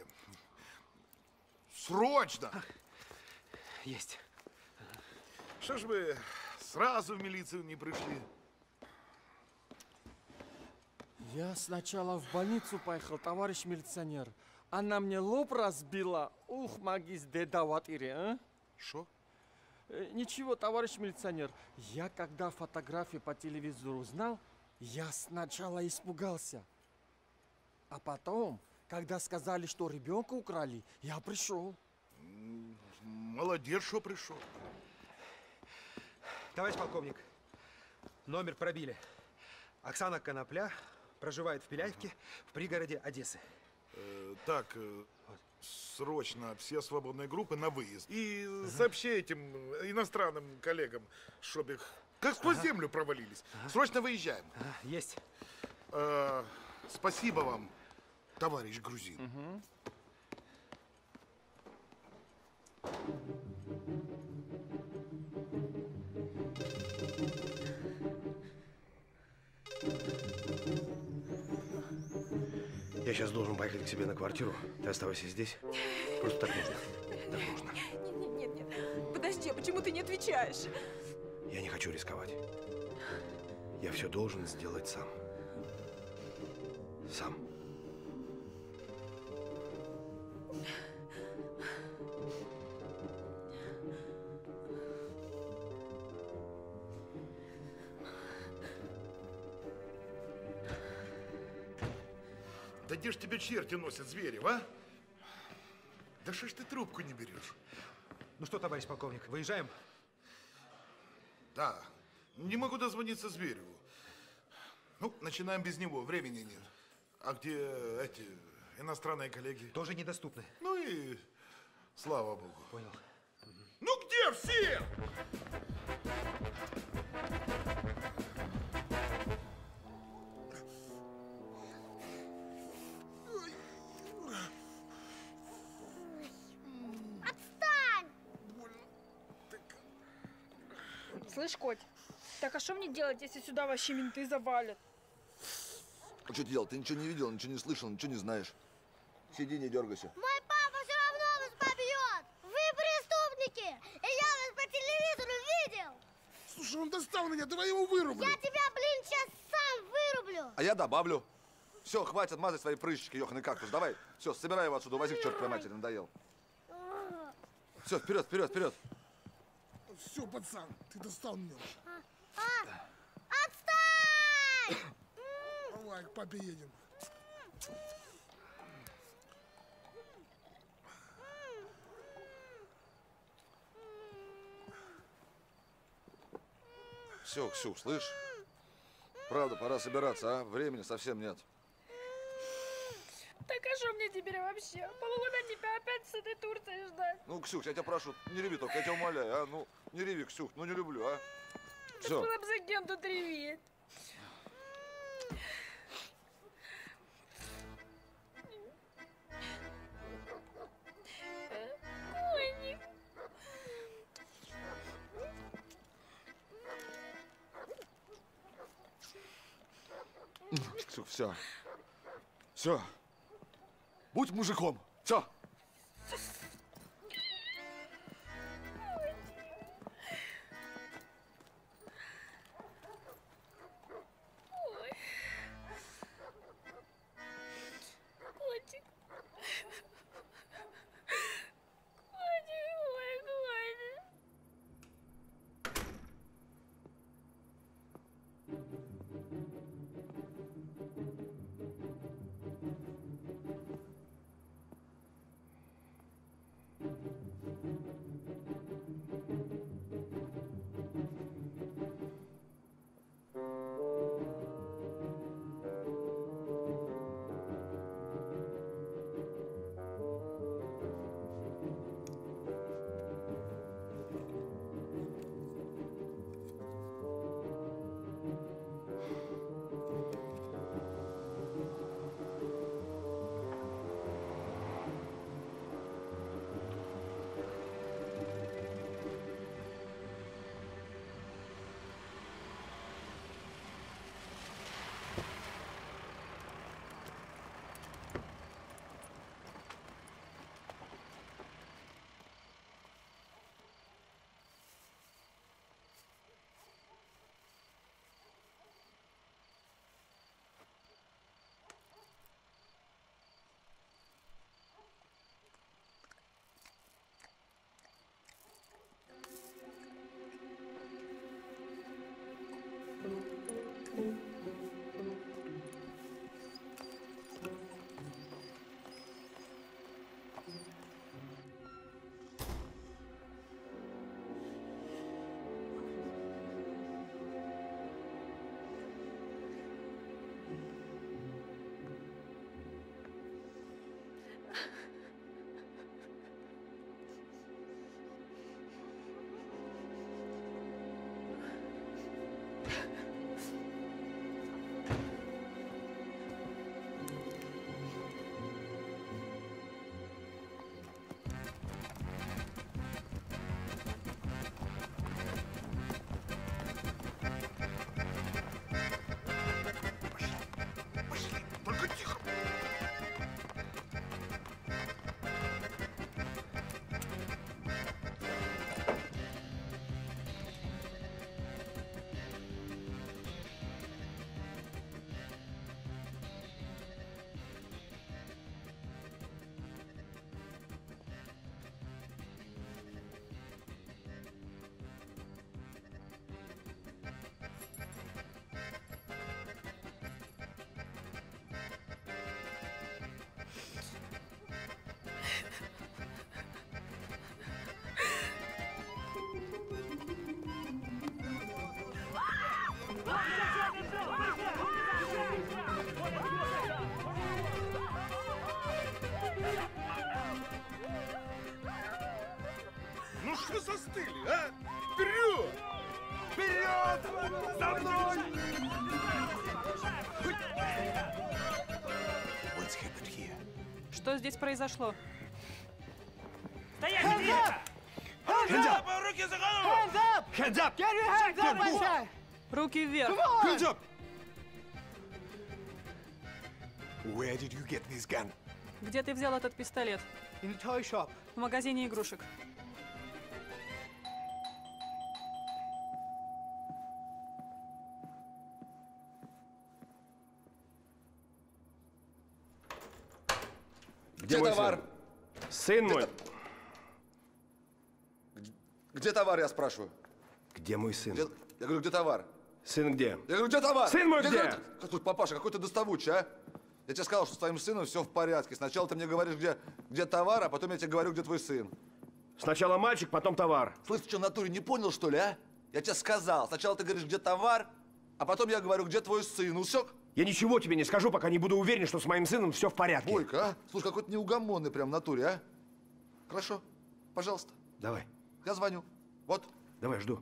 Speaker 17: Срочно!
Speaker 12: Есть.
Speaker 17: Что ж вы сразу в милицию не пришли?
Speaker 19: Я сначала в больницу поехал, товарищ милиционер. Она мне лоб разбила. Ух, магис дедаватире, а?
Speaker 17: Что?
Speaker 19: Ничего, товарищ милиционер. Я когда фотографии по телевизору узнал, я сначала испугался. А потом, когда сказали, что ребенка украли, я пришел.
Speaker 17: Молодец, что пришел.
Speaker 12: Товарищ полковник, номер пробили. Оксана Конопля проживает в Пиляевке, в пригороде Одессы.
Speaker 17: Так, срочно все свободные группы на выезд. И сообщи этим иностранным коллегам, чтобы их как сквозь землю провалились. Срочно выезжаем.
Speaker 12: Есть.
Speaker 17: Спасибо вам, товарищ грузин.
Speaker 5: Я сейчас должен поехать к себе на квартиру. Ты оставайся здесь. Просто так нужно. Так нужно.
Speaker 9: Нет. Подожди, а почему ты не отвечаешь?
Speaker 5: Я не хочу рисковать. Я все должен сделать сам. Сам.
Speaker 17: Да где ж тебя черти носят, Зверев, а? Да что ж ты трубку не берешь?
Speaker 12: Ну что, товарищ полковник, выезжаем?
Speaker 17: Да. Не могу дозвониться Звереву. Ну, начинаем без него, времени нет. А где эти иностранные коллеги?
Speaker 12: Тоже недоступны.
Speaker 17: Ну и слава богу.
Speaker 12: Понял.
Speaker 17: Ну где все?
Speaker 21: Слышь, Коть, так а что мне делать, если сюда вообще менты завалят?
Speaker 2: А что делать? Ты ничего не видел, ничего не слышал, ничего не знаешь. Сиди, не дергайся.
Speaker 6: Мой папа все равно вас побьет! Вы преступники! И я вас по телевизору видел!
Speaker 17: Слушай, он достал меня, давай его вырублю.
Speaker 6: Я тебя, блин, сейчас сам вырублю!
Speaker 2: А я добавлю. Все, хватит мазать свои прыщики, ёханый кактус. Давай, все, собирай его отсюда, увози к чертовой матери, надоел. Все, вперед, вперед, вперед.
Speaker 17: Все, пацан, ты достал меня уже.
Speaker 6: Отстань!
Speaker 17: Давай, к папе едем.
Speaker 2: Все, Ксюх, слышь? Правда, пора собираться, а? Времени совсем нет.
Speaker 21: Так а что мне теперь теперь вообще? Полгода тебя опять с этой Турцией ждать.
Speaker 2: Ну, Ксюх, я тебя прошу, не реви только, я тебя умоляю, а? Ну, не реви, Ксюх, ну не люблю, а? Все.
Speaker 21: Было бы за кем тут реветь. Коник.
Speaker 2: Ксюх, все. Все. Будь мужиком. Все.
Speaker 21: Котик. Котик, ой, котик.
Speaker 10: Ну что застыли, а? Вперед! Вперед! За мной!
Speaker 3: Что здесь произошло?
Speaker 21: Стоять!
Speaker 10: Hands up! Руки за голову!
Speaker 21: Hands up!
Speaker 10: Hands up!
Speaker 21: Get your hands up, I say!
Speaker 3: Руки вверх!
Speaker 10: Hands up!
Speaker 16: Where did you get this gun?
Speaker 3: Где ты взял этот пистолет?
Speaker 18: In a toy shop.
Speaker 3: В магазине игрушек.
Speaker 2: Где товар?
Speaker 5: Сын мой.
Speaker 2: Где товар, я спрашиваю?
Speaker 5: Где мой сын?
Speaker 2: Я говорю, где товар?
Speaker 5: Сын где?
Speaker 2: Я говорю, где товар?
Speaker 5: Сын мой
Speaker 2: Я
Speaker 5: где?
Speaker 2: говорю, слушай, папаша, какой ты доставучий, а? Я тебе сказал, что с твоим сыном все в порядке. Сначала ты мне говоришь, где товар, а потом я тебе говорю, где твой сын.
Speaker 5: Сначала мальчик, потом товар.
Speaker 2: Слышь, ты что, в натуре не понял, что ли, а? Я тебе сказал. Сначала ты говоришь, где товар, а потом я говорю, где твой сын. Усек?
Speaker 5: Я ничего тебе не скажу, пока не буду уверен, что с моим сыном все в порядке.
Speaker 2: Бойко, а? Слушай, какой-то неугомонный прям в натуре, а? Хорошо, пожалуйста.
Speaker 5: Давай.
Speaker 2: Я звоню. Вот.
Speaker 5: Давай, жду.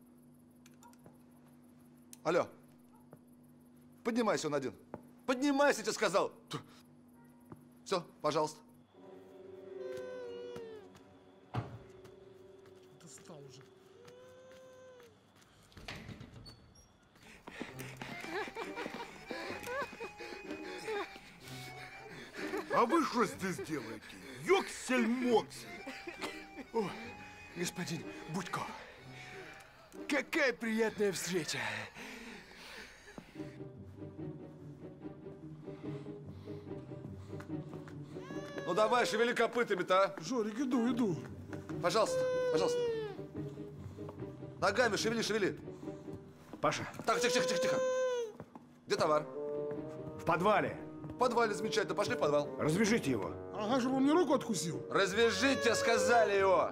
Speaker 2: Алло. Поднимайся, он один. Поднимайся, я тебе сказал. Все, пожалуйста.
Speaker 10: Достал уже.
Speaker 17: А вы что здесь делаете? Ёксель-моксель.
Speaker 10: О, господин Будько, какая приятная встреча.
Speaker 2: Ну давай, шевели копытами-то, а.
Speaker 10: Жорик, иду.
Speaker 2: Пожалуйста, пожалуйста. Ногами шевели, шевели.
Speaker 5: Паша.
Speaker 2: Так, тихо. Где товар?
Speaker 5: В подвале.
Speaker 2: В подвале, замечательно. Пошли в подвал.
Speaker 5: Развяжите его.
Speaker 10: Ага, же он мне руку откусил.
Speaker 2: Развяжите, сказали его.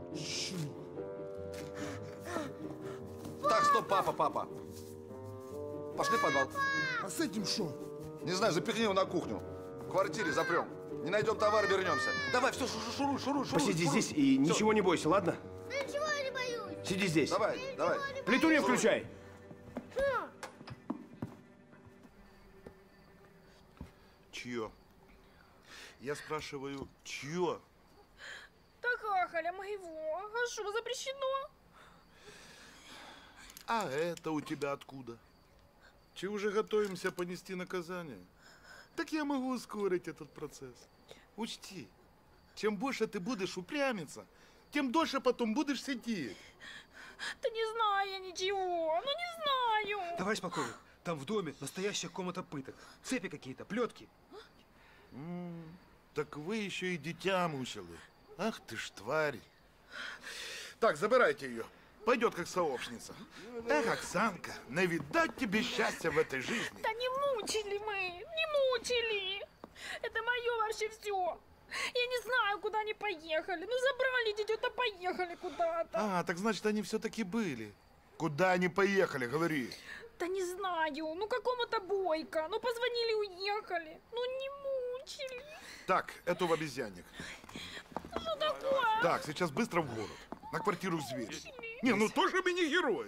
Speaker 2: Так, стоп, папа. Пошли в подвал.
Speaker 10: А с этим что?
Speaker 2: Не знаю, запихни его на кухню. В квартире запрем. Не найдем товар, вернемся. Давай, все, шуруй.
Speaker 5: Посиди здесь и ничего не бойся, ладно?
Speaker 6: Да ничего я не боюсь.
Speaker 5: Сиди здесь.
Speaker 2: Давай.
Speaker 5: Плиту не включай.
Speaker 17: Чье? Я спрашиваю, чье?
Speaker 21: Так хахаля моего. А что, запрещено?
Speaker 17: А это у тебя откуда? Че уже готовимся понести наказание? Так я могу ускорить этот процесс. Учти, чем больше ты будешь упрямиться, тем дольше потом будешь сидеть.
Speaker 21: Да не знаю я ничего. Ну не знаю.
Speaker 12: Товарищ полковник, там в доме настоящая комната пыток. Цепи какие-то, плетки.
Speaker 17: Так вы еще и дитя мучили. Ах ты ж тварь. Так, забирайте ее. Пойдет как сообщница. Эх, Оксанка, не видать тебе счастья в этой жизни.
Speaker 21: Да не мучили мы, не мучили. Это мое вообще все. Я не знаю, куда они поехали. Ну, забрали детей, да поехали куда-то.
Speaker 17: А, так значит, они все-таки были. Куда они поехали, говори.
Speaker 21: Да не знаю, ну какому-то Бойко. Ну, позвонили, уехали. Ну, не мучили.
Speaker 17: Так, это в обезьянник.
Speaker 21: Что такое?
Speaker 17: Так, сейчас быстро в город. На квартиру зверя. Не, ну тоже мини-герой.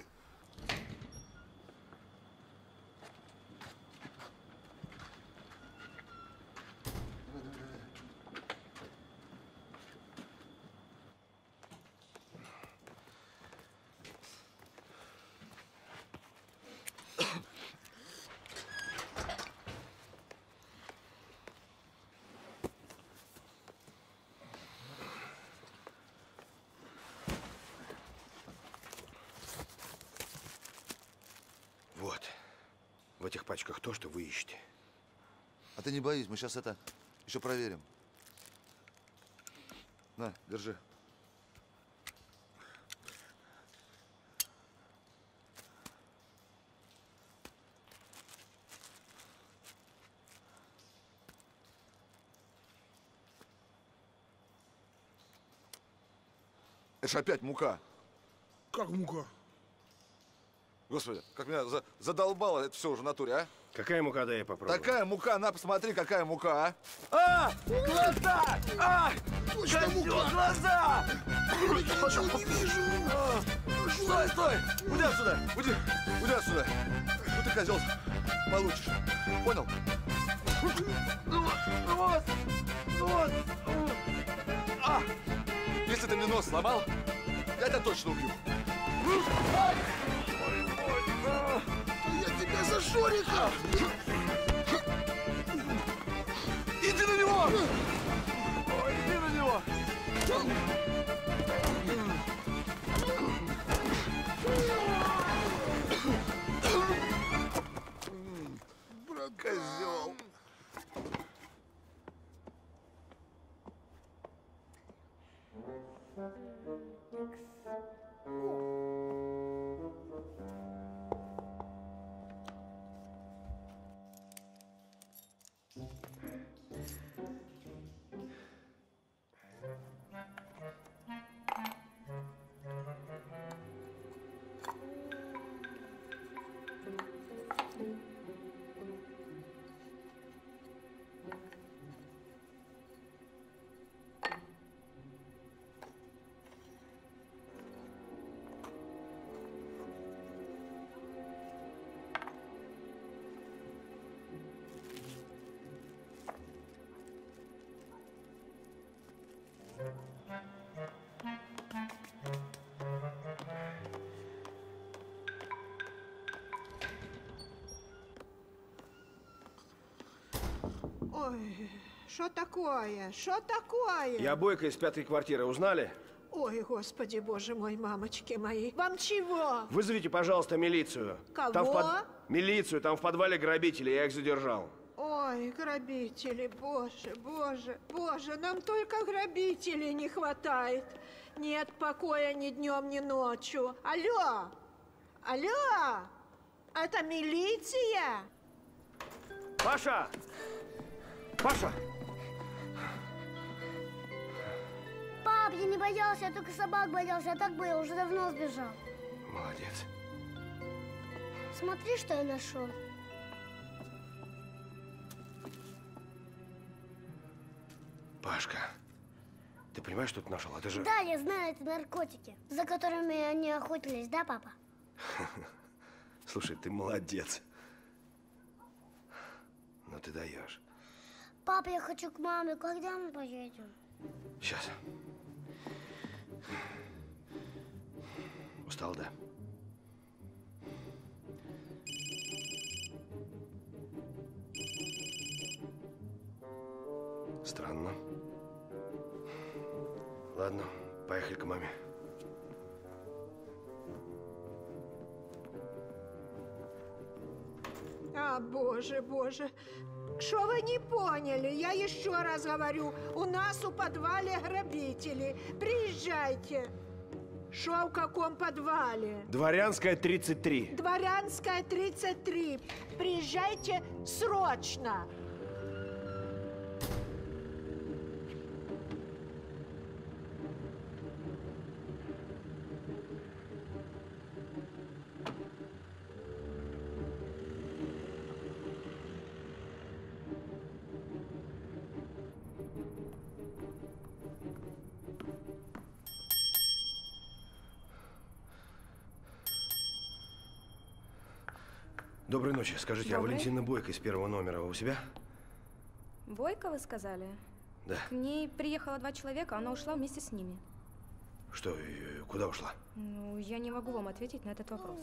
Speaker 5: Вот. В этих пачках то, что вы ищете.
Speaker 2: А ты не боись, мы сейчас это еще проверим. На, держи. Это ж опять мука.
Speaker 10: Как мука?
Speaker 2: Господи, как меня задолбало это все уже в натуре, а?
Speaker 5: Какая мука, да я попробую.
Speaker 2: Такая мука, на, посмотри, какая мука, а? Глаза!
Speaker 10: Точно мука!
Speaker 2: Глаза!
Speaker 10: Ничего не вижу!
Speaker 2: Стой! Уйди отсюда! Уйди отсюда! Ну ты, козел, получишь. Понял? Вот! А! Если ты мне нос сломал, я тебя точно убью.
Speaker 10: Я тебя за Шурика!
Speaker 2: Иди на него! Иди на него!
Speaker 10: Брат,
Speaker 2: козел!
Speaker 7: Что такое? Что такое?
Speaker 5: Я Бойко из 5-й квартиры. Узнали?
Speaker 7: Ой, господи, боже мой, мамочки мои. Вам чего?
Speaker 5: Вызовите, пожалуйста, милицию.
Speaker 7: Кого?
Speaker 5: Милицию, там в подвале грабители, я их задержал.
Speaker 7: Ой, грабители, боже, боже, боже, нам только грабителей не хватает. Нет покоя ни днем, ни ночью. Алло! Алло! Это милиция?
Speaker 5: Паша! Паша!
Speaker 6: Пап, я не боялся, я только собак боялся. А так бы я уже давно сбежал.
Speaker 5: Молодец.
Speaker 6: Смотри, что я нашел.
Speaker 5: Пашка, ты понимаешь, что ты нашел? Это же...
Speaker 6: Да, я знаю, это наркотики, за которыми они охотились, да, папа?
Speaker 5: Слушай, ты молодец. Ну ты даешь.
Speaker 6: Папа, я хочу к маме. Когда мы поедем?
Speaker 5: Сейчас. Устал, да? Странно. Ладно, поехали к маме.
Speaker 7: А, боже, боже. Что вы не поняли? Я еще раз говорю, у нас у подвале грабители. Приезжайте. Что в каком подвале?
Speaker 5: Дворянская, 33.
Speaker 7: Дворянская, 33. Приезжайте срочно.
Speaker 5: Доброй ночи. Скажите, а
Speaker 9: Доброй.
Speaker 5: Валентина Бойко из 1-го номера у себя?
Speaker 20: Бойко, вы сказали?
Speaker 5: Да.
Speaker 20: К ней приехало 2 человека, она ушла вместе с ними.
Speaker 5: Что, куда ушла?
Speaker 20: Ну, я не могу вам ответить на этот вопрос.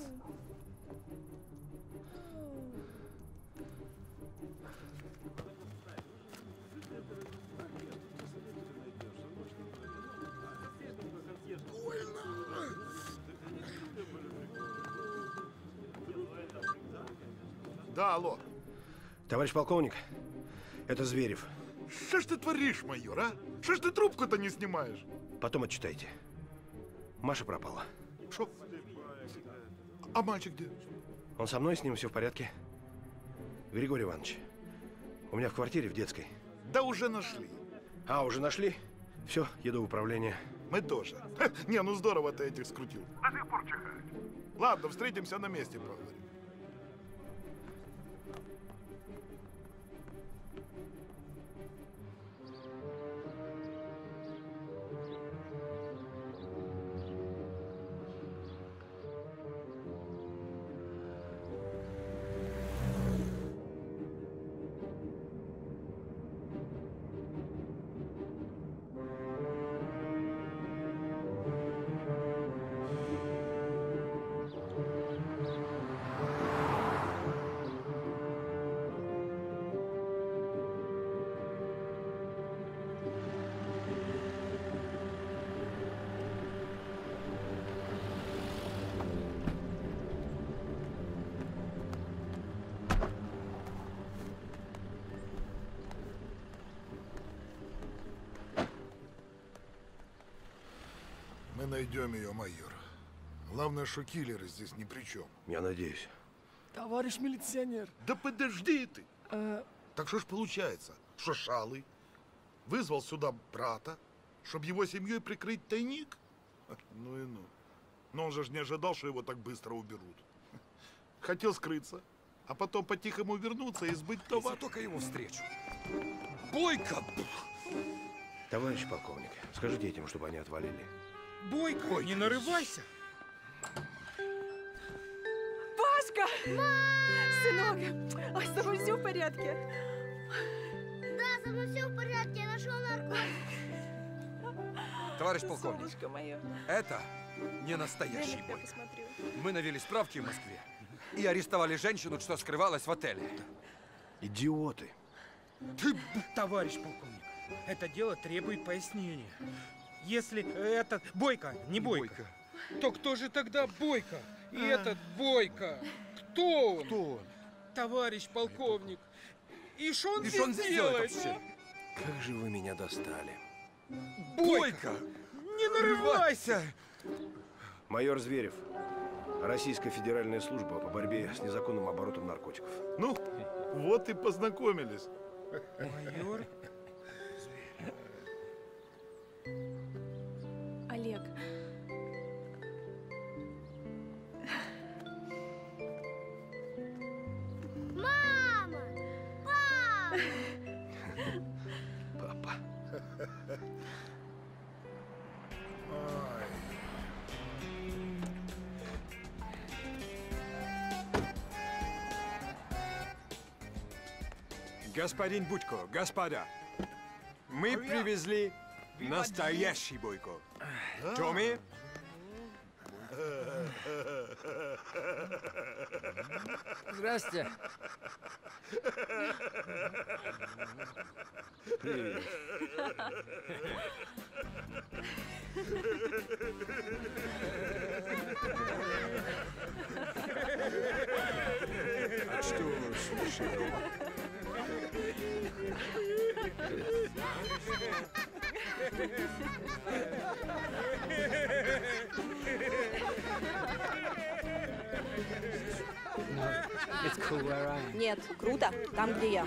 Speaker 17: Да, алло.
Speaker 5: Товарищ полковник, это Зверев.
Speaker 17: Что ж ты творишь, майор, а? Что ж ты трубку-то не снимаешь?
Speaker 5: Потом отчитайте. Маша пропала.
Speaker 17: Что? А мальчик где?
Speaker 5: Он со мной, с ним все в порядке. Григорий Иванович, у меня в квартире в детской.
Speaker 17: Да уже нашли.
Speaker 5: А, уже нашли? Все, еду в управление.
Speaker 17: Мы тоже. Не, ну здорово ты этих скрутил.
Speaker 8: До сих пор чихает.
Speaker 17: Ладно, встретимся на месте, поговорим. Мы найдем ее, майор. Главное, что киллеры здесь ни при чем.
Speaker 5: Я надеюсь.
Speaker 19: Товарищ милиционер.
Speaker 17: Да подожди ты. Так что ж получается, что Шалый вызвал сюда брата, чтобы его семьей прикрыть тайник? Ну и ну. Но он же не ожидал, что его так быстро уберут. Хотел скрыться, а потом по-тихому вернуться и сбыть товар.
Speaker 15: Если только его встречу. Бойко!
Speaker 5: Товарищ полковник, скажите этим, чтобы они отвалили.
Speaker 12: Бойко, не нарывайся.
Speaker 3: Пашка! Сынок! Ой, с тобой все в порядке?
Speaker 6: Да, со мной все в порядке, я нашел наркотик.
Speaker 15: Товарищ полковник,
Speaker 3: Солнышко мое.
Speaker 15: это не настоящий
Speaker 3: Я
Speaker 15: Бойко.
Speaker 3: посмотрю.
Speaker 15: Мы навели справки в Москве и арестовали женщину, что скрывалась в отеле.
Speaker 5: Идиоты.
Speaker 12: Товарищ полковник, это дело требует пояснения. Если этот Бойко, не Бойко, то кто же тогда Бойко? И этот Бойко. Кто он?
Speaker 15: Кто он?
Speaker 12: Товарищ полковник. И что он
Speaker 15: И что он
Speaker 12: здесь
Speaker 15: сделает
Speaker 12: делает?
Speaker 15: вообще? Как же вы меня достали.
Speaker 12: Бойко! Не нарывайся!
Speaker 5: Майор Зверев. Российская федеральная служба по борьбе с незаконным оборотом наркотиков.
Speaker 17: Ну, вот и познакомились.
Speaker 12: Майор?
Speaker 9: Олег.
Speaker 6: Мама! Папа!
Speaker 5: Папа.
Speaker 15: Господин Будько, господа, мы привезли настоящий Бойко. Томми?
Speaker 4: Здрасте.
Speaker 5: Привет.
Speaker 15: А что случилось?
Speaker 4: It's cool where I am.
Speaker 9: Нет, круто. Там, где я.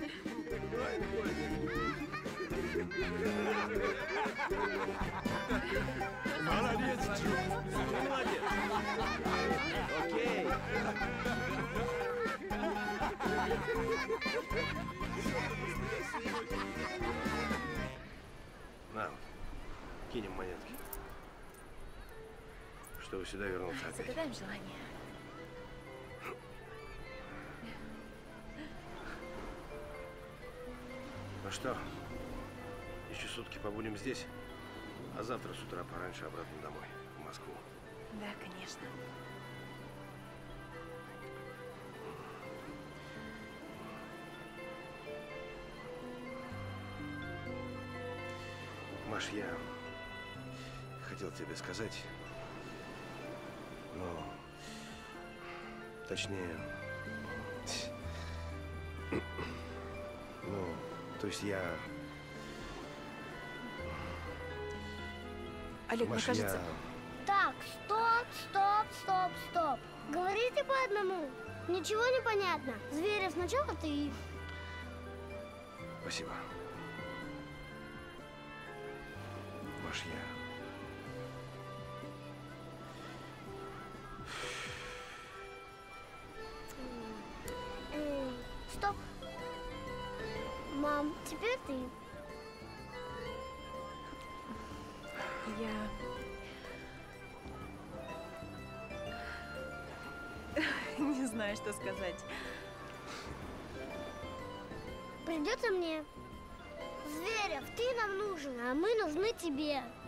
Speaker 15: Молодец, Джо. Молодец. Окей.
Speaker 5: На, кинем монетки. Чтобы сюда вернуться опять.
Speaker 9: Загадаем желание.
Speaker 5: Ну что, еще сутки побудем здесь, а завтра с утра пораньше обратно домой, в Москву.
Speaker 9: Да, конечно.
Speaker 5: Маш, я хотел тебе сказать, но точнее, ну, то есть я...
Speaker 9: Олег,
Speaker 5: Маш,
Speaker 9: мне кажется...
Speaker 6: Так, стоп. Говорите по одному. Ничего не понятно. Зверев, сначала ты.
Speaker 5: Спасибо. Маш, я...
Speaker 6: Стоп. Мам, теперь ты.
Speaker 9: Я... Не знаю, что сказать.
Speaker 6: Придется мне. Зверев, ты нам нужен, а мы нужны тебе.